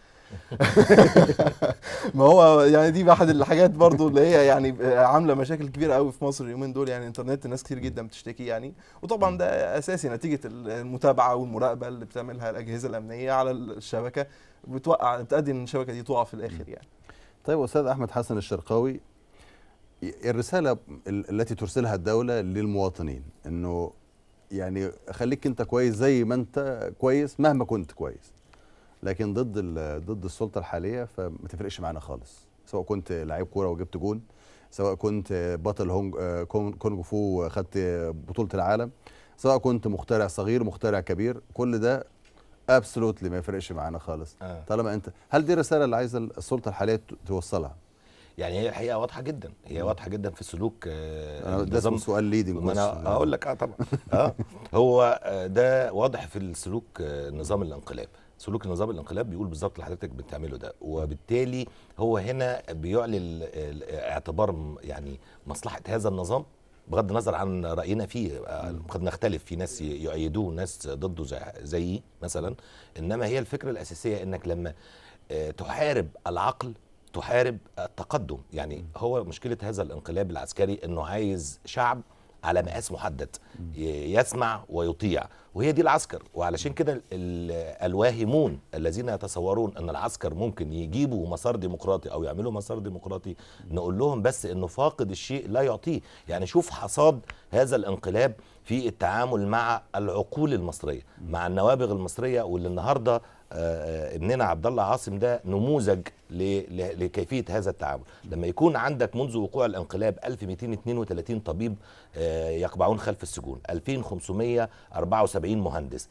ما هو يعني دي احد الحاجات برضو اللي هي يعني عامله مشاكل كبيره قوي في مصر اليومين دول. يعني الانترنت الناس كتير جدا بتشتكي يعني، وطبعا ده اساسي نتيجه المتابعه والمراقبه اللي بتعملها الاجهزه الامنيه على الشبكه، بتؤدي ان الشبكه دي تقع في الاخر يعني. طيب استاذ احمد حسن الشرقاوي، الرساله التي ترسلها الدوله للمواطنين انه يعني خليك انت كويس زي ما انت كويس مهما كنت كويس، لكن ضد السلطه الحاليه فما تفرقش معانا خالص، سواء كنت لعيب كوره وجبت جون، سواء كنت بطل كونغ فو خدت بطوله العالم، سواء كنت مخترع صغير مخترع كبير، كل ده ابسولوتلي ما يفرقش معانا خالص. طالما انت، هل دي الرساله اللي عايزه السلطه الحاليه توصلها؟ يعني هي الحقيقه واضحه جدا، هي واضحه جدا في سلوك ده اسمه سؤال ليدنج. ما انا هقول لك طبعا هو ده واضح في السلوك نظام الانقلاب. سلوك نظام الانقلاب بيقول بالظبط اللي حضرتك بتعمله ده، وبالتالي هو هنا بيعلن اعتبار يعني مصلحه هذا النظام بغض النظر عن راينا فيه. قد نختلف، في ناس يؤيدوه وناس ضده زيي مثلا، انما هي الفكره الاساسيه انك لما تحارب العقل تحارب التقدم. يعني هو مشكله هذا الانقلاب العسكري انه عايز شعب على مقاس محدد يسمع ويطيع، وهي دي العسكر. وعلشان كده الواهمون الذين يتصورون ان العسكر ممكن يجيبوا مسار ديمقراطي او يعملوا مسار ديمقراطي، نقول لهم بس انه فاقد الشيء لا يعطيه. يعني شوف حصاد هذا الانقلاب في التعامل مع العقول المصريه، مع النوابغ المصريه، واللي النهارده ابننا عبد الله عاصم ده نموذج لكيفيه هذا التعامل. لما يكون عندك منذ وقوع الانقلاب 1232 طبيب يقبعون خلف السجون، 2574 مهندس،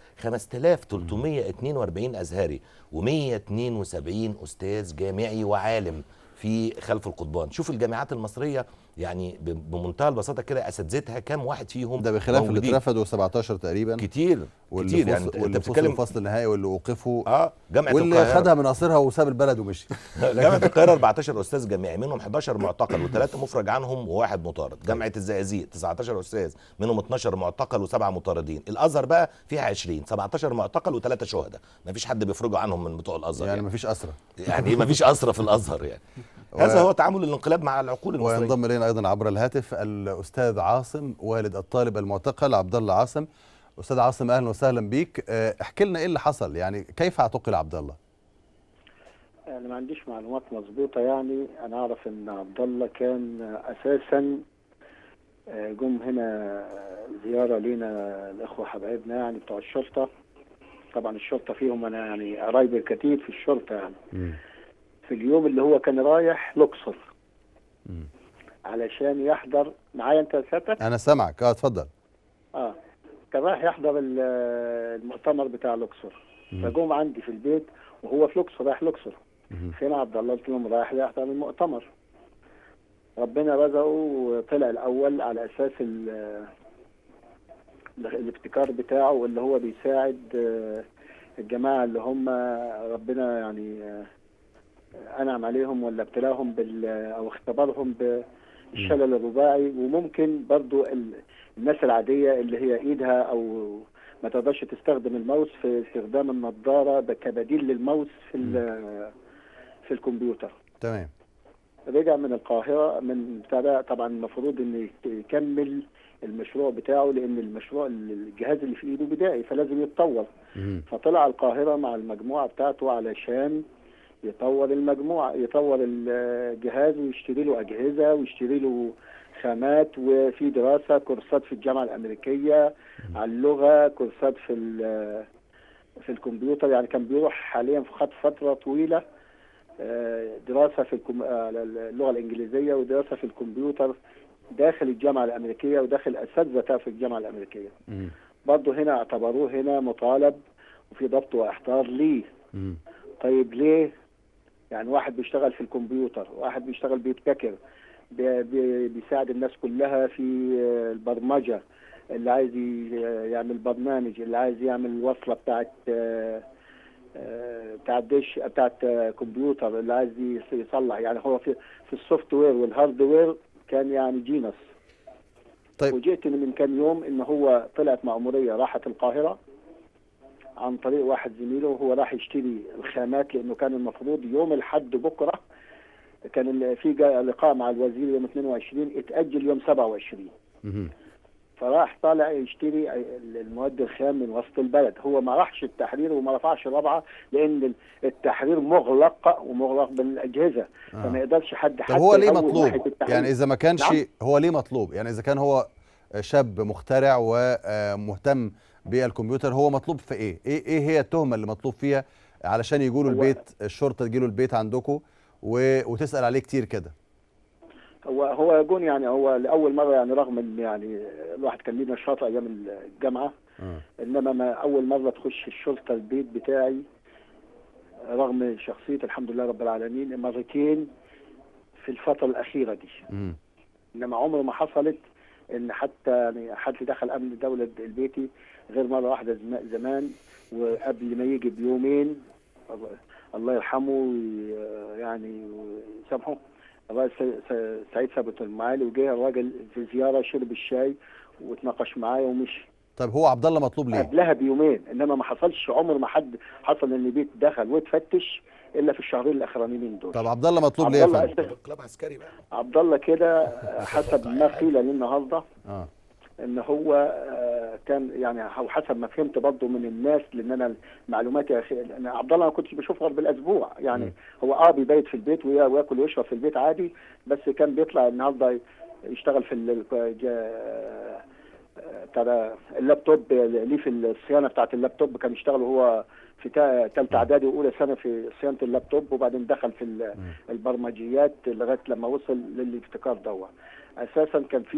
5342 ازهري، و172 استاذ جامعي وعالم في خلف القضبان. شوف الجامعات المصريه يعني بمنتهى البساطه كده اساتذتها كام واحد فيهم ده بخلاف اللي اترفضوا 17 تقريبا كتير كتير. يعني واللي بتتكلم الفصل النهائي واللي اوقفوا جامعه واللي القاهره خدها من قصرها وساب البلد ومشي. جامعه القاهره 14 استاذ جامعي، منهم 11 معتقل و3 مفرج عنهم وواحد مطارد. جامعه الزقازيق 19 استاذ، منهم 12 معتقل و7 مطاردين. الازهر بقى فيها 20، 17 معتقل و3 شهداء، ما فيش حد بيفرجوا عنهم من بتوع الازهر. يعني ما فيش اسرى، يعني ما فيش اسرى في الازهر يعني. هذا هو تعامل الانقلاب مع العقول المصريه. وينضم الينا ايضا عبر الهاتف الاستاذ عاصم والد الطالب المعتقل عبد الله عاصم. استاذ عاصم اهلا وسهلا بيك، احكي لنا ايه اللي حصل، يعني كيف اعتقل عبد الله؟ انا ما عنديش معلومات مظبوطه، يعني انا اعرف ان عبد الله كان اساسا جم هنا زياره لينا الاخوه حبايبنا يعني بتوع الشرطه. طبعا الشرطه فيهم انا يعني قرايبي كتير في الشرطه يعني. في اليوم اللي هو كان رايح الاقصر علشان يحضر معايا. انت ساتر؟ انا سامعك. اتفضل. كان رايح يحضر المؤتمر بتاع الاقصر، فجم عندي في البيت وهو في الاقصر، رايح الاقصر. فين عبد الله؟ قلت لهم رايح يحضر المؤتمر. ربنا رزقه وطلع الاول على اساس الابتكار بتاعه اللي هو بيساعد الجماعه اللي هم ربنا يعني انعم عليهم ولا ابتلاهم او اختبرهم بالشلل الرباعي. وممكن برضو الناس العاديه اللي هي ايدها او ما تقدرش تستخدم الماوس في استخدام النظاره كبديل للماوس في الكمبيوتر. تمام. رجع من القاهره من بتاع، طبعا المفروض ان يكمل المشروع بتاعه لان المشروع الجهاز اللي في ايده بدائي فلازم يتطور. فطلع القاهره مع المجموعه بتاعته علشان يطور الجهاز ويشتري له اجهزه ويشتري له خامات، وفي دراسه كورسات في الجامعه الامريكيه على اللغه، كورسات في الكمبيوتر. يعني كان بيروح حاليا في خط فتره طويله دراسة في اللغة الإنجليزية ودراسة في الكمبيوتر داخل الجامعة الأمريكية وداخل أساتذة في الجامعة الأمريكية. برضه هنا اعتبروه هنا مطالب وفي ضبط واحضار ليه. طيب ليه؟ يعني واحد بيشتغل في الكمبيوتر، واحد بيشتغل بيبتكر، بيساعد الناس كلها في البرمجة، اللي عايز يعمل برنامج، اللي عايز يعمل وصلة بتاعت ديش بتاعت كمبيوتر، اللي عايز يصلح. يعني هو في السوفت وير والهارد وير كان يعني جينس. طيب وجئتني من كام يوم ان هو طلعت مأمورية راحت القاهرة عن طريق واحد زميله، وهو راح يشتري الخامات، لانه كان المفروض يوم الحد بكرة كان في لقاء مع الوزير يوم 22 اتأجل يوم 27. فراح طالع يشتري المواد الخام من وسط البلد. هو ما راحش التحرير وما رفعش رابعه لان التحرير مغلق ومغلق بالاجهزه. فما يقدرش حد طب هو ليه مطلوب؟ يعني اذا ما كانش هو ليه مطلوب؟ يعني اذا كان هو شاب مخترع ومهتم بالكمبيوتر، هو مطلوب في ايه؟ ايه هي التهمه اللي مطلوب فيها علشان يجوا له البيت، الشرطه تجي له البيت عندكم وتسال عليه كتير كده؟ هو يكون يعني هو لاول مره، يعني رغم ان يعني الواحد كان ليه نشاط ايام الجامعه، انما ما اول مره تخش الشرطه البيت بتاعي رغم شخصيتي الحمد لله رب العالمين مرتين في الفتره الاخيره دي. انما عمره ما حصلت ان حتى يعني حد دخل امن الدوله البيتي غير مره واحده زمان، وقبل ما يجي بيومين الله يرحمه يعني ويسامحه الرئيس سعيد ثابت المعالي، وجه الراجل في زياره شرب الشاي واتناقش معايا ومشي. طيب هو عبد الله مطلوب ليه؟ قبلها بيومين، انما ما حصلش عمر ما حد حصل ان البيت دخل واتفتش الا في الشهرين الاخرانيين دول. طب عبد الله مطلوب ليه يا فندم؟ انقلاب عسكري بقى. عبد الله كده حسب ما قيل لي النهارده ان هو كان يعني حسب ما فهمت برضه من الناس، لان انا معلوماتي يا اخي انا عبد الله ما كنتش بشوفه غير بالاسبوع، يعني هو بيبيت في البيت وياكل ويشرب في البيت عادي، بس كان بيطلع النهارده يشتغل في اللابتوب، ليه في الصيانه بتاعت اللابتوب، كان يشتغل وهو في ثالثه اعدادي واولى سنه في صيانه اللابتوب، وبعدين دخل في البرمجيات لغايه لما وصل للابتكار دوت. اساسا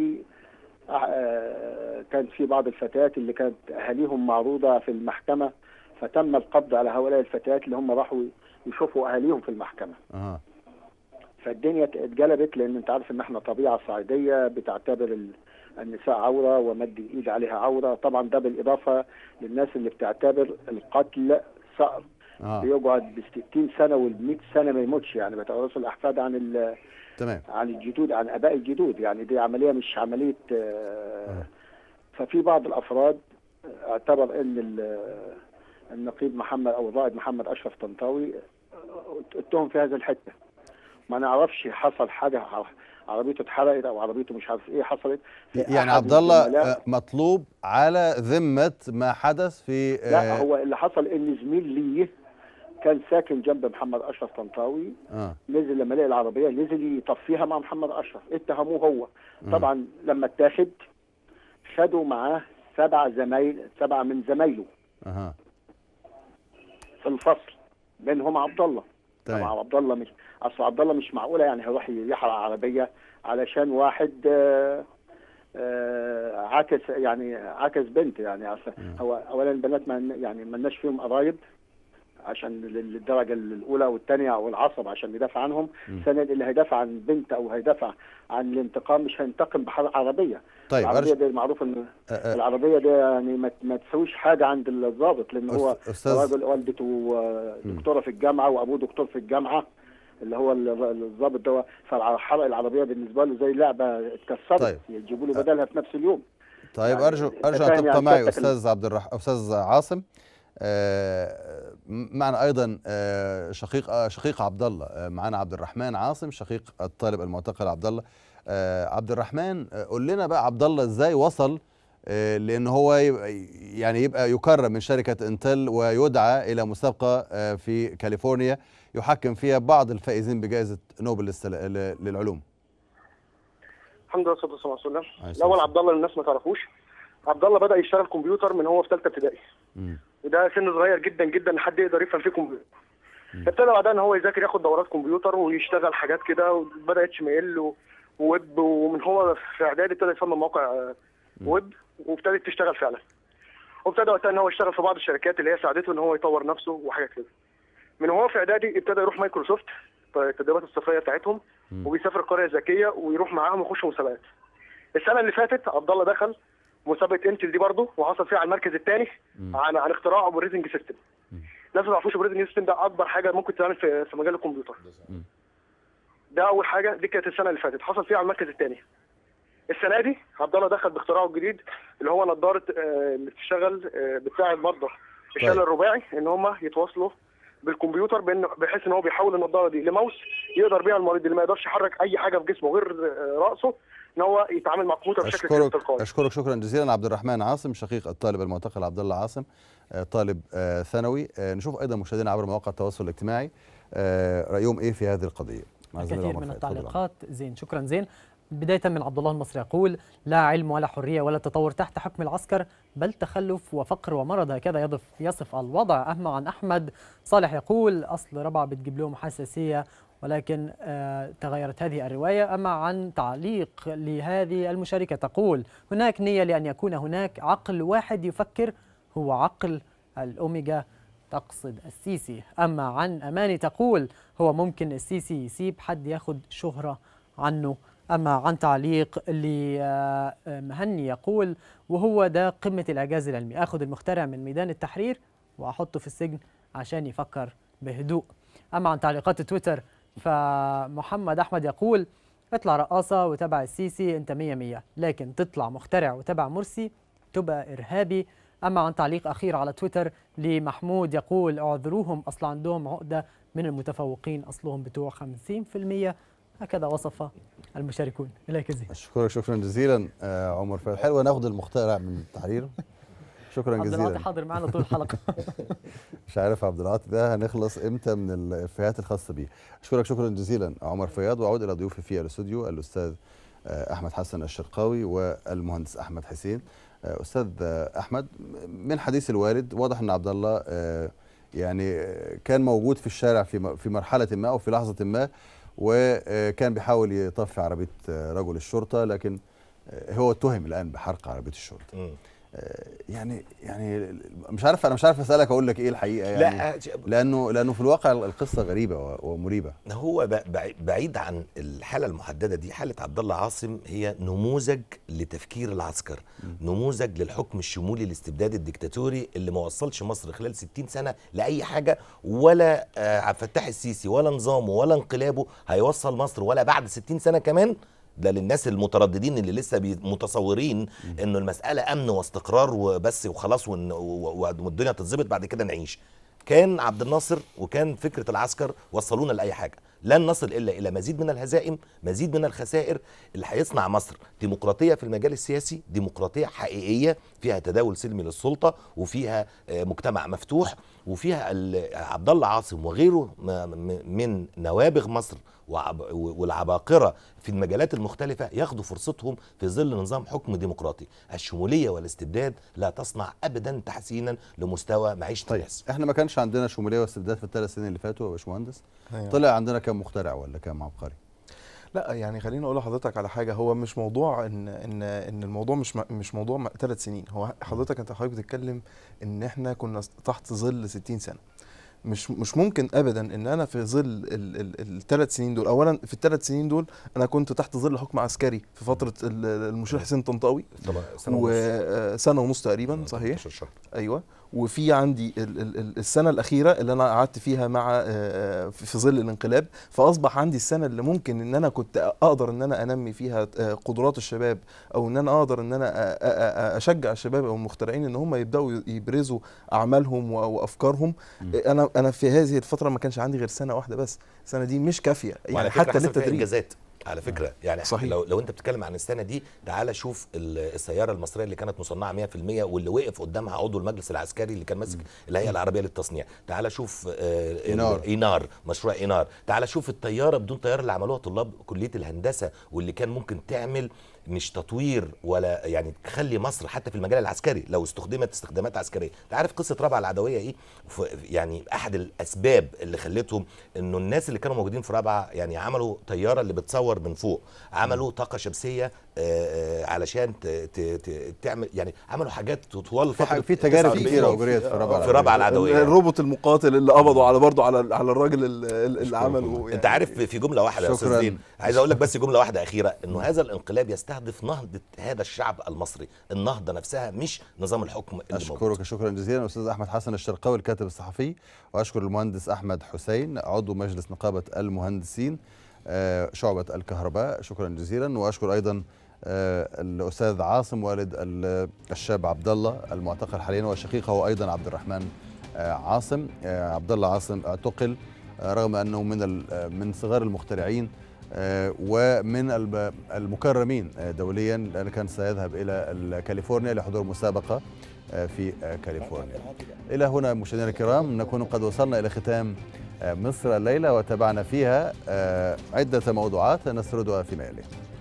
كان في بعض الفتيات اللي كانت اهاليهم معروضه في المحكمه، فتم القبض على هؤلاء الفتيات اللي هم راحوا يشوفوا اهاليهم في المحكمه. فالدنيا اتقلبت، لان انت عارف ان احنا طبيعه صعيديه بتعتبر النساء عوره ومد الايد عليها عوره، طبعا ده بالاضافه للناس اللي بتعتبر القتل صقر بيقعد ب60 سنه وال100 سنه ما يموتش، يعني بيتوارثوا الاحفاد عن تمام عن الجدود، عن اباء الجدود، يعني دي عمليه مش عمليه. ففي بعض الافراد اعتبر ان النقيب محمد او الرائد محمد اشرف طنطاوي اتهم في هذا الحته. ما نعرفش حصل حاجه، عربيته اتحرقت او عربيته مش عارف ايه حصلت. يعني عبد الله مطلوب على ذمه ما حدث في لا هو اللي حصل ان زميل ليه كان ساكن جنب محمد اشرف طنطاوي، نزل لما لقى العربيه نزل يطفيها مع محمد اشرف، اتهموه هو. طبعا لما اتاخد خدوا معاه 7 من زمايله في الفصل، منهم عبد الله. طبعا عبد الله مش اصل عبد الله مش معقوله يعني هيروح يحرق عربيه علشان واحد عكس بنت، يعني هو اولا البنات ما لناش فيهم قرايب عشان الدرجه الاولى والثانيه او العصب عشان يدافع عنهم. ثانيا اللي هيدافع عن بنت او هيدافع عن الانتقام مش هينتقم بحرق عربيه. طيب العربيه دي معروف ان العربيه دي يعني ما تسويش حاجه عند الضابط، لان هو راجل والدته دكتوره في الجامعه وابوه دكتور في الجامعه اللي هو الضابط ده، فحرق العربيه بالنسبه له زي لعبه اتكسرت. طيب يجيبوا له بدلها في نفس اليوم. طيب يعني ارجو ان تبقى معي استاذ عاصم. معنا ايضا شقيق عبد الله، معنا عبد الرحمن عاصم شقيق الطالب المعتقل عبد الله. عبد الرحمن قول لنا بقى عبد الله ازاي وصل لان هو يعني يبقى يكرم من شركه انتل ويدعى الى مسابقه في كاليفورنيا يحكم فيها بعض الفائزين بجائزه نوبل للعلوم. الحمد لله والصلاه والسلام على رسول الله. الاول عبد الله الناس ما تعرفوش، عبد الله بدا يشتغل كمبيوتر من هو في ثالثه ابتدائي، وده سن صغير جدا جدا لحد يقدر يفهم فيه كمبيوتر. ابتدى بعدها ان هو يذاكر، ياخد دورات كمبيوتر ويشتغل حاجات كده، وبدا اتش ام ال وويب، ومن هو في اعدادي ابتدى يصمم موقع ويب، وابتدت تشتغل فعلا. وابتدى وقتها ان هو يشتغل في بعض الشركات اللي هي ساعدته ان هو يطور نفسه وحاجات كده. من هو في اعدادي ابتدى يروح مايكروسوفت التدريبات الصيفيه بتاعتهم، وبيسافر القريه الذكيه ويروح معاهم ويخش مسابقات. السنه اللي فاتت عبد الله دخل مسابقه انتل دي برضه، وحصل فيها على المركز الثاني عن اختراع اوبريتنج سيستم. الناس ما تعرفوش اوبريتنج سيستم ده اكبر حاجه ممكن تعمل في مجال الكمبيوتر. ده اول حاجه، دي كانت السنه اللي فاتت حصل فيها على المركز الثاني. السنه دي عبد الله دخل باختراعه الجديد اللي هو نظاره اللي بتشتغل بتساعد مرضى الشلل الرباعي ان هم يتواصلوا بالكمبيوتر، بحيث ان هو بيحول النظاره دي لماوس يقدر بيها المريض اللي ما يقدرش يحرك اي حاجه في جسمه غير راسه ان هو يتعامل مع الكمبيوتر بشكل تلقائي. اشكرك شكرا جزيلا عبد الرحمن عاصم، شقيق الطالب المعتقل عبد الله عاصم، طالب ثانوي. نشوف ايضا مشاهدينا عبر مواقع التواصل الاجتماعي رايهم ايه في هذه القضيه. كثير من التعليقات. زين، شكرا زين. بداية من عبد الله المصري يقول: لا علم ولا حرية ولا تطور تحت حكم العسكر، بل تخلف وفقر ومرض، هكذا يصف الوضع. أما عن أحمد صالح يقول: أصل ربع بتجيب لهم حساسية، ولكن تغيرت هذه الرواية. أما عن تعليق لهذه المشاركة تقول: هناك نية لأن يكون هناك عقل واحد يفكر، هو عقل الأوميجا، تقصد السيسي. أما عن أماني تقول: هو ممكن السيسي يسيب حد ياخد شهرة عنه. أما عن تعليق لمهني يقول: وهو ده قمة الإعجاز العلمي، أخذ المخترع من ميدان التحرير وأحطه في السجن عشان يفكر بهدوء. أما عن تعليقات تويتر فمحمد أحمد يقول: اطلع رقاصة وتبع السيسي أنت 100، لكن تطلع مخترع وتبع مرسي تبقى إرهابي. أما عن تعليق أخير على تويتر لمحمود يقول: اعذروهم أصل عندهم عقدة من المتفوقين، أصلهم بتوع 50%. هكذا وصف المشاركون. إليك زين. أشكرك شكرا جزيلا عمر فؤاد. حلوة ناخد المخترع من التحرير. شكرا جزيلا. عبد العاطي حاضر معنا طول الحلقة. مش عارف عبد العاطي ده هنخلص امتى من الافيهات الخاصة بيه. أشكرك شكرا جزيلا عمر فؤاد، وأعود إلى ضيوفي في الاستوديو الأستاذ أحمد حسن الشرقاوي والمهندس أحمد حسين. أستاذ أحمد، من حديث الوالد واضح أن عبد الله يعني كان موجود في الشارع في مرحلة ما أو في لحظة ما، وكان بيحاول يطفي عربية رجل الشرطة، لكن هو اتهم الآن بحرق عربية الشرطة. يعني مش عارف أسألك أقول لك إيه الحقيقة يعني، لأنه في الواقع القصة غريبة ومريبة. هو بعيد عن الحالة المحددة دي، حالة عبد الله عاصم هي نموذج لتفكير العسكر، نموذج للحكم الشمولي الاستبدادي الدكتاتوري اللي ما وصلش مصر خلال 60 سنة لأي حاجة، ولا عبد الفتاح السيسي ولا نظامه ولا انقلابه هيوصل مصر ولا بعد 60 سنة كمان. ده للناس المترددين اللي لسه متصورين انه المسألة امن واستقرار وبس وخلاص والدنيا تتظبط بعد كده نعيش. كان عبد الناصر وكان فكرة العسكر وصلونا لأي حاجة، لن نصل إلا إلى مزيد من الهزائم، مزيد من الخسائر. اللي هيصنع مصر ديمقراطية في المجال السياسي، ديمقراطية حقيقية فيها تداول سلمي للسلطة، وفيها مجتمع مفتوح، وفيها عبد الله عاصم وغيره من نوابغ مصر والعباقرة في المجالات المختلفة ياخدوا فرصتهم في ظل نظام حكم ديمقراطي. الشمولية والاستبداد لا تصنع أبدا تحسينا لمستوى معيشة الناس. احنا ما كانش عندنا شمولية واستبداد في ال3 سنين اللي فاتوا يا باشمهندس؟ طلع عندنا كام مخترع ولا كام عبقري؟ لا يعني خليني اقول لحضرتك على حاجه، هو مش موضوع ان الموضوع مش موضوع 3 سنين. هو حضرتك بتتكلم ان احنا كنا تحت ظل 60 سنه. مش ممكن ابدا ان انا في ظل ال3 سنين دول، اولا في ال3 سنين دول انا كنت تحت ظل حكم عسكري في فتره المشير حسين طنطاوي سنه ونص تقريبا، صحيح؟ ايوه. وفي عندي السنه الاخيره اللي انا قعدت فيها مع في ظل الانقلاب، فاصبح عندي السنه اللي ممكن ان انا كنت اقدر ان انا انمي فيها قدرات الشباب، او ان انا اقدر ان انا اشجع الشباب او المخترعين ان هم يبداوا يبرزوا اعمالهم وافكارهم. انا في هذه الفتره ما كانش عندي غير سنه واحده بس. السنه دي مش كافيه يعني حتى للتدريب. على فكرة يعني صحيح. لو انت بتتكلم عن السنة دي، تعالى شوف السيارة المصرية اللي كانت مصنعة 100% واللي وقف قدامها عضو المجلس العسكري اللي كان ماسك الهيئة العربية للتصنيع. تعالى شوف إينار، مشروع إينار. تعالى شوف الطيارة بدون طيار اللي عملوها طلاب كلية الهندسة، واللي كان ممكن تعمل مش تطوير ولا يعني تخلي مصر حتى في المجال العسكري لو استخدمت استخدامات عسكريه. انت عارف قصه رابعه العدويه ايه؟ يعني احد الاسباب اللي خلتهم انه الناس اللي كانوا موجودين في رابعه يعني عملوا طياره اللي بتصور من فوق، عملوا طاقه شمسيه علشان تعمل يعني عملوا حاجات طوال فتره. في تجارب كتيره اجريت في رابعه العدويه. الروبوت المقاتل اللي قبضوا على برضه على الراجل اللي عمله يعني. انت عارف في جمله واحده يا استاذ زين، عايز اقول لك بس جمله واحده اخيره، انه هذا الانقلاب يستهدف نهضه هذا الشعب المصري، النهضه نفسها مش نظام الحكم اللي اشكرك شكرا جزيلا استاذ احمد حسن الشرقاوي الكاتب الصحفي، واشكر المهندس احمد حسين عضو مجلس نقابه المهندسين شعبه الكهرباء، شكرا جزيلا. واشكر ايضا الاستاذ عاصم والد الشاب عبد الله المعتقل حاليا وشقيقه ايضا عبد الرحمن عاصم. عبد الله عاصم اعتقل رغم انه من صغار المخترعين ومن المكرمين دوليا، لأنه كان سيذهب إلى كاليفورنيا لحضور مسابقة في كاليفورنيا. إلى هنا مشاهدينا الكرام نكون قد وصلنا إلى ختام مصر الليلة، وتابعنا فيها عدة موضوعات نسردها فيما يلي.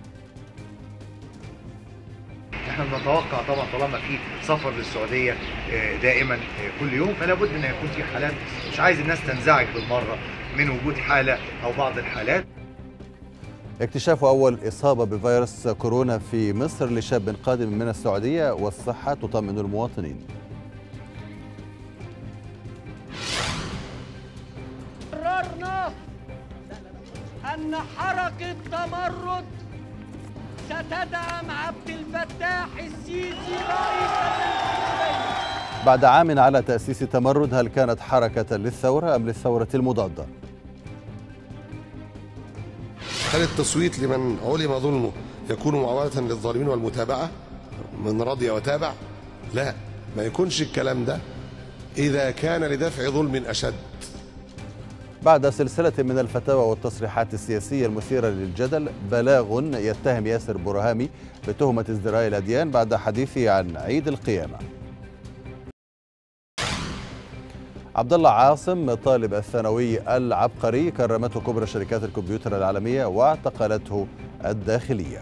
احنا بنتوقع طبعا طالما في سفر للسعوديه دائما كل يوم، فلا بد ان يكون في حالات، مش عايز الناس تنزعج بالمره من وجود حاله او بعض الحالات. اكتشاف أول إصابة بفيروس كورونا في مصر لشاب قادم من السعودية، والصحة تطمئن المواطنين. قررنا أن حركة تمرد ستدعم عبد الفتاح السيسي رئيسا للجمهورية. بعد عام على تأسيس تمرد، هل كانت حركة للثورة أم للثورة المضادة؟ هل التصويت لمن علم ظلمه يكون معاونة للظالمين والمتابعة من رضي وتابع؟ لا، ما يكونش الكلام ده إذا كان لدفع ظلم أشد. بعد سلسلة من الفتاوى والتصريحات السياسية المثيرة للجدل، بلاغ يتهم ياسر برهامي بتهمة ازدراء الأديان بعد حديثه عن عيد القيامة. عبد الله عاصم طالب الثانوي العبقري كرمته كبرى شركات الكمبيوتر العالمية واعتقلته الداخلية.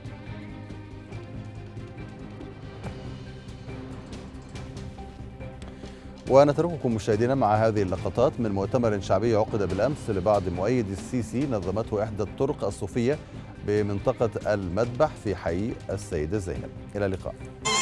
ونترككم مشاهدينا مع هذه اللقطات من مؤتمر شعبي عقد بالأمس لبعض مؤيدي السيسي نظمته إحدى الطرق الصوفية بمنطقة المذبح في حي السيدة زينب. إلى اللقاء.